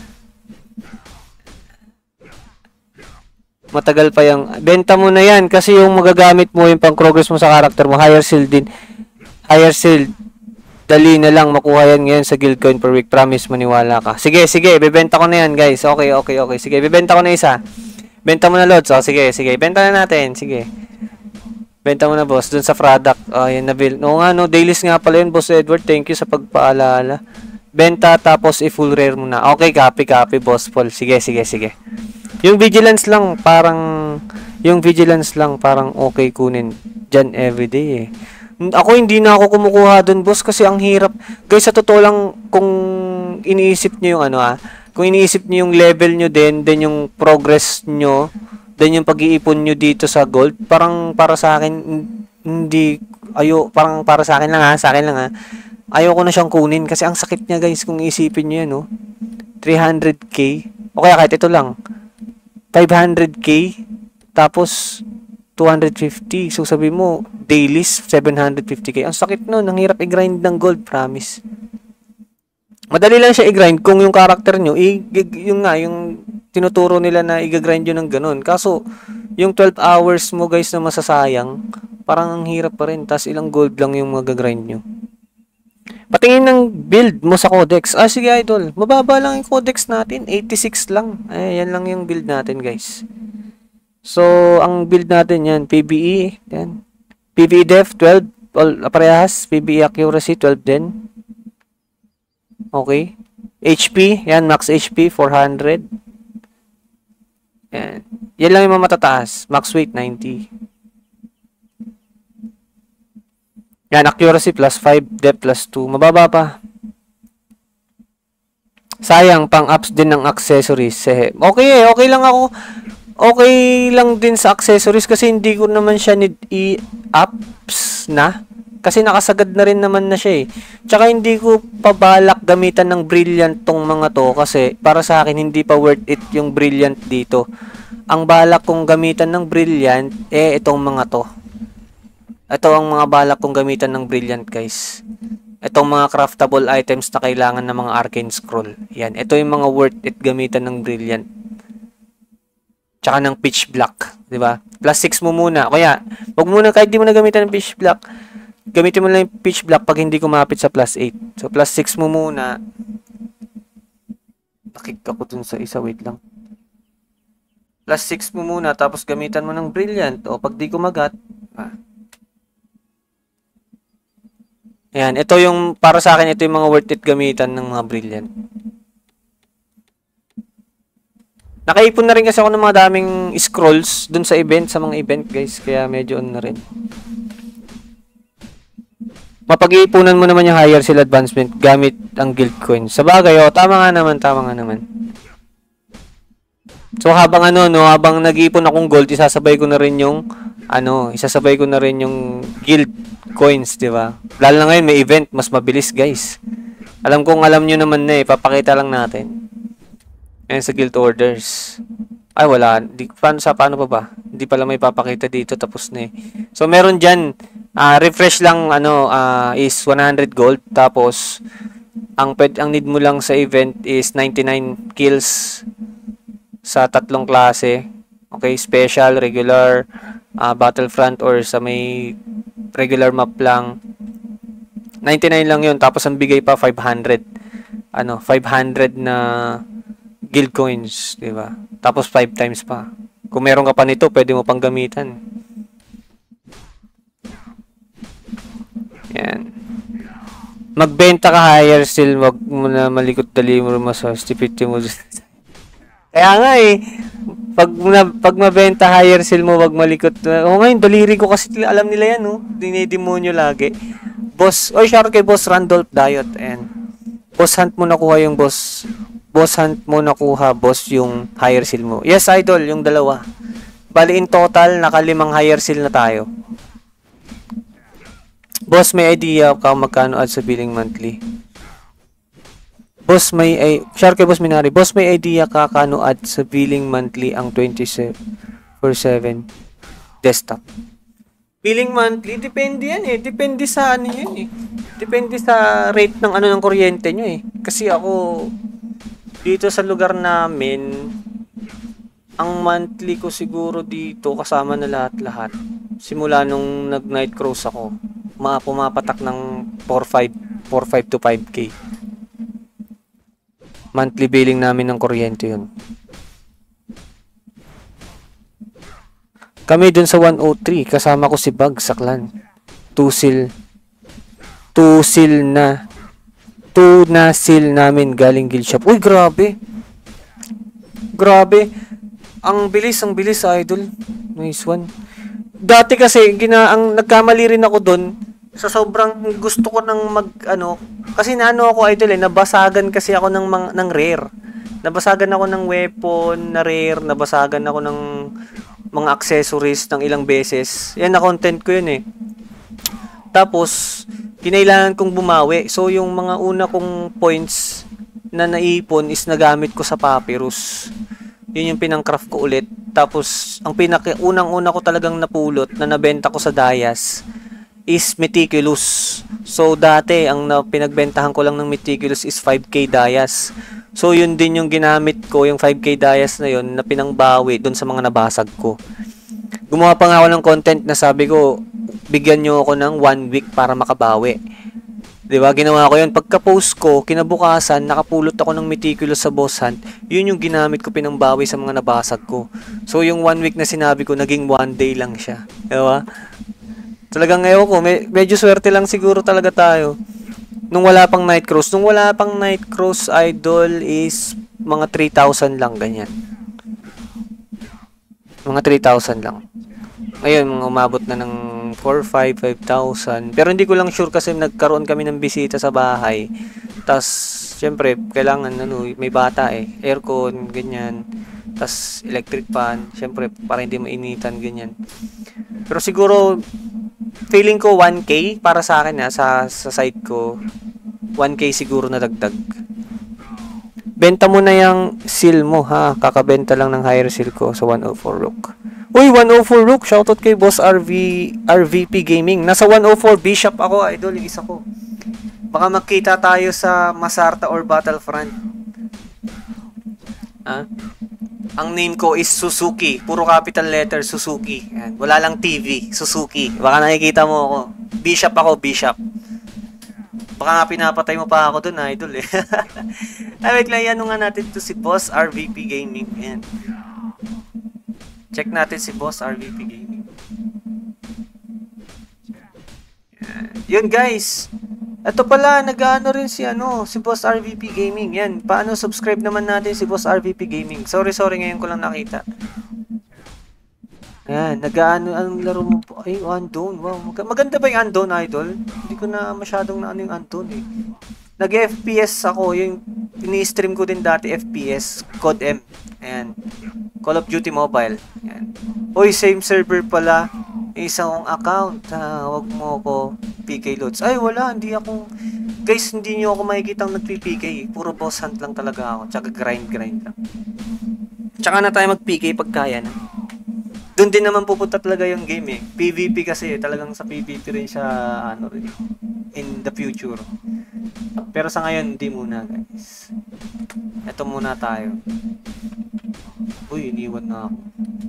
Matagal pa yung... Benta mo na yan kasi yung magagamit mo, yung pang-progress mo sa karakter mo, higher seal din. Higher seal. Dali na lang makuha yan ngayon sa guild coin per week. Promise, maniwala ka. Sige, sige. Bebenta ko na yan, guys. Okay, okay, okay. Sige, bebenta ko na isa. Benta mo na, Lods. Oh, sige, sige. Benta na natin. Sige. Benta mo na, boss. Dun sa product. Oh, yan na bill. No nga, no. Dailies nga pala yun, Boss Edward. Thank you sa pagpaalala. Benta, tapos i-full rare mo na. Okay, copy, copy, Boss Paul. Sige, sige, sige. Yung vigilance lang, parang... Yung vigilance lang, parang okay kunin. Dyan everyday, eh. Ako hindi na ako kumukuha dun, boss, kasi ang hirap. Guys, sa totoo lang, kung iniisip nyo yung ano ah, kung iniisip nyo yung level nyo din, then yung progress nyo, then yung pag-iipon nyo dito sa gold, parang para sa akin, hindi, ayo, parang para sa akin lang ha, sa akin lang ha, ayoko na siyang kunin kasi ang sakit niya guys, kung isipin nyo yan, no? three hundred K, o kaya kahit ito lang, five hundred K, tapos, two hundred fifty. So, sabi mo, dailies, seven hundred fifty K. Ang sakit nun. Ang hirap i-grind ng gold, promise. Madali lang siya i-grind kung yung character nyo, i- yung nga, yung tinuturo nila na i-grind nyo ng ganun. Kaso, yung twelve hours mo, guys, na masasayang, parang ang hirap pa rin. Tapos, ilang gold lang yung mag-grind nyo. Patingin ng build mo sa codex. Ah, sige, idol. Mababa lang yung codex natin. eighty-six lang. Ay, yan lang yung build natin, guys. So, ang build natin yan, P B E, yan. P B E def, twelve, all parehas. P B E accuracy, twelve din. Okay. H P, yan, max H P, four hundred. Yan. Yan lang yung mga matataas. Max weight, ninety. Yan, accuracy plus five, depth plus two. Mababa pa. Sayang, pang-ups din ng accessories. Eh. Okay eh, okay lang ako. Okay lang din sa accessories kasi hindi ko naman siya need i-ups na. Kasi nakasagad na rin naman na siya eh. Tsaka hindi ko pabalak gamitan ng brilliant tong mga to kasi para sa akin hindi pa worth it yung brilliant dito. Ang balak kong gamitan ng brilliant eh itong mga to. Ito ang mga balak kong gamitan ng brilliant guys. Itong mga craftable items na kailangan ng mga arcane scroll. Yan, ito yung mga worth it gamitan ng brilliant. Tsaka ng pitch black, di ba? Plus six mo muna. Kaya, wag muna kahit di mo na gamitan ng pitch black. Gamitin mo lang yung pitch black pag hindi kumapit sa plus eight. So, plus six mo muna. Nakik ako dun sa isa. Wait lang. Plus six mo muna. Tapos gamitan mo ng brilliant. O, pag di kumagat. Ah. Ayan. Ito yung, para sa akin, ito yung mga worth it gamitan ng mga brilliant. Nakaipon na rin kasi ako ng mga daming scrolls dun sa event. Sa mga event, guys. Kaya medyo on na rin. Mapag-iipunan mo naman yung higher seal advancement gamit ang guild coin. Sa bagay, oh, tama nga naman, tama nga naman. So habang ano, no, habang nag-iipon akong gold, isasabay ko na rin yung ano, isasabay ko na rin yung guild coins, di ba? Lalo na ngayon may event, mas mabilis, guys. Alam kong alam niyo naman na eh, papakita lang natin. Ayan sa guild orders. Ay, wala. Di, paano, sa paano pa ba? Hindi pala may papakita dito, tapos na eh. So meron dyan, Uh, refresh lang ano uh, is one hundred gold tapos ang ped, ang need mo lang sa event is ninety-nine kills sa tatlong klase. Okay, special, regular, uh, battlefront or sa may regular map lang. ninety-nine lang 'yun tapos ang bigay pa five hundred. Ano, five hundred na guild coins, 'di ba? Tapos five times pa. Kung meron ka pa nito, pwede mo pang gamitan. Yan. Magbenta ka higher seal, wag mo na malikot dali mo mas stupidity mo. Kaya nga eh, pag na, pag mabenta higher seal mo, wag malikot. O ngayon, daliri ko kasi alam nila yan, no? Dinidemonyo lagi. Boss, oy, shout kay Boss Randolph Diot and boss hunt mo nakuha yung boss. Boss hunt mo nakuha, boss, yung higher seal mo. Yes, idol, yung dalawa. Bali in total, nakalimang higher seal na tayo. Boss, may idea ka magkano add sa billing monthly? Boss, may ay share kay Boss Minari. Boss, may idea ka kano add sa billing monthly ang twenty-four seven desktop? Billing monthly, depende yan eh. Depende sa ano yan eh. Depende sa rate ng ano ng kuryente nyo eh. Kasi ako, dito sa lugar namin, ang monthly ko siguro dito, kasama na lahat-lahat. Simula nung nag-night cruise ako, ma pumapatak ng four five to five K. Monthly billing namin ng kuryente yun. Kami dun sa one oh three, kasama ko si Bag sa clan. Two seal. Two seal na. Two na seal namin galing guild shop. Uy, grabe. Grabe. Ang bilis, ang bilis, idol. Nice one. Dati kasi, gina, ang nagkamali rin ako dun. Sa sobrang gusto ko ng mag, ano, kasi naano ako, idol eh, nabasagan kasi ako ng, mga, ng rare. Nabasagan ako ng weapon na rare, nabasagan ako ng mga accessories ng ilang beses. Yan na content ko yun eh. Tapos, kinailangan kong bumawi. So, yung mga una kong points na naipon is nagamit ko sa papyrus. Yun yung pinang-craft ko ulit. Tapos, ang pinaka unang-una ko talagang napulot na nabenta ko sa Dayas is Meticulous. So, dati, ang na, pinagbentahan ko lang ng Meticulous is five K Dayas. So, yun din yung ginamit ko, yung five K Dayas na yun, na pinangbawi dun sa mga nabasag ko. Gumawa pa nga ako ng content na sabi ko, bigyan nyo ako ng one week para makabawi. Diba? Ginawa ko yun. Pagka-post ko, kinabukasan, nakapulot ako ng Meticulous sa boss hunt. Yun yung ginamit ko pinangbawi sa mga nabasag ko. So, yung one week na sinabi ko, naging one day lang siya. Diba? Talagang ngayon ko, me medyo swerte lang siguro talaga tayo. Nung wala pang night cruise. Nung wala pang night cruise, idol, is mga three thousand lang, ganyan. Mga three thousand lang. Ngayon, mga umabot na ng four, five, five thousand. Pero hindi ko lang sure kasi nagkaroon kami ng bisita sa bahay. Tapos, syempre, kailangan ano, may bata eh. Aircon, ganyan. Tas electric fan, syempre, para hindi mainitan, ganyan. Pero siguro, feeling ko one K para sa akin ha, sa, sa site ko. one K siguro na dagdag. Benta mo na yung seal mo ha. Kakabenta lang ng higher seal ko sa one oh four Rook. Uy, one oh four Rook, shoutout kay Boss R V, R V P Gaming. Nasa one oh four Bishop ako, idol, yung isa ko. Baka magkita tayo sa Masarta or Battlefront. Ha? Ang name ko is Suzuki. Puro capital letter, Suzuki. Yan. Wala lang T V, Suzuki. Baka nakikita mo ako. Bishop ako, Bishop. Baka nga pinapatay mo pa ako dun, idol eh. Ay, wait lang, yan nga natin to si Boss R V P Gaming. Yan. Check natin si Boss R V P Gaming. Yan. Yun guys. Ito pala, nag-ano rin si ano, si Boss R V P Gaming. Yan, paano subscribe naman natin si Boss R V P Gaming. Sorry, sorry, ngayon ko lang nakita. Yan, nag-ano, anong laro mo po? Ay, Unknown. Wow, mag maganda ba yung Unknown, idol? Hindi ko na masyadong na ano yung Unknown eh. Nag-F P S ako, yung ini-stream ko din dati F P S, Code M. Ayan. Call of Duty Mobile. Ayan. Uy, same server pala. Isang account. Ha, wag mo ako P K loads. Ay, wala. Hindi ako... Guys, hindi nyo ako makikita nag-P K. Puro boss hunt lang talaga ako. Tsaka grind-grind lang. Tsaka na tayo mag-P K pag kaya na. Doon din naman pupunta talaga yung game eh. P V P kasi. Talagang sa P V P rin siya ano rin. In the future. Pero sa ngayon, hindi muna guys. Ito muna tayo. Uy, iniwan na ako.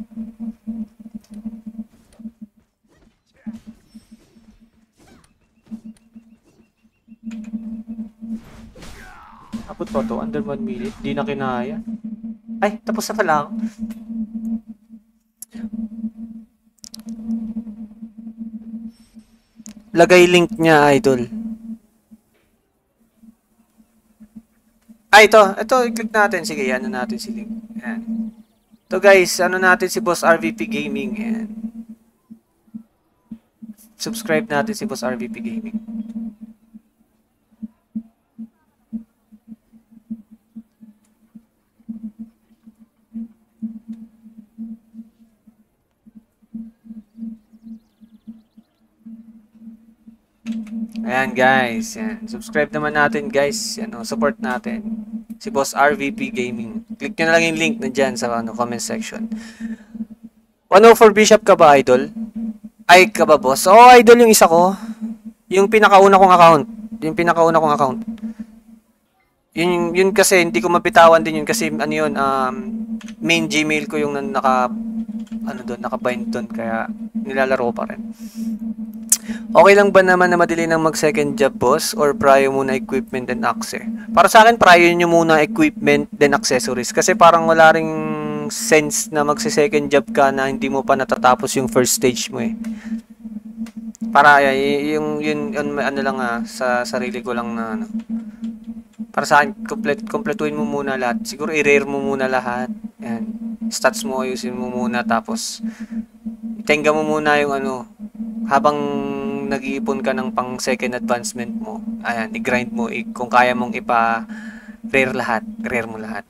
Abot pa to, under one minute. Di na kinaya. Ay, tapos na pala ako. Lagay link niya, idol. Ay, ito. Ito, i-click natin. Sige, ano natin si link. Ayan. Ito guys, ano natin si Boss R V P Gaming. Ayan. Subscribe natin si Boss R V P Gaming. Ayan guys, yan. Subscribe naman natin guys, ano, support natin si Boss R V P Gaming. Click nyo na lang yung link na dyan sa ano, comment section. one oh four Bishop ka ba, idol? Ay ka ba, boss? Oo, oh, idol yung isa ko. Yung pinakauna kong account. Yung pinakauna kong account. Yun, yun kasi, hindi ko mabitawan din yun kasi ano yun, um, main Gmail ko yung naka, ano doon, nakabind doon, kaya nilalaro pa rin. Okay lang ba naman na madali nang mag second job, boss? Or prior muna equipment and access? Para sa akin, prior nyo muna equipment then accessories. Kasi parang wala ring sense na magse-second job ka na hindi mo pa natatapos yung first stage mo eh. Para yung, yung, yung ano lang ah, sa sarili ko lang na ano. Para sa akin, complete, kompletuhin mo muna lahat. Siguro i-rare mo muna lahat. Yan. Stats mo, ayusin mo muna. Tapos, itenga mo muna yung ano, habang nag-iipon ka ng pang second advancement mo. Ayan, i-grind mo. I kung kaya mong ipa-rare lahat, rare mo lahat.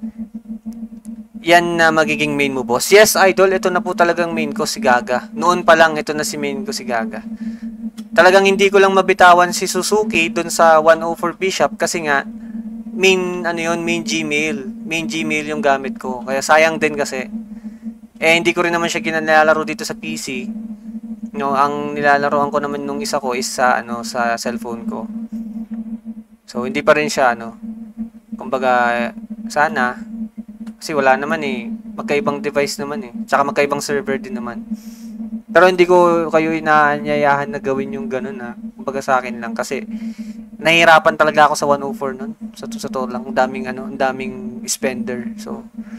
Yan na magiging main mo, boss. Yes, idol. Ito na po talagang main ko, si Gaga. Noon pa lang, ito na si main ko, si Gaga. Talagang hindi ko lang mabitawan si Suzuki dun sa one oh four Bishop kasi nga main ano yun, main Gmail. Main Gmail yung gamit ko. Kaya sayang din kasi. Eh hindi ko rin naman siya ginalaro dito sa P C. No, ang nilalaroan ko naman nung isa ko is sa ano sa cellphone ko. So hindi pa rin siya ano. Kumbaga sana kasi wala naman eh. Magkaibang device naman eh. Tsaka magkaibang server din naman. Pero hindi ko kayo inaanyayahan na gawin yung ganun ha. Kumbaga sa akin lang kasi nahihirapan talaga ako sa one oh four nun. Sa to, sa to lang, ang daming ano, ang daming spender. So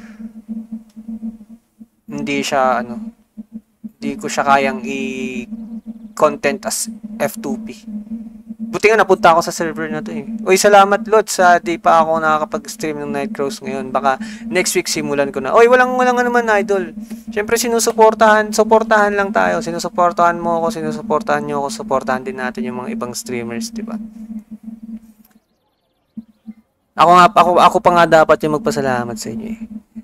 hindi siya ano, hindi ko siya kayang i-content as F two P. Buti nga napunta ako sa server na to eh. Uy, salamat Lot sa di pa ako nakakapag-stream ng Nightcross ngayon. Baka next week simulan ko na. Uy, walang walang naman idol. Siyempre sinusuportahan, suportahan lang tayo. Sinusuportahan mo ako, sinusuportahan niyo ako, suportahan din natin yung mga ibang streamers, di ba? Ako nga, ako, ako pa nga dapat yung magpasalamat sa inyo eh.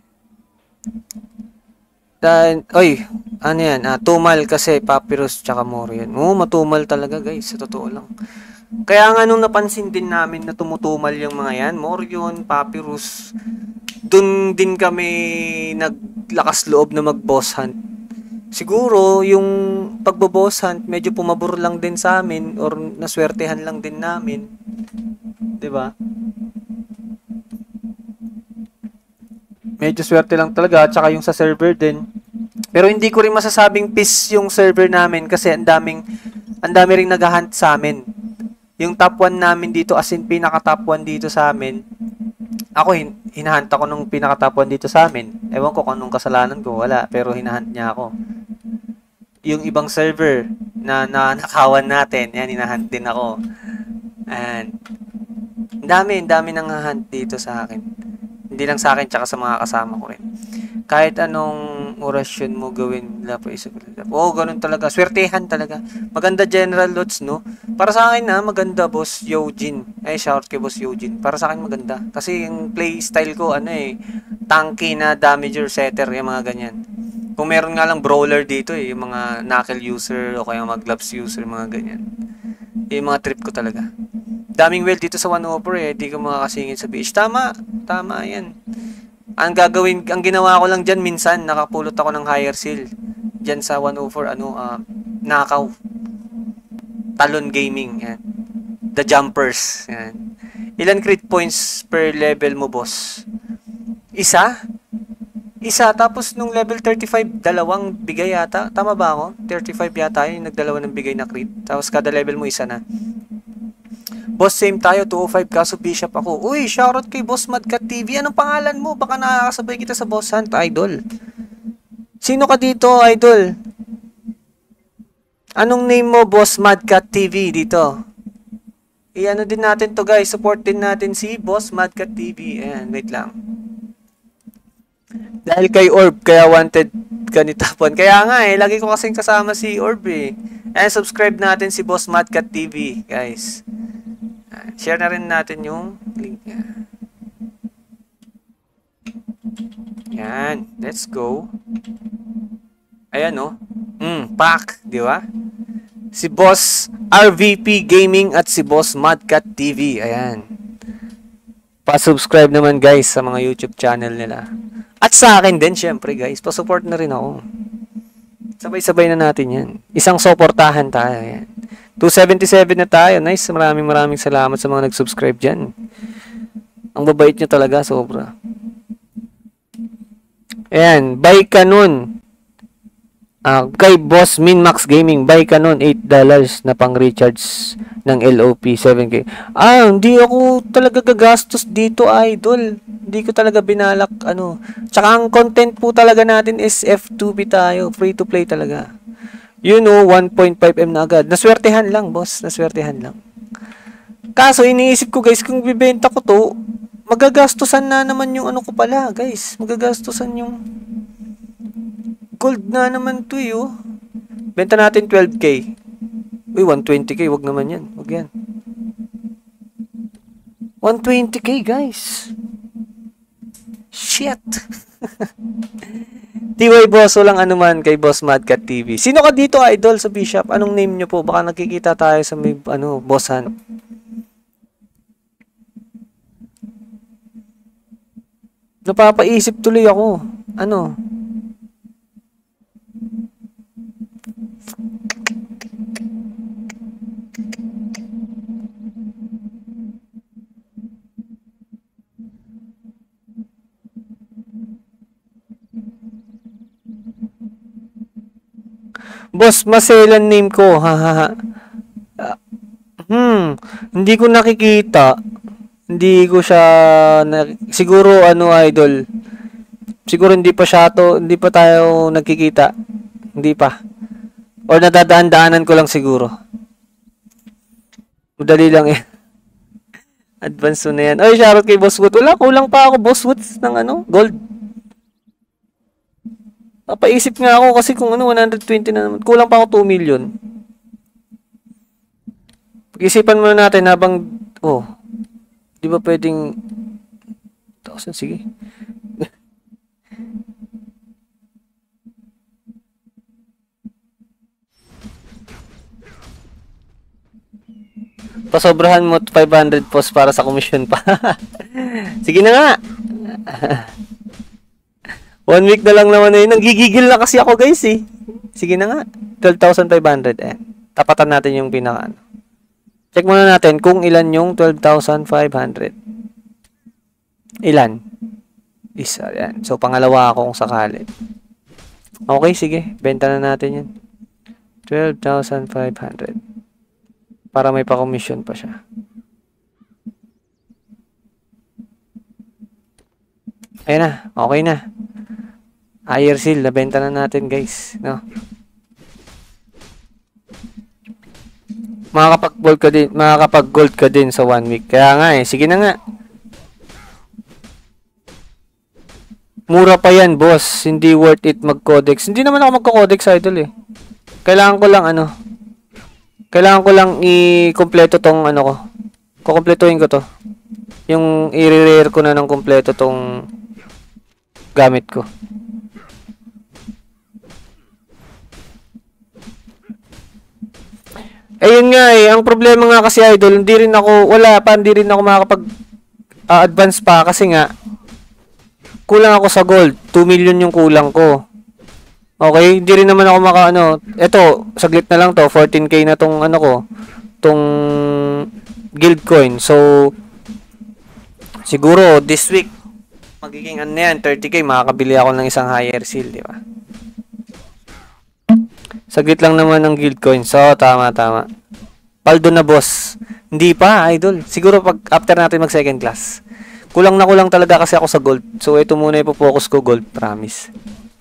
Dahil, oy, ano yan, ah, tumal kasi Papyrus tsaka Moro yan. Oo, matumal talaga guys, sa totoo lang. Kaya nga nung napansin din namin na tumutumal yung mga yan, Morion, Papyrus, dun din kami naglakas loob na mag-boss hunt. Siguro, yung pagbo-boss hunt, medyo pumabor lang din sa amin or naswertehan lang din namin. 'Di ba? Medyo swerte lang talaga, at saka yung sa server din. Pero hindi ko rin masasabing peace yung server namin kasi ang daming, ang dami ring nag-hunt sa amin. Yung top one namin dito, as in pinaka-top one dito sa amin, ako, hin hinahunt ako nung pinaka-top one dito sa amin. Ewan ko kung anong kasalanan ko, wala. Pero hinahunt niya ako. Yung ibang server na nanakawan natin, yan, hinahunt din ako. And, ang dami, ang dami nang hunt dito sa akin. Hindi lang sa akin, tsaka sa mga kasama ko rin. Kahit anong orasyon mo gawin, wala pa isa. Oo, ganun talaga. Swertehan talaga. Maganda General Lots, no? Para sa akin na, maganda Boss Eugene. Ay, shout kay Boss Eugene. Para sa akin maganda. Kasi yung play style ko, ano eh, tanky na damager setter, yung mga ganyan. Kung meron nga lang brawler dito eh, yung mga knuckle user o kaya mga gloves user, mga ganyan. Yung mga trip ko talaga. Daming well dito sa one oh four eh, di ka makakasingit sa beach. Tama, tama yan. Ang gagawin, ang ginawa ko lang dyan minsan, nakapulot ako ng higher seal. Dyan sa one oh four, ano, uh, nakaw. Talon Gaming, yan. The Jumpers, yan. Ilan crit points per level mo, boss? Isa? Isa, tapos nung level thirty-five, dalawang bigay yata. Tama ba ako? thirty-five yata yun, nagdalawa ng bigay na crit. Tapos kada level mo, isa na. Boss, same tayo, two oh five, kaso bishop ako. Uy, shoutout kay Boss Madcat T V. Anong pangalan mo? Baka nakakasabay kita sa Boss Hunt, idol. Sino ka dito, idol? Anong name mo, Boss Madcat T V, dito? I-ano din natin to guys, support din natin si Boss Madcat T V. Ayan, wait lang. Dahil kay Orb, kaya wanted ka ni Tapuan. Kaya nga eh, lagi ko kasing kasama si Orb eh. Ayan, subscribe natin si Boss Madcat T V, guys. Share na rin natin yung link niya. Yan. Let's go. Ayan, no? Hmm, pack. Di ba? Si Boss R V P Gaming at si Boss Madcat T V. Ayan. Pa-subscribe naman, guys, sa mga YouTube channel nila. At sa akin din, syempre, guys. Pa-support na rin ako. Sabay-sabay na natin yan. Isang suportahan tayo. Ayan. two seventy-seven na tayo. Nice. Maraming maraming salamat sa mga nag-subscribe dyan. Ang babait nyo talaga. Sobra. Ayan. Buy Canon. Uh, kay Boss Minmax Gaming. Buy Canon. eight dollars na pang recharge ng L O P seven K. Ah, hindi ako talaga gagastos dito, idol. Hindi ko talaga binalak. Ano. Tsaka ang content po talaga natin is F two B tayo. Free to play talaga. You know, one point five M na agad. Naswertehan lang, boss. Naswertehan lang. Kaso, iniisip ko, guys, kung bibenta ko to, magagastusan na naman yung ano ko pala, guys. Magagastusan yung gold na naman to, eh, oh. Benta natin twelve K. Uy, one twenty K. Wag naman yan. Wag yan. one twenty K, guys. Shit. T Y boss, walang anuman kay Boss Madcat T V. Sino ka dito, idol, sa Bishop? Anong name nyo po? Baka nakikita tayo sa may, ano, Boss Hunt. Napapaisip tuloy ako. Ano? Boss, maselan name ko. Hahaha. Uh, hmm, hindi ko nakikita. Hindi ko siya na, siguro ano, idol. Siguro hindi pa siya to, hindi pa tayo nagkikita. Hindi pa. O nadadaan-daanan ko lang siguro. Madali lang eh. Advance na yan. Ay, shoutout kay Boss Wood. Wala, kulang pa ako, Boss Wood, ng ano, gold. Napaisip nga ako kasi kung ano, one hundred twenty na naman. Kulang pa ako two million. Pag-isipan muna natin habang, oh, di ba pwedeng thousand, sige. Pasobrahan mo five hundred post para sa commission pa. Sige na nga. One week na lang naman na yun. Nanggigigil na kasi ako guys eh. Sige na nga. twelve thousand five hundred eh. Tapatan natin yung pinaka ano. Check muna natin kung ilan yung twelve thousand five hundred. Ilan? Isa. Yan. So pangalawa ako kung sakali. Okay, sige. Benta na natin yun. twelve thousand five hundred. Para may pa-commission pa siya. Ayan na. Okay na. Higher seal. Nabenta na natin guys. No? Makakapag-gold ka din, makakapag-gold ka din sa one week. Kaya nga eh. Sige na nga. Mura pa yan, boss. Hindi worth it mag-codex. Hindi naman ako magko-codex, idol eh. Kailangan ko lang ano. Kailangan ko lang i-kompleto tong ano ko. Kukumpletuhin ko to. Yung i-rare ko na ng kompleto tong gamit ko. Ayun nga eh, ang problema nga kasi idol, hindi rin ako, wala pa, hindi rin ako makakapag uh, advance pa kasi nga kulang ako sa gold. two million yung kulang ko. Okay, hindi rin naman ako maka ano, eto, saglit na lang to, fourteen K na tong ano ko, tong guild coin. So siguro this week magiging ano yan, thirty K, makakabili ako ng isang higher seal, di ba? Saglit lang naman ng guild coin. So, tama, tama. Paldo na, boss. Hindi pa, idol. Siguro pag after natin mag second class. Kulang na kulang talaga kasi ako sa gold. So, ito muna ipo-focus ko gold. Promise.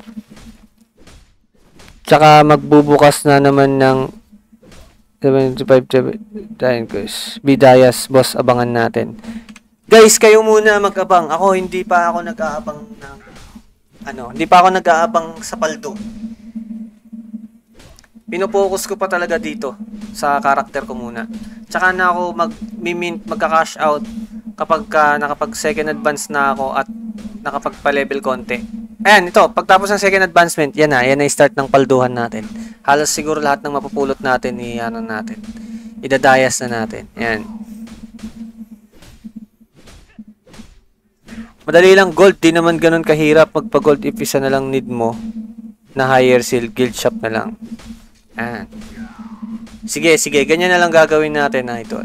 Tsaka magbubukas na naman ng seventy-five guys. Bidayas, boss. Abangan natin. Guys, kayo muna mag-abang. Ako, hindi pa ako nag-aabang ng ano, hindi pa ako nag-aabang sa paldo. Pinopokus ko pa talaga dito sa karakter ko muna. Tsaka na ako mag-mint, magka-cash out kapag ka nakapag second advance na ako at nakapagpa-level konti. Ayan, ito. Pagtapos ng second advancement, yan na. Yan na start ng palduhan natin. Halos siguro lahat ng mapupulot natin, i-ano natin. Idadayas na natin. Ayan. Madali lang gold. Di naman ganun kahirap magpa-gold if isa na lang need mo na higher seal. Guild shop na lang. Ayan. Sige, sige. Ganyan na lang gagawin natin na ito.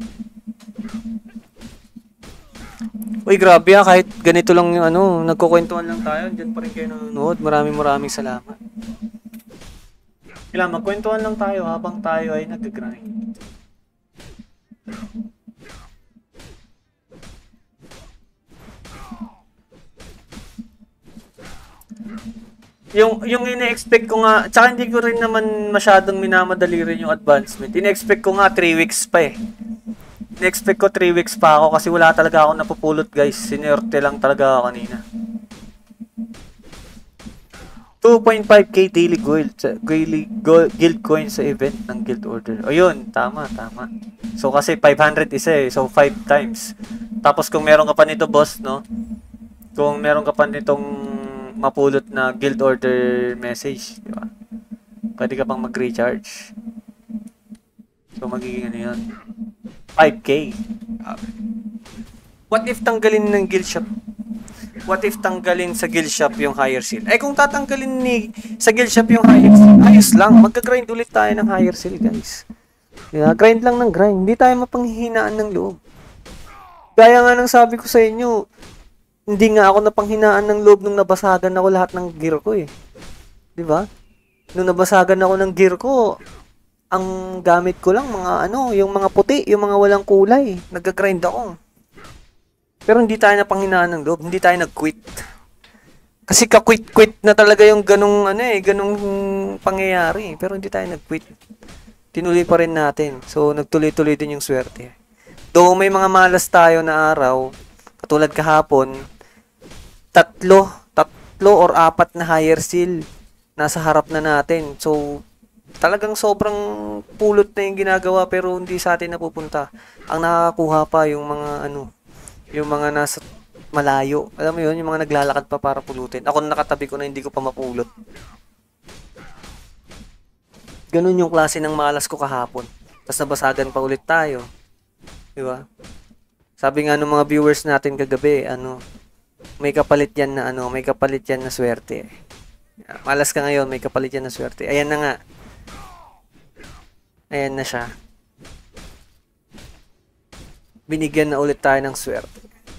Uy, grabe ah. Kahit ganito lang yung ano, nagkukwentuhan lang tayo. Diyan pa rin kayo nanonood. Maraming maraming salamat. Kailangan magkwentuhan lang tayo habang tayo ay nag-grind. Yung yung ine-expect ko nga, tsaka hindi ko rin naman masyadong minamadali rin yung advancement. Ine-expect ko nga three weeks pa eh. Ine-expect ko three weeks pa ako kasi wala talaga ako napupulot guys. Sinerte lang talaga ako kanina. two point five K daily gold, daily gold, guild coin sa event ng guild order. O yun, tama, tama. So kasi five hundred isa eh, so five times. Tapos kung meron ka pa nito boss, no? Kung meron ka pa nitong mapulot na guild order message, di ba? Pwede ka pang mag-recharge. So magiging ano yun? five K. What if tanggalin ng guild shop? What if tanggalin sa guild shop yung higher seal? Eh kung tatanggalin ni sa guild shop yung higher seal, ayos lang. Magka-grind ulit tayo ng higher seal, guys. Yeah, grind lang ng grind. Hindi tayo mapanghihinaan ng loob. Gaya nga ng sabi ko sa inyo, hindi nga ako napanghinaan ng loob nung nabasagan ako lahat ng gear ko eh. 'Di ba? Nung nabasagan ako ng gear ko, ang gamit ko lang mga ano, yung mga puti, yung mga walang kulay. Nagga-grind ako. Pero hindi tayo napanghinaan ng loob, hindi tayo nag-quit. Kasi ka-quit-quit na talaga yung ganung ano eh, ganung pangyayari, pero hindi tayo nag-quit. Tinuloy pa rin natin. So nagtuloy-tuloy din yung swerte. Though may mga malas tayo na araw, katulad kahapon, tatlo, tatlo or apat na higher seal nasa harap na natin. So, talagang sobrang pulot na yung ginagawa pero hindi sa atin napupunta. Ang nakakakuha pa yung mga ano, yung mga nasa malayo. Alam mo yun, yung mga naglalakad pa para pulutin. Ako na nakatabi ko na hindi ko pa mapulot. Ganun yung klase ng malas ko kahapon. Tapos nabasagan pa ulit tayo. Di ba? Sabi nga ng mga viewers natin kagabi, ano, may kapalit yan na ano, may kapalit yan na swerte. Malas ka ngayon, may kapalit yan na swerte. Ayan na nga. Ayan na siya. Binigyan na ulit tayo ng swerte.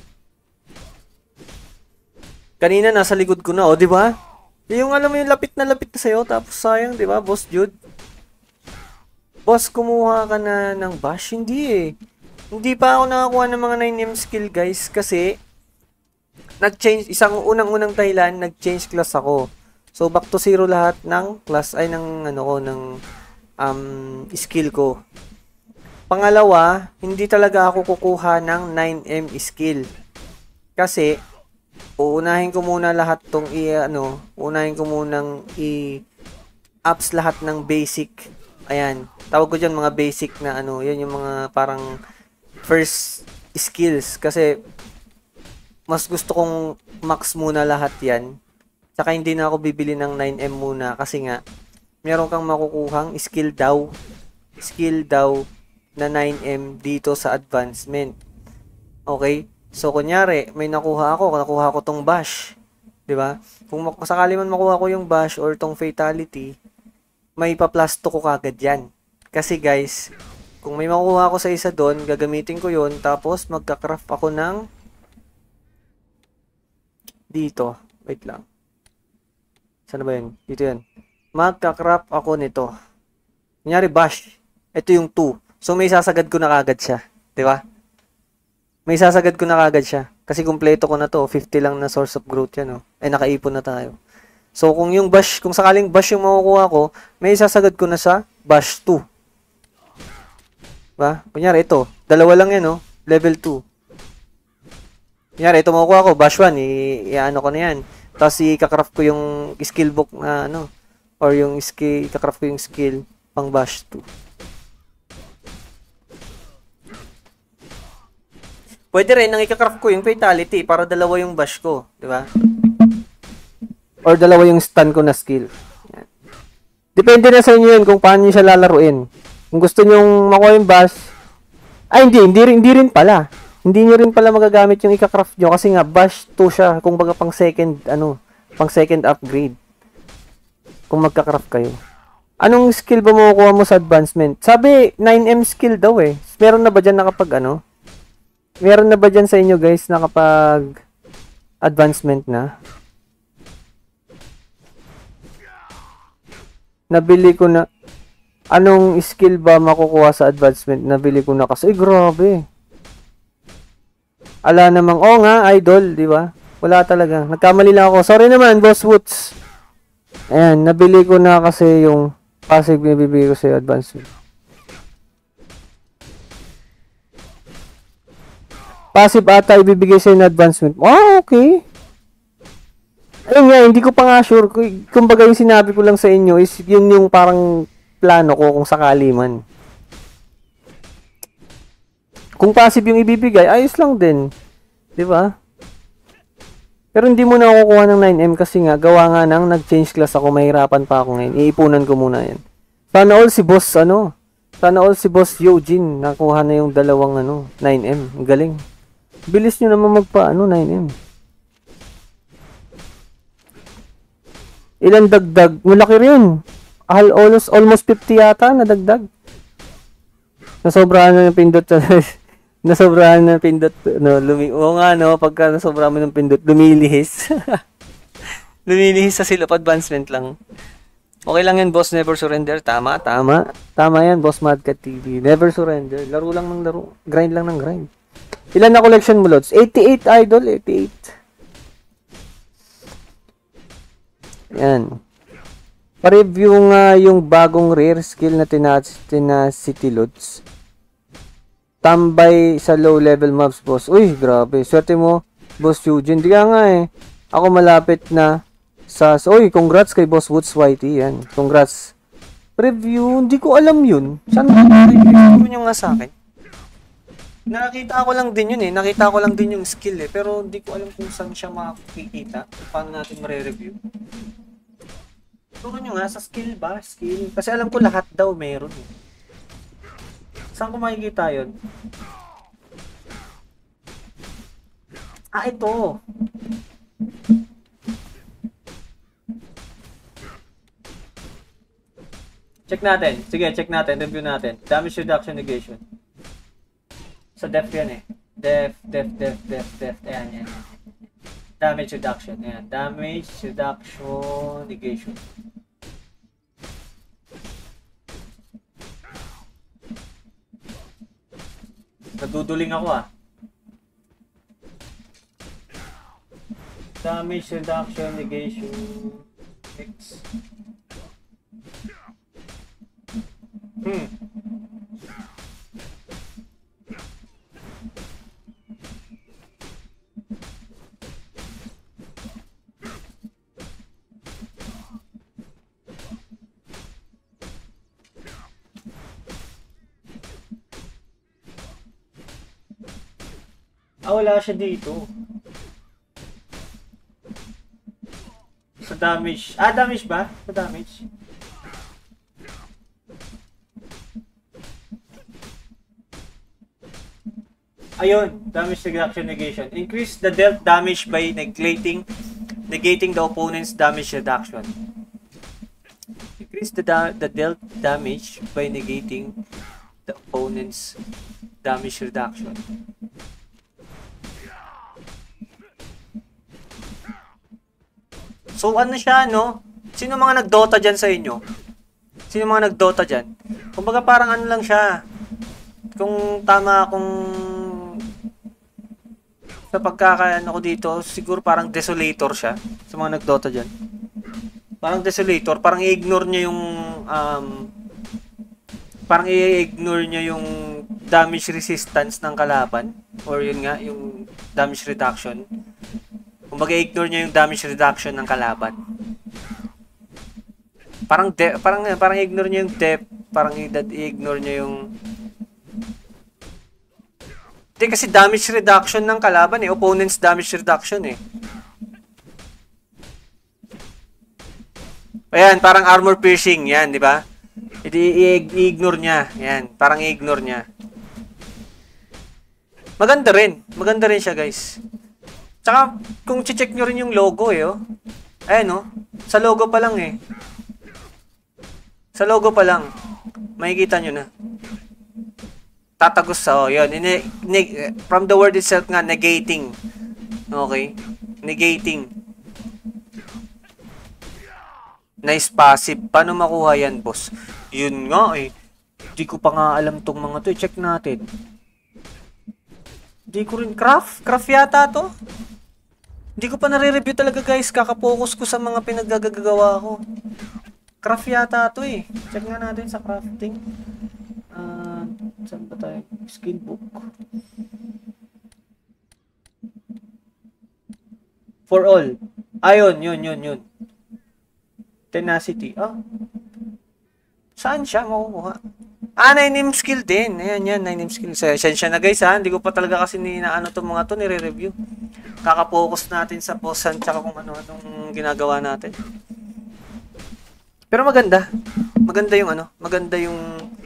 Kanina nasa likod ko na, oh, di ba? Yung alam mo yung lapit na lapit na sa'yo, tapos sayang, di ba, Boss Jude? Boss, kumuha ka na ng bash? Hindi eh. Hindi pa ako nakakuha ng mga nine M skill, guys, kasi nag-change, isang unang-unang dahilan, nag-change class ako. So, back to zero lahat ng class, ay ng, ano ko, ng um, skill ko. Pangalawa, hindi talaga ako kukuha ng nine M skill. Kasi, uunahin ko muna lahat tong i, ano, uunahin ko munang i-ups lahat ng basic. Ayan, tawag ko dyan mga basic na ano, yan yung mga parang first skills. Kasi, mas gusto kong max muna lahat yan. Tsaka hindi na ako bibili ng nine M muna kasi nga, meron kang makukuhang skill daw. Skill daw na nine M dito sa advancement. Okay? So, kunyari, may nakuha ako, nakuha ko tong bash. Diba? Kung sakali man makuha ko yung bash or tong fatality, may pa-plus two ko kagad yan. Kasi guys, kung may makuha ako sa isa doon, gagamitin ko yun, tapos magka-craft ako ng dito. Wait lang. Saan ba yun? Dito yan. Magka-craft ako nito. Kunyari, bash. Ito yung two. So, may sasagad ko na kagad siya. Diba? May sasagad ko na kagad siya. Kasi kumpleto ko na to. fifty lang na source of growth yan. Oh. Ay, nakaipon na tayo. So, kung yung bash, kung sakaling bash yung makukuha ko, may sasagad ko na sa bash two. Diba? Kunyari, ito. Dalawa lang yan, oh. Level two. Kunyari, ito makukuha ko. Bash one. I-ano ko na yan. Tapos, i-craft ko yung skill book na, ano. Or yung skill, i-craft ko yung skill pang bash two. Pwede rin, nang i-craft ko yung fatality para dalawa yung bash ko. Diba? Or dalawa yung stun ko na skill. Yan. Depende na sa inyo yun kung paano nyo siya lalaruin. Kung gusto nyo makuha yung bash, ay hindi, hindi, hindi rin pala. Hindi nyo rin pala magagamit yung ika-craft nyo kasi nga bash two siya kung baga pang second, ano, pang second upgrade. Kung magka-craft kayo. Anong skill ba makukuha mo sa advancement? Sabi, nine M skill daw eh. Meron na ba dyan nakapag ano? Meron na ba dyan sa inyo guys nakapag advancement na? Nabili ko na. Anong skill ba makukuha sa advancement? Nabili ko na kasi. Ay, grabe. Ala namang, oh nga, idol, di ba? Wala talaga. Nagkamali lang ako. Sorry naman, Boss Woods. Ayan, nabili ko na kasi yung passive na bibigay ko sa advancement. Passive ata ibibigay sa na advancement. Oh, okay. Ayun nga, hindi ko pa nga sure. Kumbaga yung sinabi ko lang sa inyo is yun yung parang plano ko kung sakali man. Kung passive yung ibibigay, ayos lang din. Diba? Pero hindi mo na kukuha ng nine M kasi nga, gawa nga nang nag-change class ako, mahirapan pa ako ngayon. Iipunan ko muna yan. Sana all si boss, ano? Sana all si boss Eugene, nakuha na yung dalawang, ano, nine M. Galing. Bilis nyo naman magpa, ano, nine M. Ilan dagdag? Malaki rin. Almost, almost fifty yata na dagdag. Nasobrahan na ng pindot. Nasobrahan na ng pindot. No, lumi Oo nga, no? Pagka nasobrahan mo ng pindot, lumilihis. Lumilihis sa silop advancement lang. Okay lang yan, boss. Never surrender. Tama, tama. Tama yan, boss Madcat T V. Never surrender. Laro lang ng laro. Grind lang ng grind. Ilan na collection mo, Lods? eighty-eight, idol. eighty-eight. Yan. Pa-review nga yung bagong rare skill na Tenacity, Lods. Tambay sa low level mobs, boss. Uy, grabe. Swerte mo, boss Eugene. Di ka nga eh. Ako malapit na sa... Uy, congrats kay boss Woods Whitey. Yan. Congrats. Review. Hindi ko alam yun. Saan mo review nyo nga sa akin? Nakita ko lang din yun eh. Nakita ko lang din yung skill eh. Pero hindi ko alam kung saan siya makikita. Paano natin mare-review. Turo nyo nga sa skill ba? Skill. Kasi alam ko lahat daw meron eh. Saan ko makikita yun? Ah, ito. Check natin. Sige, check natin. Review natin. Damage reduction negation. Sa def yan eh. Def, def, def, def, def. Ayan, yan. Damage reduction. Ayan. Damage reduction negation. Naduduling ako ah. Damage reduction negation. X. Hmm. Ah, wala siya dito. Sa damage. Ah, damage ba? Sa damage. Ayun, damage reduction negation. Increase the dealt damage by negating negating the opponent's damage reduction. Increase the da the dealt damage by negating the opponent's damage reduction. So ano siya, no? Sino mga nag-Dota dyan sa inyo? Sino mga nag-Dota dyan? Kumbaga parang ano lang siya. Kung tama kung sa pagkakaano ko dito, siguro parang desolator siya. Sa mga nag-Dota dyan. Parang desolator. Parang i-ignore niya yung um, parang i-ignore niya yung damage resistance ng kalaban. Or yun nga, yung damage reduction. Kumbaga i-ignore niya yung damage reduction ng kalaban. Parang de parang parang i-ignore niya yung depth, parang i-ignore niya yung Hindi kasi damage reduction ng kalaban eh, opponent's damage reduction eh. Ayan, parang armor piercing, yan, di ba? I-ignore niya, yan, parang i-ignore niya. Maganda rin, maganda rin siya, guys. Tsaka, kung check nyo rin yung logo eh, oh. Ayan, oh. Sa logo pa lang eh. Sa logo pa lang. Makikita nyo na. Tatagos sa, oh, yun. From the word itself nga, negating. Okay? Negating. Nice passive. Paano makuha yan, boss? Yun nga eh. Di ko pa nga alam tong mga to. Check natin. Di ko rin. Craft? Craft yata to? Hindi ko pa nare-review talaga, guys. Kakapokus ko sa mga pinaggagawa ko. Craft yata to eh. Check nga natin sa crafting. Uh, saan ba tayo? Skill book. For all. Ayun, yun, yun, yun. Tenacity. Ah. Saan siya makukuha? Ah, nine M skill din. Ayan, yan. nine M skill. Sensya na, guys, ha. Hindi ko pa talaga kasi ni na ano to mga to nire-review. Kakapokus natin sa posan tsaka kung ano-anong ginagawa natin. Pero maganda. Maganda yung ano. Maganda yung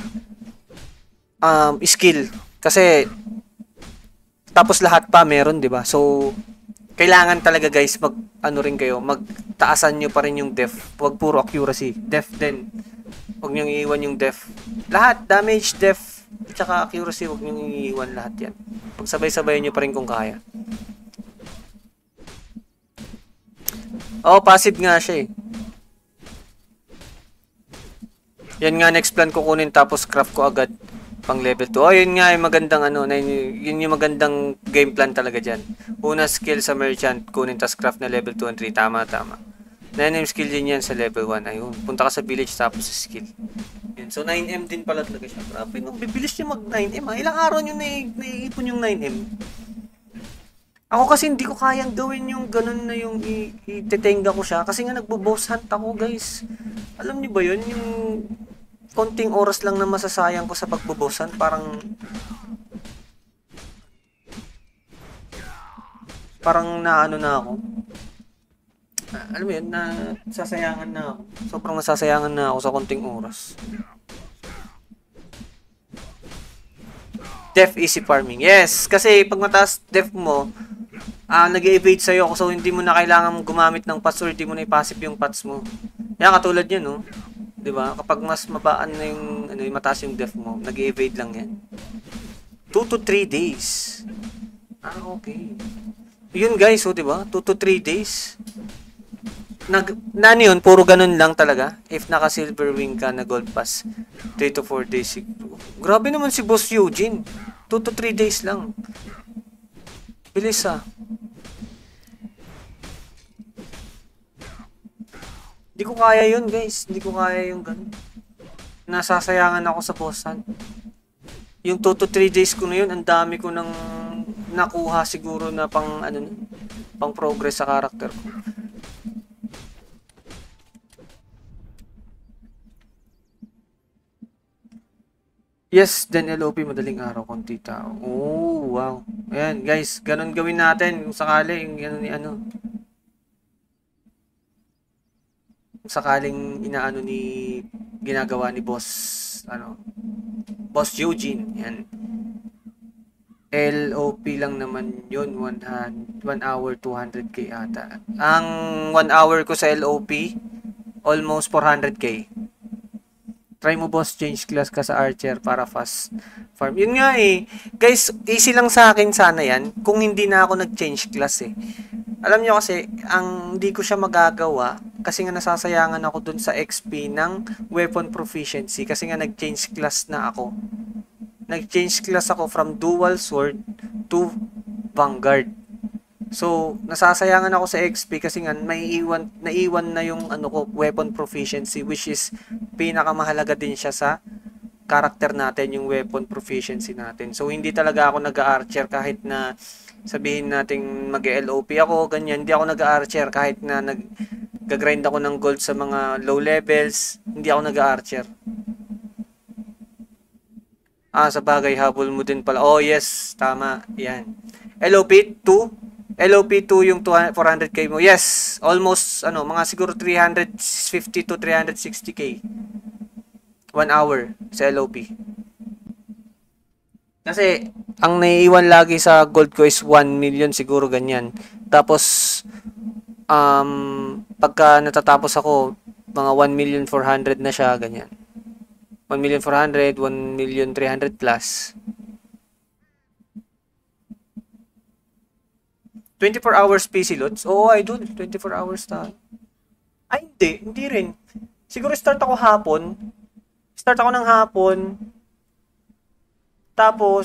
um, skill. Kasi tapos lahat pa meron, di ba? So, kailangan talaga, guys, mag ano rin kayo, magtaasan nyo pa rin yung def. Huwag puro accuracy. Def din. Huwag nyo iiwan yung def. Lahat, damage, def, tsaka accuracy, huwag nyo iiwan lahat yan. Pagsabay-sabay nyo pa rin kung kaya. Oh, passive nga siya eh. Yan nga, next plan ko kunin tapos craft ko agad pang level two. Oh, yun nga yung magandang ano, yun yung magandang game plan talaga dyan. Una skill sa merchant, kunin tas craft na level two and three. Tama, tama. nine M skill din yan sa level one. Ayun, punta ka sa village tapos skill. Yun. So nine M din pala talaga siya. Grabe, no? Bibilis niya mag nine M ha. Ilang araw nyo naiipon yung nine M? Ako kasi hindi ko kayang gawin yung ganun na yung itetenga ko siya. Kasi nga nagbo-boss hunt ako, guys. Alam niyo ba yun? Yung konting oras lang na masasayang ko sa pagbo-boss hunt. Parang parang naano na ako. Ah, alam mo yun, na sasayangan na ako. Sobrang nasasayangan na ako sa konting oras. Def easy farming. Yes, kasi pag mataas def mo, ah nag-evade sa'yo ako, so hindi mo na kailangan gumamit ng paths or hindi mo na ipasip yung paths mo. Yan, katulad yan, no? Diba? Kapag mas mabaan na yung, ano, yung mataas yung def mo, nag-evade lang yan. two to three days. Ah, okay. Yun guys, so diba? two to three days. Nag, na ano yun, puro ganun lang talaga. If naka silver wing ka na gold pass, three to four days. Grabe naman si Boss Eugene. two to three days lang. Bilis ah. Hindi ko kaya yun guys. Hindi ko kaya yung ganun. Nasasayangan ako sa boss hunt. Yung two to three days ko na yun, ang dami ko nang nakuha siguro na pang ano, pang progress sa character ko. Yes, then L O P madaling araw, konti tao. Oh, wow. Ayan, guys, ganun gawin natin kung sakali yung ano ni ano. Kung sakaling inaano ni ginagawa ni boss ano, Boss Eugene. Yan. L O P lang naman yun, one hour two hundred K ata. Ang one hour ko sa L O P almost four hundred K. Try mo boss, change class ka sa Archer para fast farm. Yun nga eh. Guys, easy lang sa akin sana yan kung hindi na ako nag-change class eh. Alam nyo kasi, ang hindi ko siya magagawa kasi nga nasasayangan ako dun sa X P ng weapon proficiency kasi nga nag-change class na ako. Nag-change class ako from dual sword to vanguard. So, nasasayangan ako sa X P kasi nga maiiwan, naiwan na yung ano ko, weapon proficiency, which is pinakamahalaga din siya sa character natin, yung weapon proficiency natin. So, hindi talaga ako nag-archer kahit na sabihin natin mag-L O P ako, ganyan. Hindi ako nag-archer kahit na nag-grind ako ng gold sa mga low levels. Hindi ako nag-archer. Ah, sa bagay, habol mo din pala. Oh, yes, tama. Yan. L O P two. L O P two yung four hundred K mo. Yes, almost ano, mga siguro three fifty to three sixty K. One hour sa L O P. Kasi ang naiiwan lagi sa gold ko is one million siguro ganyan. Tapos um pagka natatapos ako, mga one million four hundred na siya ganyan. one million four hundred, one million three hundred plus. twenty-four hours P C loads? Oo, idol. twenty-four hours tayo. Ay, hindi. Hindi rin. Siguro start ako hapon. Start ako ng hapon. Tapos,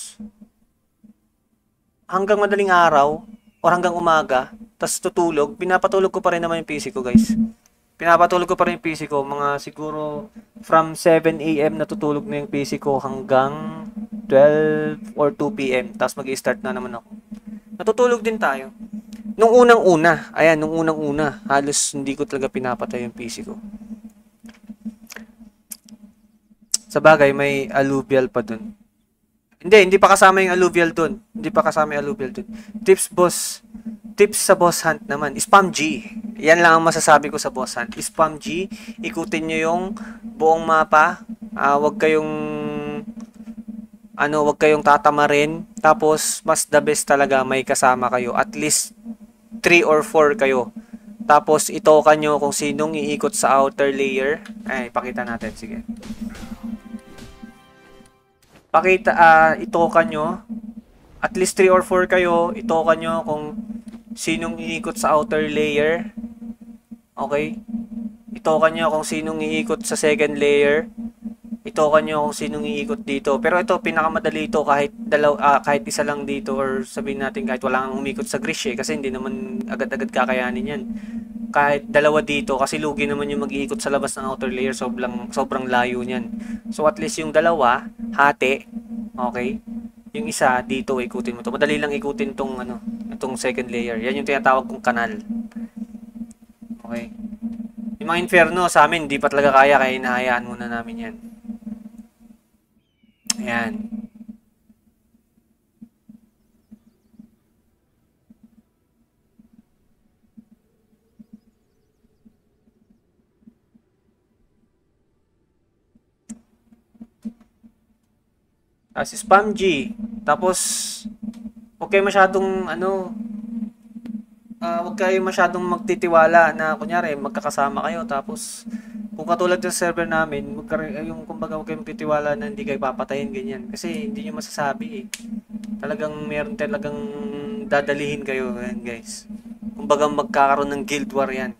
hanggang madaling araw, or hanggang umaga, tapos tutulog. Pinapatulog ko pa rin naman yung P C ko, guys. Pinapatulog ko pa rin yung P C ko. Mga siguro, from seven A M natutulog na yung P C ko hanggang twelve or two P M Tapos mag-i-start na naman ako. Natutulog din tayo. Nung unang-una, ayan, nung unang-una, halos hindi ko talaga pinapatay yung P C ko. Sa bagay, may alluvial pa dun. Hindi, hindi pa kasama yung alluvial dun. Hindi pa kasama yung alluvial dun. Tips, boss. Tips sa boss hunt naman. Spam G. Yan lang ang masasabi ko sa boss hunt. Spam G. Ikutin nyo yung buong mapa. Uh, wag kayong ano, wag kayong tatamarin. Tapos, mas the best talaga may kasama kayo. At least three or four kayo. Tapos, itokan nyo kung sinong iikot sa outer layer. Ay, pakita natin. Sige. Pakita, uh, itokan nyo. At least three or four kayo. Itokan nyo kung sinong iikot sa outer layer. Okay? Itokan nyo kung sinong iikot sa second layer. Itokan nyo kung sinong iikot dito. Pero ito, pinakamadali ito kahit, dalaw, uh, kahit isa lang dito or sabihin natin kahit wala kang umikot sa Grish eh. Kasi hindi naman agad-agad kakayanin yan. Kahit dalawa dito kasi lugi naman yung mag-iikot sa labas ng outer layer. Sobrang, sobrang layo niyan. So at least yung dalawa, hati. Okay? Yung isa dito, ikutin mo to. Madali lang ikutin tong, ano, itong second layer. Yan yung tinatawag kong kanal. Okay? Yung mga inferno sa amin, hindi pa talaga kaya kaya hinahayaan muna namin yan. Ayan. Tapos spam G. Tapos, huwag kayo masyadong, ano, uh, huwag kayo masyadong magtitiwala na, kunyari, magkakasama kayo. Tapos, kung katulad ng server namin, magkar- yung kumbaga huwag kayo magtitiwala na hindi kayo papatayin, ganyan. Kasi hindi nyo masasabi eh. Talagang meron talagang dadalihin kayo, yan, guys. Kumbaga magkakaroon ng guild war yan.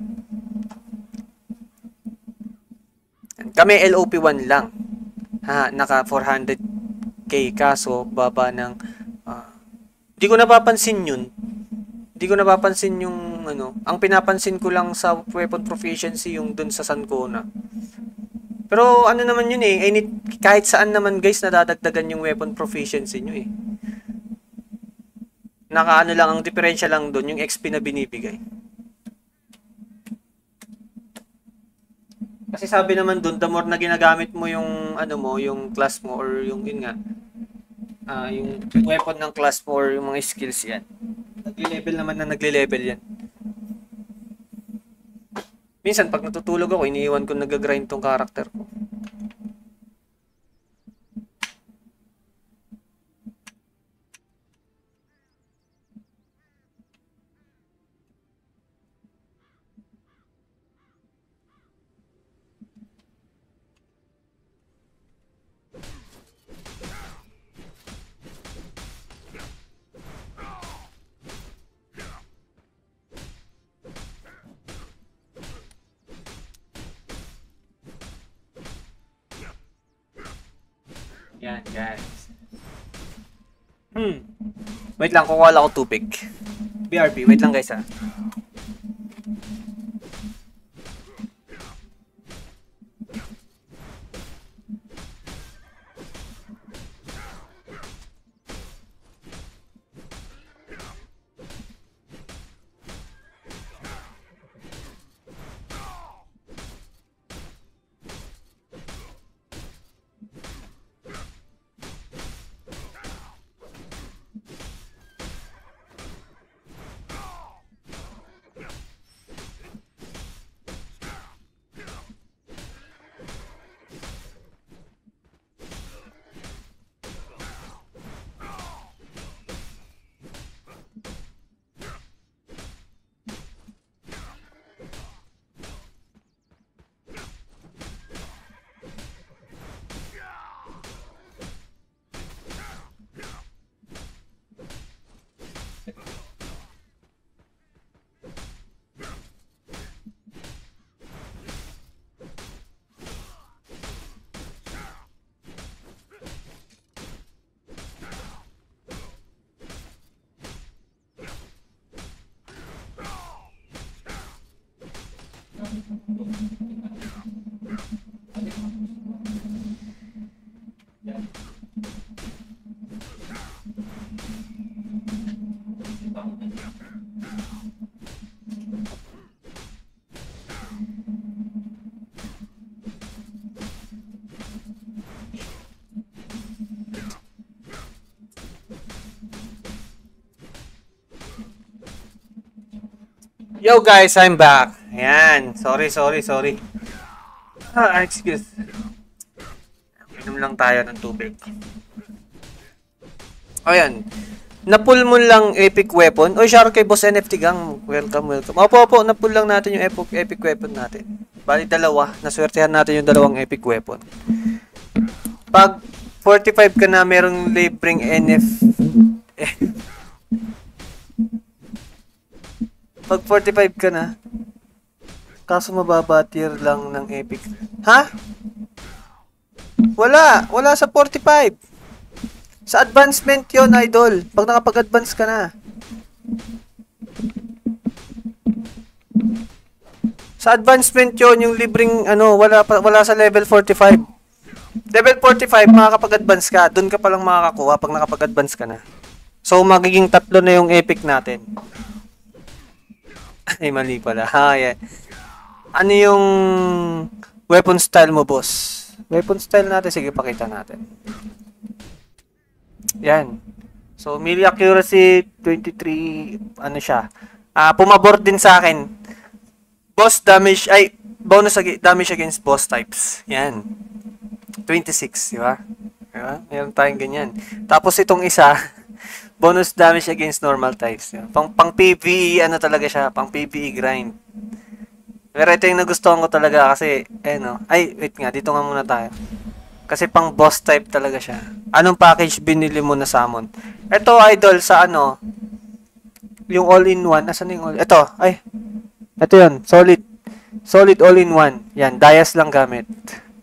Kami L O P one lang. Ha, naka four hundred K kaso baba ng uh, hindi ko napapansin yun. Hindi ko napapansin yung ano, ang pinapansin ko lang sa weapon proficiency yung dun sa Sancona. Pero ano naman yun eh, any, kahit saan naman guys nadadagdagan yung weapon proficiency nyo eh. Naka ano lang, ang diferensya lang dun, yung X P na binibigay. Kasi sabi naman dun, the more na ginagamit mo yung ano mo, yung class mo or yung yun nga, uh, yung weapon ng class mo or yung mga skills yan. Nagle-level naman na nagle-level yan. Minsan pag natutulog ako, iniiwan ko nag-grind tong character ko. Yan, guys. Hmm. Wait lang, kukuha lang ako tubig. B R B, wait lang guys ha. Yo guys, I'm back. Ayan. Sorry, sorry, sorry. Ah, excuse. Inom lang tayo ng tubig. Ayan. Napull mo lang epic weapon. Oy, shout kay Boss N F T Gang. Welcome, welcome. Opo, opo. Napull lang natin yung epic, epic weapon natin. Bali, dalawa. Naswertehan natin yung dalawang epic weapon. Pag forty-five ka na, merong libreng N F... Pag forty-five ka na, kaso mababa tier lang ng epic. Ha? Wala. Wala sa forty-five. Sa advancement yon idol. Pag nakapag-advance ka na. Sa advancement yon yung libreng, ano, wala, pa, wala sa level forty-five. Level forty-five, makakapag-advance ka. Doon ka palang makakakuha pag nakapag-advance ka na. So, magiging tatlo na yung epic natin. Ay, mali pala. Ha, yan. Ano yung weapon style mo, boss? Weapon style natin, sige, pakita natin. Yan. So, melee accuracy, twenty-three, ano siya. Ah, pumabor din sa akin. Boss damage, ay, bonus ag damage against boss types. Yan. twenty-six, di ba? Diba? Meron tayong ganyan. Tapos itong isa, bonus damage against normal types. Diba? Pang, pang P V E, ano talaga siya, pang P V E grind. Pero ito yung nagustuhan ko talaga kasi, eh no, ay, wait nga, dito nga muna tayo. Kasi pang boss type talaga siya. Anong package binili mo na summon? Ito, idol, sa ano, yung all-in-one, asan yung all, ito, ay, ito yun, solid, solid all-in-one. Yan, Dayas lang gamit.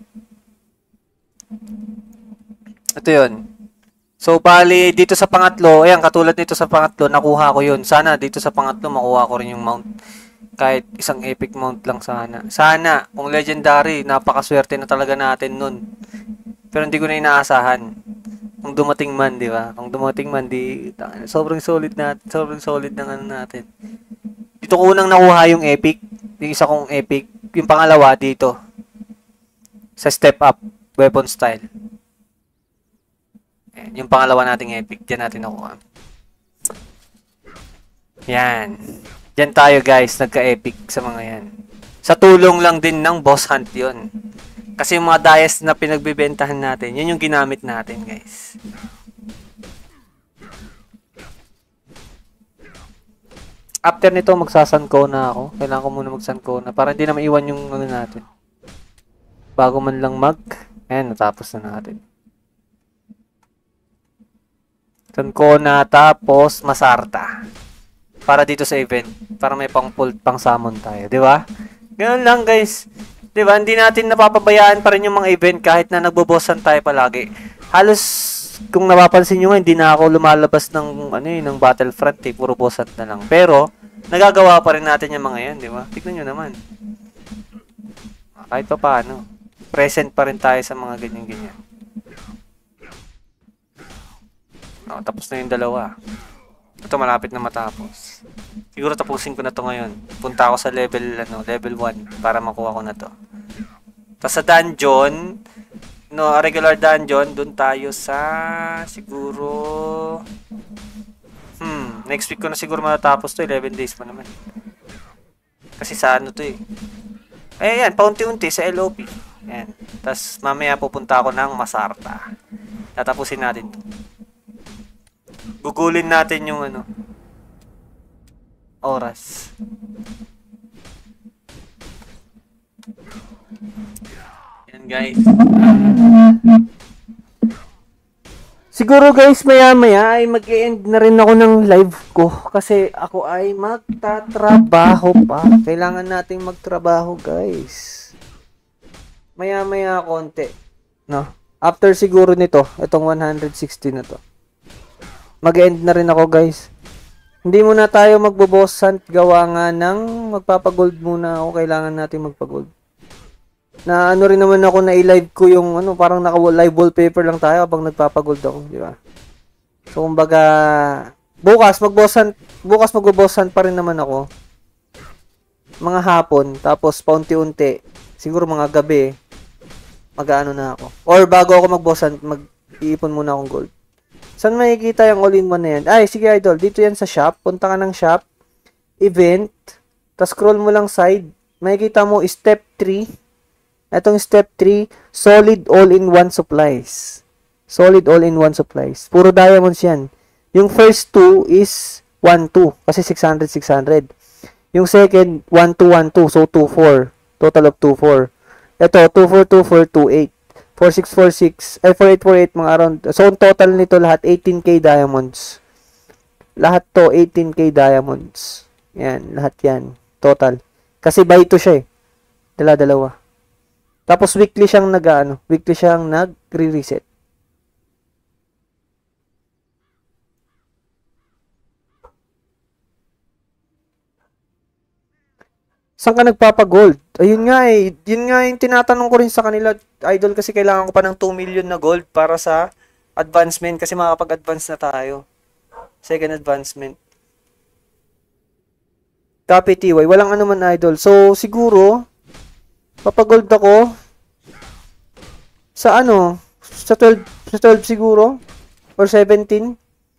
Ito yun. So, bali, dito sa pangatlo, ayan, katulad nito sa pangatlo, nakuha ko yun. Sana, dito sa pangatlo, makuha ko rin yung mount. Kahit isang epic mount lang sana. Sana, kung legendary, napakaswerte na talaga natin nun. Pero hindi ko na inaasahan. Kung dumating man, di ba? Kung dumating man, di, sobrang solid na, sobrang solid ng ano natin. Dito ko unang nakuha yung epic. Yung isa kong epic. Yung pangalawa, dito. Sa step up, weapon style. Ayan, yung pangalawa nating epic. Diyan natin nakuha. Yan. Diyan tayo guys, nagka-epic sa mga yan. Sa tulong lang din ng boss hunt yun. Kasi yung mga Dayas na pinagbibentahan natin, yun yung ginamit natin guys. After nito, magsasanko na ako. Kailangan ko muna magsanko na para hindi na maiwan yung ano natin. Bago man lang mag, ayan, natapos na natin. Sanko na, tapos masarta. Para dito sa event. Para may pang pull, pang summon tayo. Di ba? Ganun lang guys. Di ba? Hindi natin napapabayaan pa rin yung mga event kahit na nagbobossan tayo palagi. Halos, kung napapansin nyo nga, hindi na ako lumalabas ng, ano eh, ng Battlefront eh. Puro bossan na lang. Pero, nagagawa pa rin natin yung mga yan. Di ba? Tignan nyo naman. Kahit pa paano. Present pa rin tayo sa mga ganyan-ganyan. Oh, tapos na yung dalawa. Ito malapit na matapos. Siguro tapusin ko na to ngayon. Punta ako sa level ano, level one para makuha ko na to. Tapos sa dungeon, no, regular dungeon, dun tayo sa siguro Hmm, next week ko na siguro matatapos to, eleven days pa naman. Kasi sa ano to eh. Eh yan, paunti-unti sa L O P. Yan. Tapos mamaya pupunta ako ng Masarta. Tatapusin natin to. Gugulin natin yung ano oras. Yan guys. Siguro guys, maya-maya ay mag-e-end na rin ako ng live ko kasi ako ay magtatrabaho pa. Kailangan nating magtrabaho guys. Maya-maya konti, no? After siguro nito, itong one hundred sixty na to. Mag-end na rin ako guys. Hindi muna tayo magbo-boss hunt, gawa nga ng magpapagold muna ako. Kailangan natin magpagold. Na ano rin naman ako na i-live ko yung ano, parang naka-live wallpaper lang tayo habang nagpapagold ako, di ba? So kumbaga bukas mag-boss hunt, bukas magbo-boss hunt pa rin naman ako. Mga hapon, tapos paunti-unti, siguro mga gabi mag-aano na ako. Or bago ako mag-boss hunt, mag-iipon muna akong gold. Saan makikita yung all-in-one na yan? Ay, sige idol, dito yan sa shop. Punta ka ng shop, event, tapos scroll mo lang side. Makikita mo step three. Itong step three, solid all-in-one supplies. Solid all-in-one supplies. Puro diamonds yan. Yung first two is one two, kasi six hundred, six hundred. Yung second, one two, one two, so two four. Total of two four. Ito, two four, two four, two eight. four six four six, ay four eight four eight, mga around. So, ang total nito lahat, eighteen K diamonds. Lahat to, eighteen K diamonds. Yan, lahat yan. Total. Kasi buy to siya eh. Dala-dalawa. Tapos, weekly siyang nag, ano, weekly siyang nag-re-reset. Saan ka nagpapagold? Ayun nga eh. Yun nga yung tinatanong ko rin sa kanila, idol, kasi kailangan ko pa ng two million na gold para sa advancement kasi makakapag-advance na tayo. Second advancement. Copy T Y. Walang anuman, idol. So, siguro, papagold ako sa ano? Sa twelve, sa twelve siguro? Or seventeen?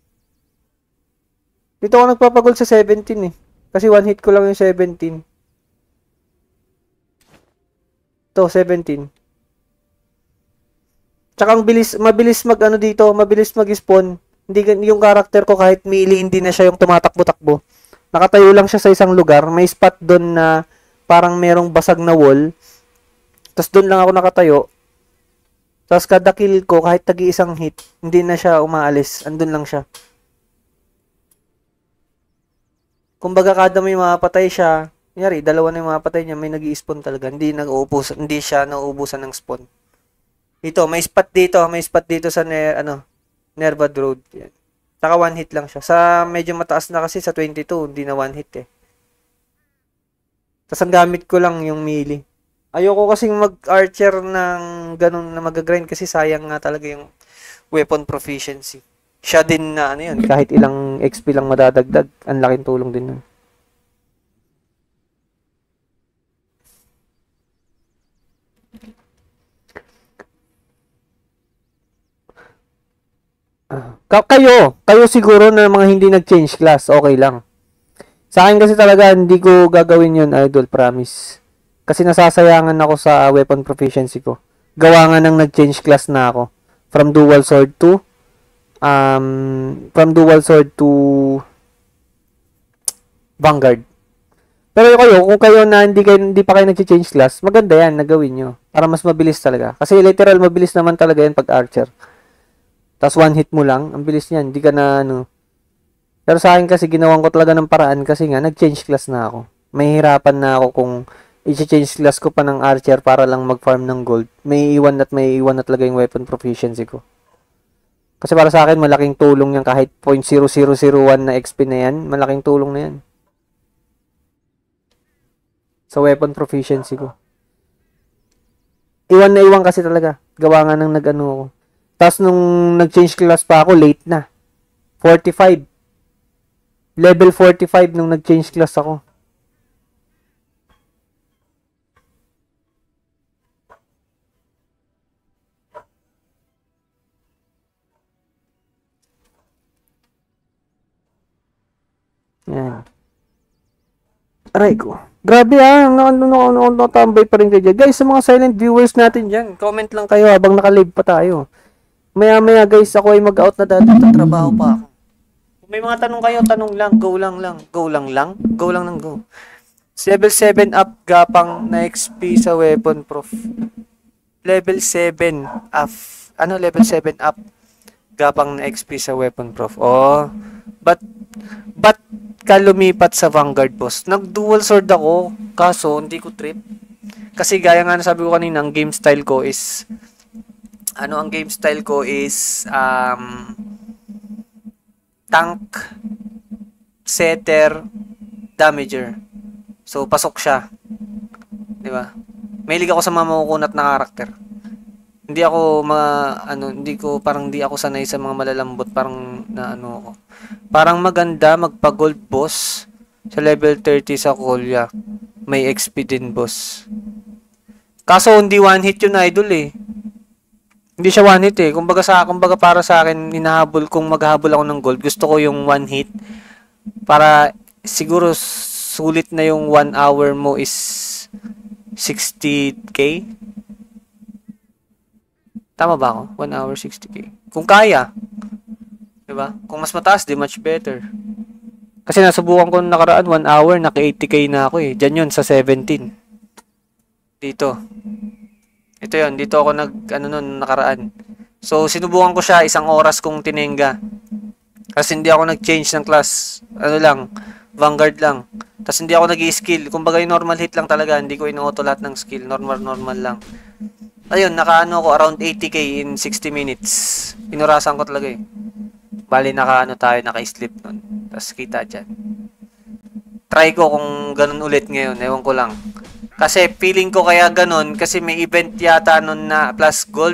Dito ako nagpapagold sa seventeen eh. Kasi one hit ko lang yung seventeen. To seventeen. Tsaka ang bilis, mabilis mag ano dito, mabilis mag-spawn. Hindi gan- yung character ko kahit melee, hindi na siya yung tumatakbo-takbo. Nakatayo lang siya sa isang lugar, may spot doon na parang merong basag na wall. Tapos doon lang ako nakatayo. Tapos kada kill ko, kahit tagi isang hit, hindi na siya umaalis. Andun lang siya. Kumbaga kada may mapatay siya, kunyari, dalawa na yung mapatay niya, may nag-i-spawn talaga. Hindi nag-uubos, hindi siya nauubusan ng spawn. Dito, may spot dito, may spot dito sa ner, ano, Nervad Road. Yan. Saka one hit lang siya. Sa medyo mataas na kasi sa twenty-two, hindi na one hit eh. Tapos ang gamit ko lang yung melee. Ayoko kasing mag-archer ng ganun na mag-grind kasi sayang nga talaga yung weapon proficiency. Siya din na ano yun, kahit ilang X P lang madadagdag, ang laking tulong din nun. Ka- kayo, kayo siguro na mga hindi nag-change class, okay lang. Sa akin kasi talaga, hindi ko gagawin yun, idol, promise. Kasi nasasayangan ako sa weapon proficiency ko. Gawa nga nang nag-change class na ako. From dual sword to, um, from dual sword to Vanguard. Pero kayo, kung kayo na hindi, kayo, hindi pa kayo nag-change class, maganda yan, nagawin nyo. Para mas mabilis talaga. Kasi literal, mabilis naman talaga yan pag archer. Tapos one hit mo lang, ang bilis niyan, hindi ka na ano. Pero sa akin kasi ginawan ko talaga ng paraan kasi nga nag-change class na ako. May hirapan na ako kung i-change class ko pa ng archer para lang mag-farm ng gold. May iwan at may iwan na talaga yung weapon proficiency ko. Kasi para sa akin malaking tulong yan kahit zero point zero zero zero one na X P na yan, malaking tulong na yan. Sa weapon proficiency ko. Iwan na iwan kasi talaga. Gawa nga ng nag-ano ako. Tapos nung nag-change class pa ako, late na. forty-five. Level forty-five nung nag-change class ako. Yan. Aray ko. Grabe ah, nakatambay pa rin kayo. Guys, sa mga silent viewers natin dyan, comment lang kayo habang nakalive pa tayo. Maya maya guys, ako ay mag-out na dati, tatrabaho pa ako. Kung may mga tanong kayo, tanong lang, go lang lang, go lang lang, go lang lang go. Level seven up, gapang na X P sa weapon prof. Level seven up, ano level seven up, gapang na X P sa weapon prof. Oh, but, but, ka lumipat sa Vanguard boss. Nag-dual sword ako, kaso hindi ko trip. Kasi gaya nga sabi ko kanina, ang game style ko is ano ang game style ko is um, tank, setter, damager. So pasok siya. 'Di ba? Mahilig ako sa mga makukunat na karakter. Hindi ako mga ano, hindi ko parang hindi ako sanay sa mga malalambot, parang na ano ako. Parang maganda magpa-gold boss sa level thirty sa Kolya. May X P din boss. Kaso hindi one hit yun idol eh. Hindi siya one hit eh. Kumbaga sa kumbaga para sa akin hinahabol kung maghahabol ako ng gold, gusto ko yung one hit para siguro sulit na yung one hour mo is sixty K. Tama ba ako? one hour sixty K. Kung kaya. Diba? Kung mas mataas, di much better. Kasi nasubukan ko nakaraan, one hour, naka eighty K na ako eh. Diyan yun, sa seventeen. Dito. Ito yun, dito ako nag, ano nun, nakaraan. So, sinubukan ko siya, isang oras kong tinenga. Kasi hindi ako nag-change ng class. Ano lang, Vanguard lang. Tapos hindi ako nag-i-skill. Kumbaga yung normal hit lang talaga, hindi ko inuuto lahat ng skill. Normal, normal lang. Ayun, nakaano ko around eighty K in sixty minutes. Inurasan ko talaga eh. Bali, nakaano tayo, naka-sleep nun. Tapos kita dyan. Try ko kung ganun ulit ngayon. Ewan ko lang. Kasi feeling ko kaya ganun. Kasi may event yata nun na plus gold.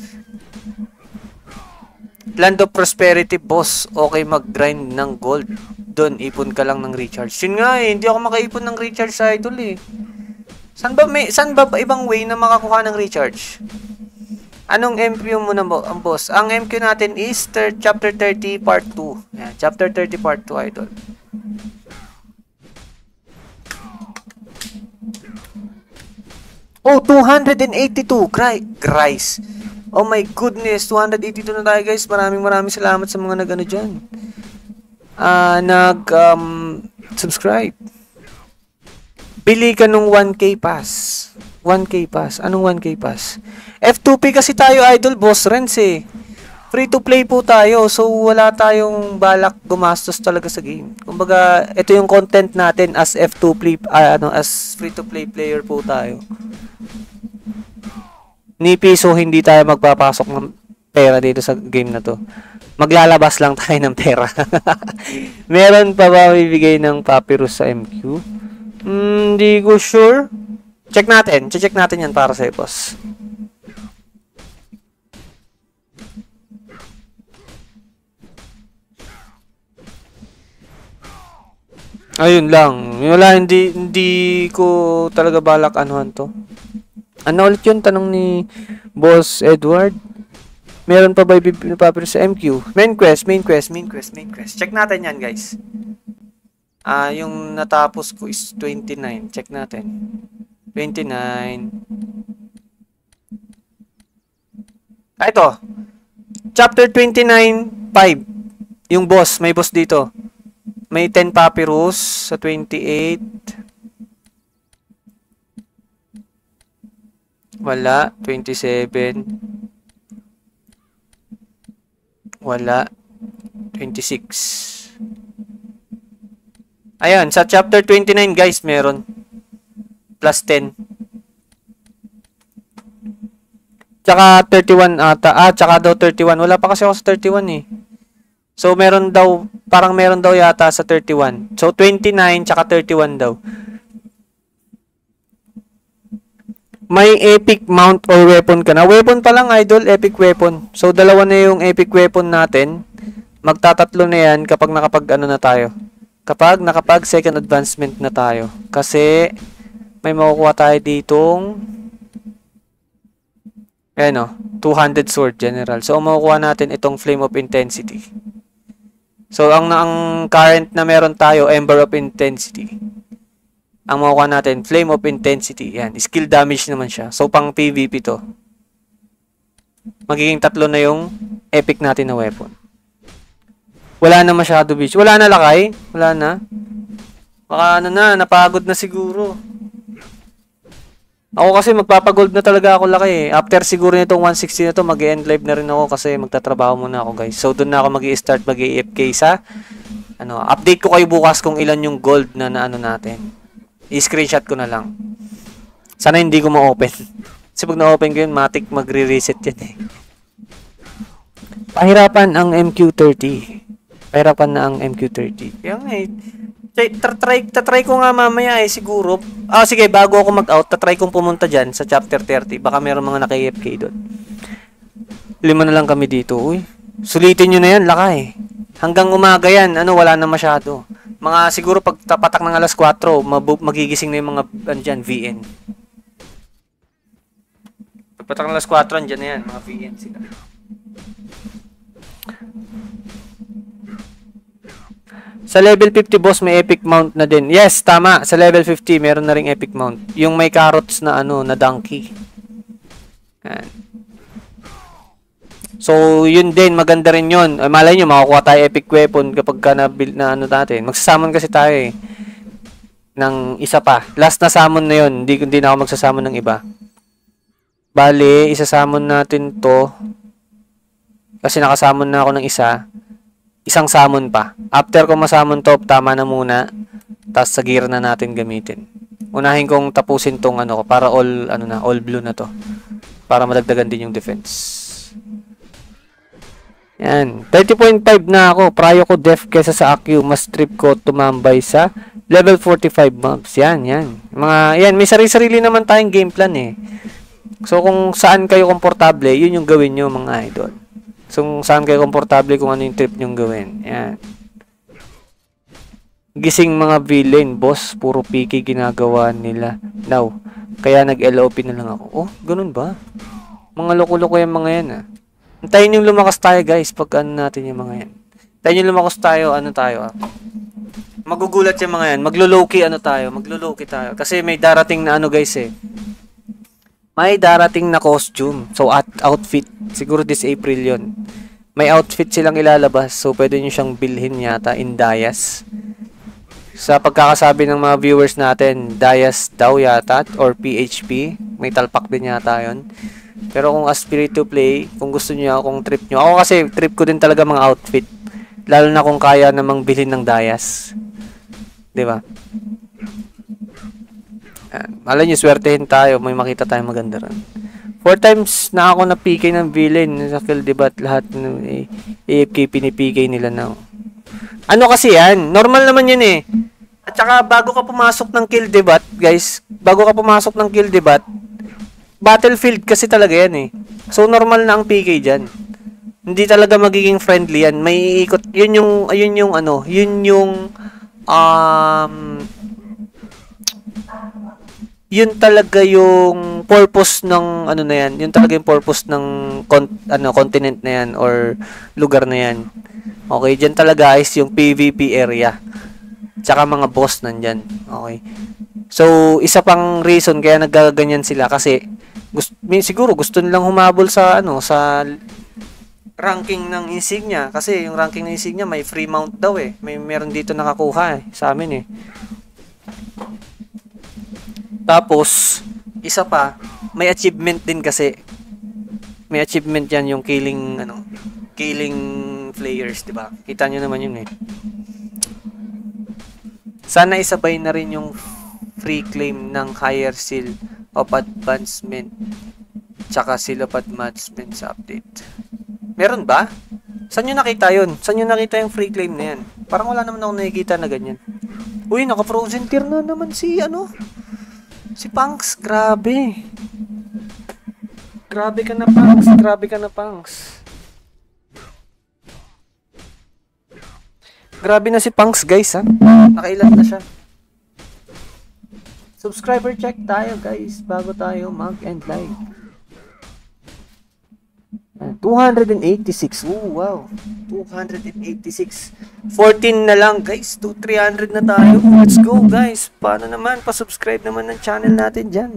Land of Prosperity, boss. Okay mag-grind ng gold. Doon, ipon ka lang ng recharge. Yun nga eh, hindi ako makaipon ng recharge sa idol eh. San ba, may, san ba ibang way na makakuha ng recharge? Anong M Q mo na ang boss? Ang M Q natin is chapter thirty part two. Yan, chapter thirty part two idol. Oh, two hundred eighty-two. Gray, Grace. Oh my goodness, two eighty-two na tayo guys. Maraming maraming salamat sa mga nag-ano dyan. Ah, uh, nag um, subscribe. Bili ka nung one K pass. one K pass. Anong one K pass? F two P kasi tayo, idol, boss Renz eh. Free to play po tayo. So wala tayong balak gumastos talaga sa game. Kumbaga, ito yung content natin as F two play, uh, ano, as free to play player po tayo. Ni piso hindi tayo magpapasok ng pera dito sa game na to. Maglalabas lang tayo ng pera. Meron pa ba bibigay ng papyrus sa M Q? Hindi ko sure. Check natin. Check natin yan para sa boss. Ayun lang. Wala, hindi, hindi ko talaga balak anuhan to. Ano ulit yun? Tanong ni Boss Edward. Meron pa ba ipapapiro sa M Q? Main quest, main quest, main quest, main quest. Check natin yan, guys. Ah, yung natapos ko is twenty-nine. Check natin. twenty-nine. Ah, ito. Chapter twenty-nine, five. Yung boss, may boss dito. May ten papyrus sa twenty-eight. Wala. twenty-seven. Wala. twenty-six. Ayan, sa chapter twenty-nine, guys, meron. Plus ten. Tsaka thirty-one ata. Ah, tsaka daw thirty-one. Wala pa kasi ako sa thirty-one eh. So, meron daw, parang meron daw yata sa thirty-one. So, twenty-nine tsaka thirty-one daw. May epic mount or weapon ka na. Weapon pa lang, idol. Epic weapon. So, dalawa na yung epic weapon natin. Magtatatlo na yan kapag nakapag ano na tayo. Kapag nakapag second advancement na tayo. Kasi, may makukuha tayo ditong ayan o, two hundred sword general. So, makukuha natin itong flame of intensity. So, ang, ang current na meron tayo, ember of intensity. Ang makukuha natin, flame of intensity. Yan, skill damage naman siya. So, pang P V P to. Magiging tatlo na yung epic natin na weapon. Wala na masyado, bitch. Wala na lakay. Wala na. Baka ano na, napagod na siguro. Ako kasi magpapagold na talaga ako laki eh. After siguro nitong one sixty na to, mag-end live na rin ako kasi magtatrabaho muna ako, guys. So, doon na ako mag-i-start mag-i F K sa ano, update ko kayo bukas kung ilan yung gold na naano natin. I-screenshot ko na lang. Sana hindi ko ma-open. Kasi pag na-open ko yun, matik magre-reset yan eh. Pahirapan ang M Q thirty. Pahirapan na ang M Q thirty. Kaya nga eh. Tatry, tatry ko nga mamaya eh, siguro. Ah, sige, bago ako mag-out, tatry kong pumunta dyan sa chapter thirty. Baka meron mga naka-A F K doon. Lima na lang kami dito. Uy, sulitin nyo na yan, laka eh. Hanggang umaga yan, ano, wala na masyado. Mga siguro pag tapatak ng alas kwatro, magigising na yung mga, ano dyan, V N. Pagpatak ng alas kwatro, andyan na yan, mga V N sila. Sa level fifty, boss, may epic mount na din. Yes, tama. Sa level fifty, meron na ring epic mount. Yung may carrots na, ano, na donkey. Yan. So, yun din, maganda rin yun. Ay, malay nyo, makakuha tayo epic weapon kapag ka na-build na ano natin. Magsasamon kasi tayo eh. Ng isa pa. Last na summon na yun. Hindi, hindi na ako magsasamon ng iba. Bale, isasamon natin to. Kasi nakasamon na ako ng isa. Isang summon pa. After ko masamon to, tama na muna. Tapos sa gear na natin gamitin. Unahin kong tapusin tong ano ko. Para all, ano na, all blue na to. Para madagdagan din yung defense. Yan. thirty point five na ako. Prayo ko def kesa sa A Q. Mas trip ko tumambay sa level forty-five mobs. Yan, yan. Mga, yan. May sarili-sarili naman tayong game plan eh. So, kung saan kayo komportable, yun yung gawin nyo mga idol. So, kung saan kayo komportable, kung ano yung trip nyong gawin. Yan. Gising mga villain, boss. Puro P K ginagawa nila. Now, kaya nag-L O P na lang ako. Oh, ganun ba? Mga loko-loko yung mga yan ah. Antayin yung lumakas tayo, guys, pag ano natin yung mga yan. Antayin yung lumakas tayo, ano tayo, ah. Magugulat yung mga yan. Maglo-lowkey, ano tayo, maglo-lowkey tayo. Kasi may darating na ano, guys, eh. may darating na costume. So, at outfit. Siguro this April yon. May outfit silang ilalabas. So, pwede nyo siyang bilhin yata in Dayas. Sa pagkakasabi ng mga viewers natin, Dayas daw yata or P H P. May talpak din yata yon. Pero kung as free to play, kung gusto niyo, kung trip nyo. Ako kasi trip ko din talaga mga outfit. Lalo na kung kaya namang bilhin ng Dayas. 'Di ba? Malay nyo, swertehin tayo. May makita tayong maganda rin. Four times na ako na P K ng villain sa kill debat. Lahat ng A F K pinipik nila na. Ano kasi yan? Normal naman yan eh. At saka bago ka pumasok ng kill debat, guys, bago ka pumasok ng kill debat, battlefield kasi talaga yan eh. So normal na ang P K dyan. Hindi talaga magiging friendly yan. May iikot. Yun yung, yun yung ano, yun yung, um, yun talaga yung purpose ng ano na yan. Yun talaga yung purpose ng con ano continent na yan or lugar na yan. Okay, diyan talaga guys yung PvP area. Tsaka mga boss nandyan. Okay. So, isa pang reason kaya naggaganyan sila kasi gusto, siguro gusto nilang humabol sa ano sa ranking ng insignia kasi yung ranking ng insignia may free mount daw eh. May meron dito nakakuha eh sa amin eh. Tapos, isa pa, may achievement din kasi. May achievement yan yung killing, ano, killing players, di ba? Kita nyo naman yun eh. Sana isabay na rin yung free claim ng higher seal of advancement tsaka seal of advancement sa update. Meron ba? Saan nyo nakita yun? Saan nyo nakita yung free claim na yan? Parang wala naman ako nakikita na ganyan. Uy, naka-frozen tier na naman si, ano, si Punks, grabe. Grabe ka na, Punks. Grabe ka na, Punks. Grabe na si Punks, guys, ha. Nakailan na siya. Subscriber check tayo, guys, bago tayo mag-end live. two hundred eighty-six. Ooh, wow. two hundred eighty-six. fourteen na lang, guys. two three hundred na tayo. Let's go, guys. Paano naman? Pa-subscribe naman ng channel natin dyan.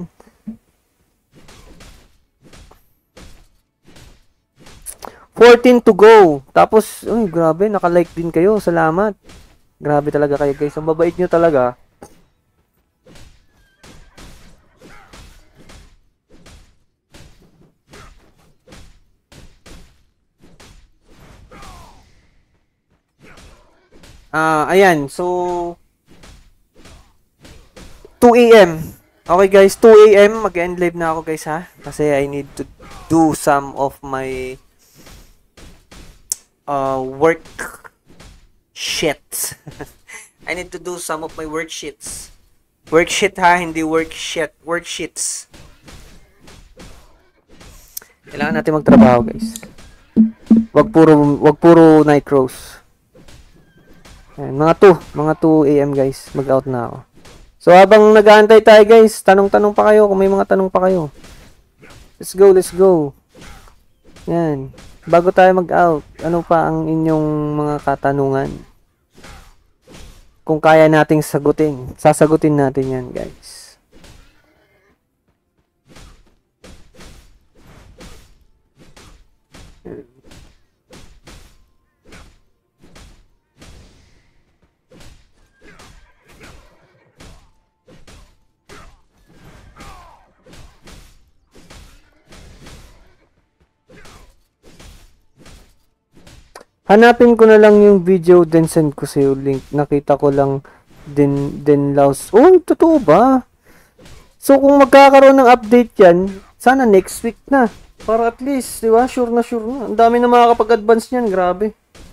fourteen to go. Tapos, uy, grabe. Naka-like din kayo. Salamat. Grabe talaga kayo, guys. Ang babait nyo talaga. Ah, uh, ayan. So two A M Okay guys, two A M mag-end live na ako guys ha. Kasi I need to do some of my uh work shit. I need to do some of my work shits. Work shit ha, hindi work shit. Work shits. Kailangan natin magtrabaho guys. Wag puro wag puro night crows. Ayan, mga two, mga two A M guys, mag-out na ako. So habang nag-aantay tayo guys, tanong-tanong pa kayo kung may mga tanong pa kayo. Let's go, let's go. Yan. Bago tayo mag-out, ano pa ang inyong mga katanungan? Kung kaya nating sagutin, sasagutin natin yan guys. Hanapin ko na lang yung video, then send ko sa link. Nakita ko lang din din Laos. Oh, totoo ba? So kung magkakaroon ng update yan, sana next week na. Para at least, di ba? Sure na sure na. Ang dami na makakapag-advance niyan, grabe.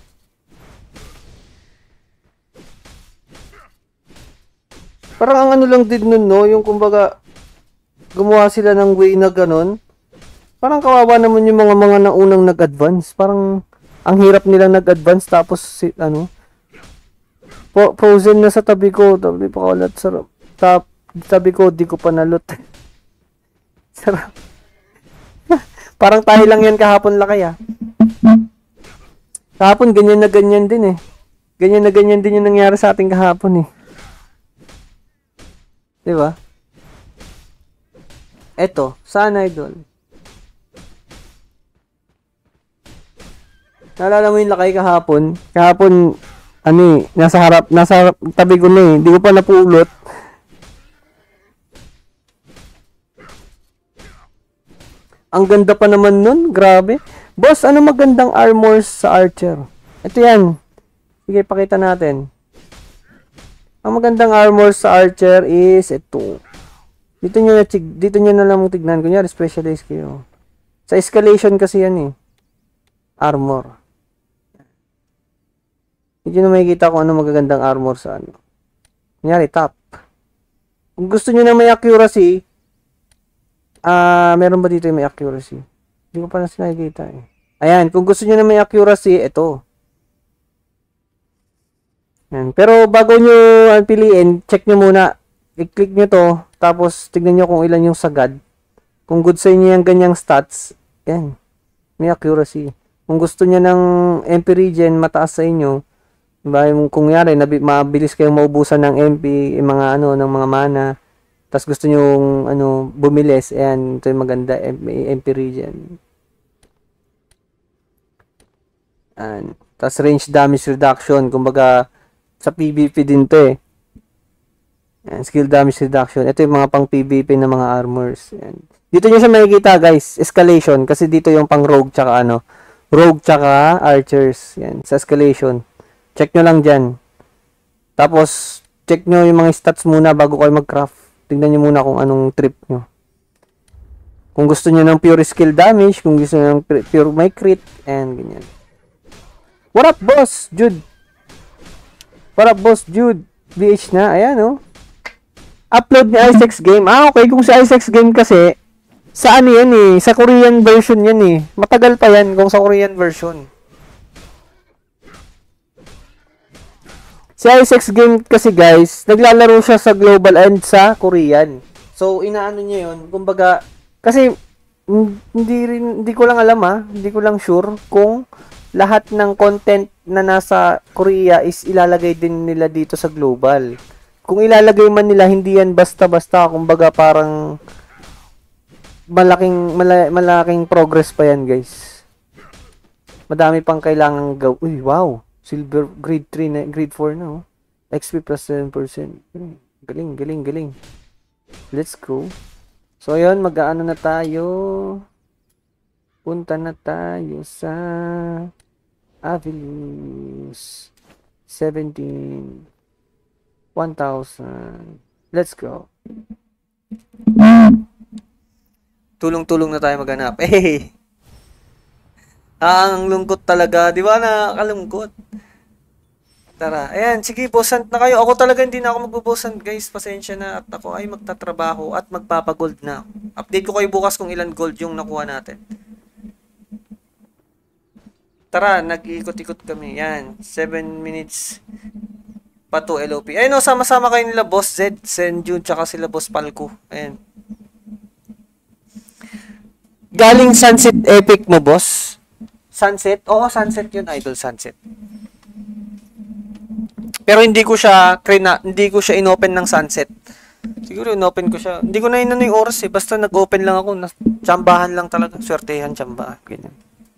Parang ang ano lang din nun, no? Yung kumbaga, gumawa sila ng way na ganon. Parang kawawa naman yung mga mga naunang nag-advance. Parang ang hirap nilang nag-advance tapos si ano po, frozen na sa tabi ko, tabi pa kalat sarap. Tap, tabi ko di ko pa nalot. Sarap. Parang tayo lang yan kahapon lang kaya. Kahapon ganyan na ganyan din eh. Ganyan na ganyan din yung nangyari sa ating kahapon eh. 'Di ba? Eto, saan idol? Naalala mo yung lakay kahapon? Kahapon, ano eh, nasa harap, nasa harap, tabi ko na eh. Hindi ko pa napulot. Ang ganda pa naman nun, grabe. Boss, ano magandang armors sa Archer? Ito yan. Sige, pakita natin. Ang magandang armors sa Archer is ito. Dito nyo na, dito nyo na lang tignan. Kunyari, specialist kayo. Sa escalation kasi yan eh. Armor. Hindi nyo makikita kung ano magagandang armor sa ano. Kunyari, top. Kung gusto nyo na may accuracy, ah, uh, meron ba dito yung may accuracy? Hindi ko pa na sinakikita eh. Ayan, kung gusto nyo na may accuracy, ito. Ayan. Pero bago nyo piliin, check nyo muna. I-click nyo to, tapos tignan nyo kung ilan yung sagad. Kung good sa inyo yung ganyang stats, yan. May accuracy. Kung gusto nyo ng M P regen, mataas sa inyo, diba, kung yari, mabilis kayong maubusan ng M P, yung mga ano, ng mga mana, tapos gusto nyo ano, bumilis, ayan, ito yung maganda, M P regen. Ayan. Tapos range damage reduction, kumbaga, sa PvP din to eh. Ayan, skill damage reduction. Ito yung mga pang PvP na mga armors. Ayan. Dito nyo siya makikita guys, escalation. Kasi dito yung pang rogue tsaka ano. Rogue tsaka archers. Ayan, sa escalation. Check nyo lang dyan. Tapos, check nyo yung mga stats muna bago kayo mag-craft. Tingnan nyo muna kung anong trip nyo. Kung gusto nyo ng pure skill damage, kung gusto nyo ng pure my crit, and ganyan. What up boss, Jude? What up boss, Jude? B H na, ayan oh. Upload ni Isaacs game. Ah, okay. Kung sa Isaacs game kasi, sa ano yan eh, sa Korean version yan eh. Matagal pa yan kung sa Korean version. Si Isaacs game kasi guys, naglalaro siya sa global and sa Korean. So, inaano niya yun. Kumbaga, kasi, hindi rin, hindi ko lang alam ah. Hindi ko lang sure kung lahat ng content na nasa Korea is ilalagay din nila dito sa global. Kung ilalagay man nila, hindi yan basta-basta. Kumbaga parang malaking, mala, malaking progress pa yan, guys. Madami pang kailangan gaw. Uy, wow. Silver, grade three, na, grade four na, oh. X P plus seven percent. Galing, galing, galing. Let's go. So, ayun, mag-aano na tayo. Punta na tayo sa Avenues. seventeen. one thousand. Let's go. Tulong-tulong na tayo maghanap. Eh. Ang lungkot talaga, di ba? Nakakalungkot. Tara, ayan, sige, bossant na kayo. Ako talaga hindi na ako magbo-bossant, guys. Pasensya na at ako ay magtatrabaho at magpapagold na. Update ko kayo bukas kung ilan gold yung nakuha natin. Tara, nag-iikot-ikot kami. Yan, seven minutes pa to L O P. Ayun o, sama-sama kayo nila Boss Z, Senjun, tsaka sila Boss Palco. Ayan. Galing Sunset Epic mo, boss? Sunset? Oo, Sunset yun, idol, Sunset. Pero hindi ko siya, krina, hindi ko siya inopen ng Sunset. Siguro inopen ko siya. Hindi ko na inano yung oras eh. Basta nag-open lang ako. Tsambahan lang talaga. Swertehan, tsambahan. Ganyan.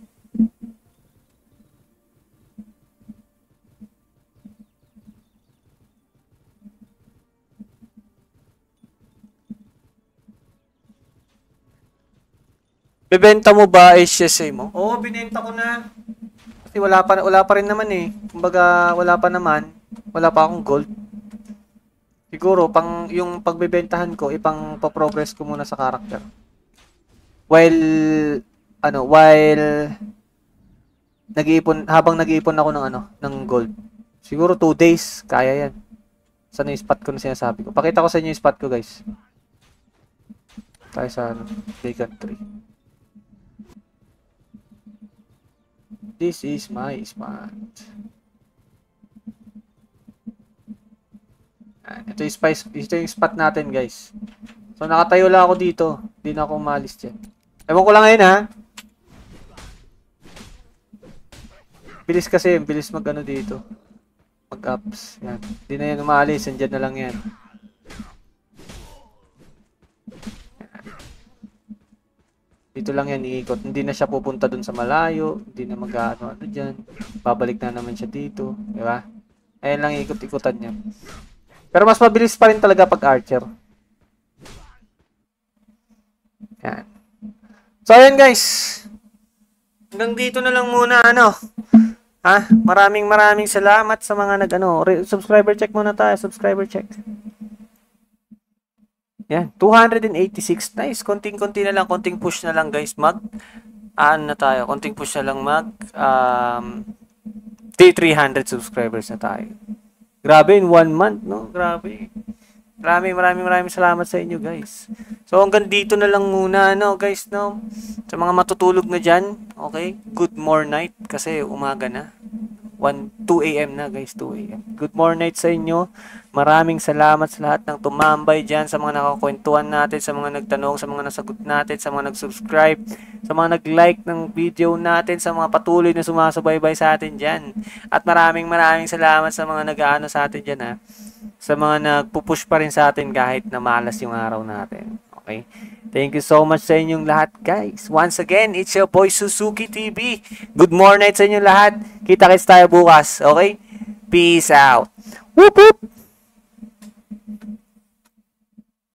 Bebenta mo ba H S A mo? Oo, binenta ko na. Kasi wala pa, wala pa rin naman eh. Kumbaga, wala pa naman. Wala pa akong gold. Siguro, pang, yung pagbebentahan ko, ipang pa-progress ko muna sa character. While, ano, while, nag-iipon, habang nag-iipon ako ng ano, ng gold. Siguro two days, kaya yan. Saan yung spot ko na sinasabi ko? Pakita ko sa inyo yung spot ko, guys. Tayo sa, ano, Vacant tree. This is my spot. Ito yung, spice, ito yung spot natin, guys. So, nakatayo lang ako dito. Hindi na ako umalis dyan. Ewan ko lang ngayon, ha? Bilis kasi. Bilis mag-ano dito. Mag-ups. Yan. Hindi na yan umalis. Andyan na lang yan. Dito lang yan iikot. Hindi na siya pupunta dun sa malayo. Hindi na mag-ano ano dyan. Babalik na naman siya dito. Di ba? Ayan lang ikot-ikutan niya. Pero mas mabilis pa rin talaga pag archer. Yan. So, ayan guys. Hanggang dito na lang muna, ano. Ha? Maraming maraming salamat sa mga nag-ano. Subscriber check muna tayo. Subscriber check. Yan. two hundred eighty-six. Nice. Konting-konti na lang. Konting push na lang, guys. Mag, ano na tayo. Konting push na lang mag, um, three hundred subscribers na tayo. Grabe, in one month, no? Grabe. Maraming, maraming, maraming salamat sa inyo, guys. So, hanggang dito na lang muna, no, guys, no? Sa mga matutulog na dyan, okay? Good morning night, kasi umaga na. one, two A M na, guys, two A M Good morning night sa inyo. Maraming salamat sa lahat ng tumambay dyan, sa mga nakakwentuhan natin, sa mga nagtanong, sa mga nasagot natin, sa mga nag-subscribe, sa mga nag-like ng video natin, sa mga patuloy na sumasubaybay sa atin dyan. At maraming maraming salamat sa mga nag-aano sa atin dyan, ha? Sa mga nagpupush pa rin sa atin kahit na malas yung araw natin. Okay? Thank you so much sa inyong lahat, guys. Once again, it's your boy Suzuki T V. Good morning sa inyong lahat. Kita-kits tayo bukas. Okay? Peace out. Whoop whoop!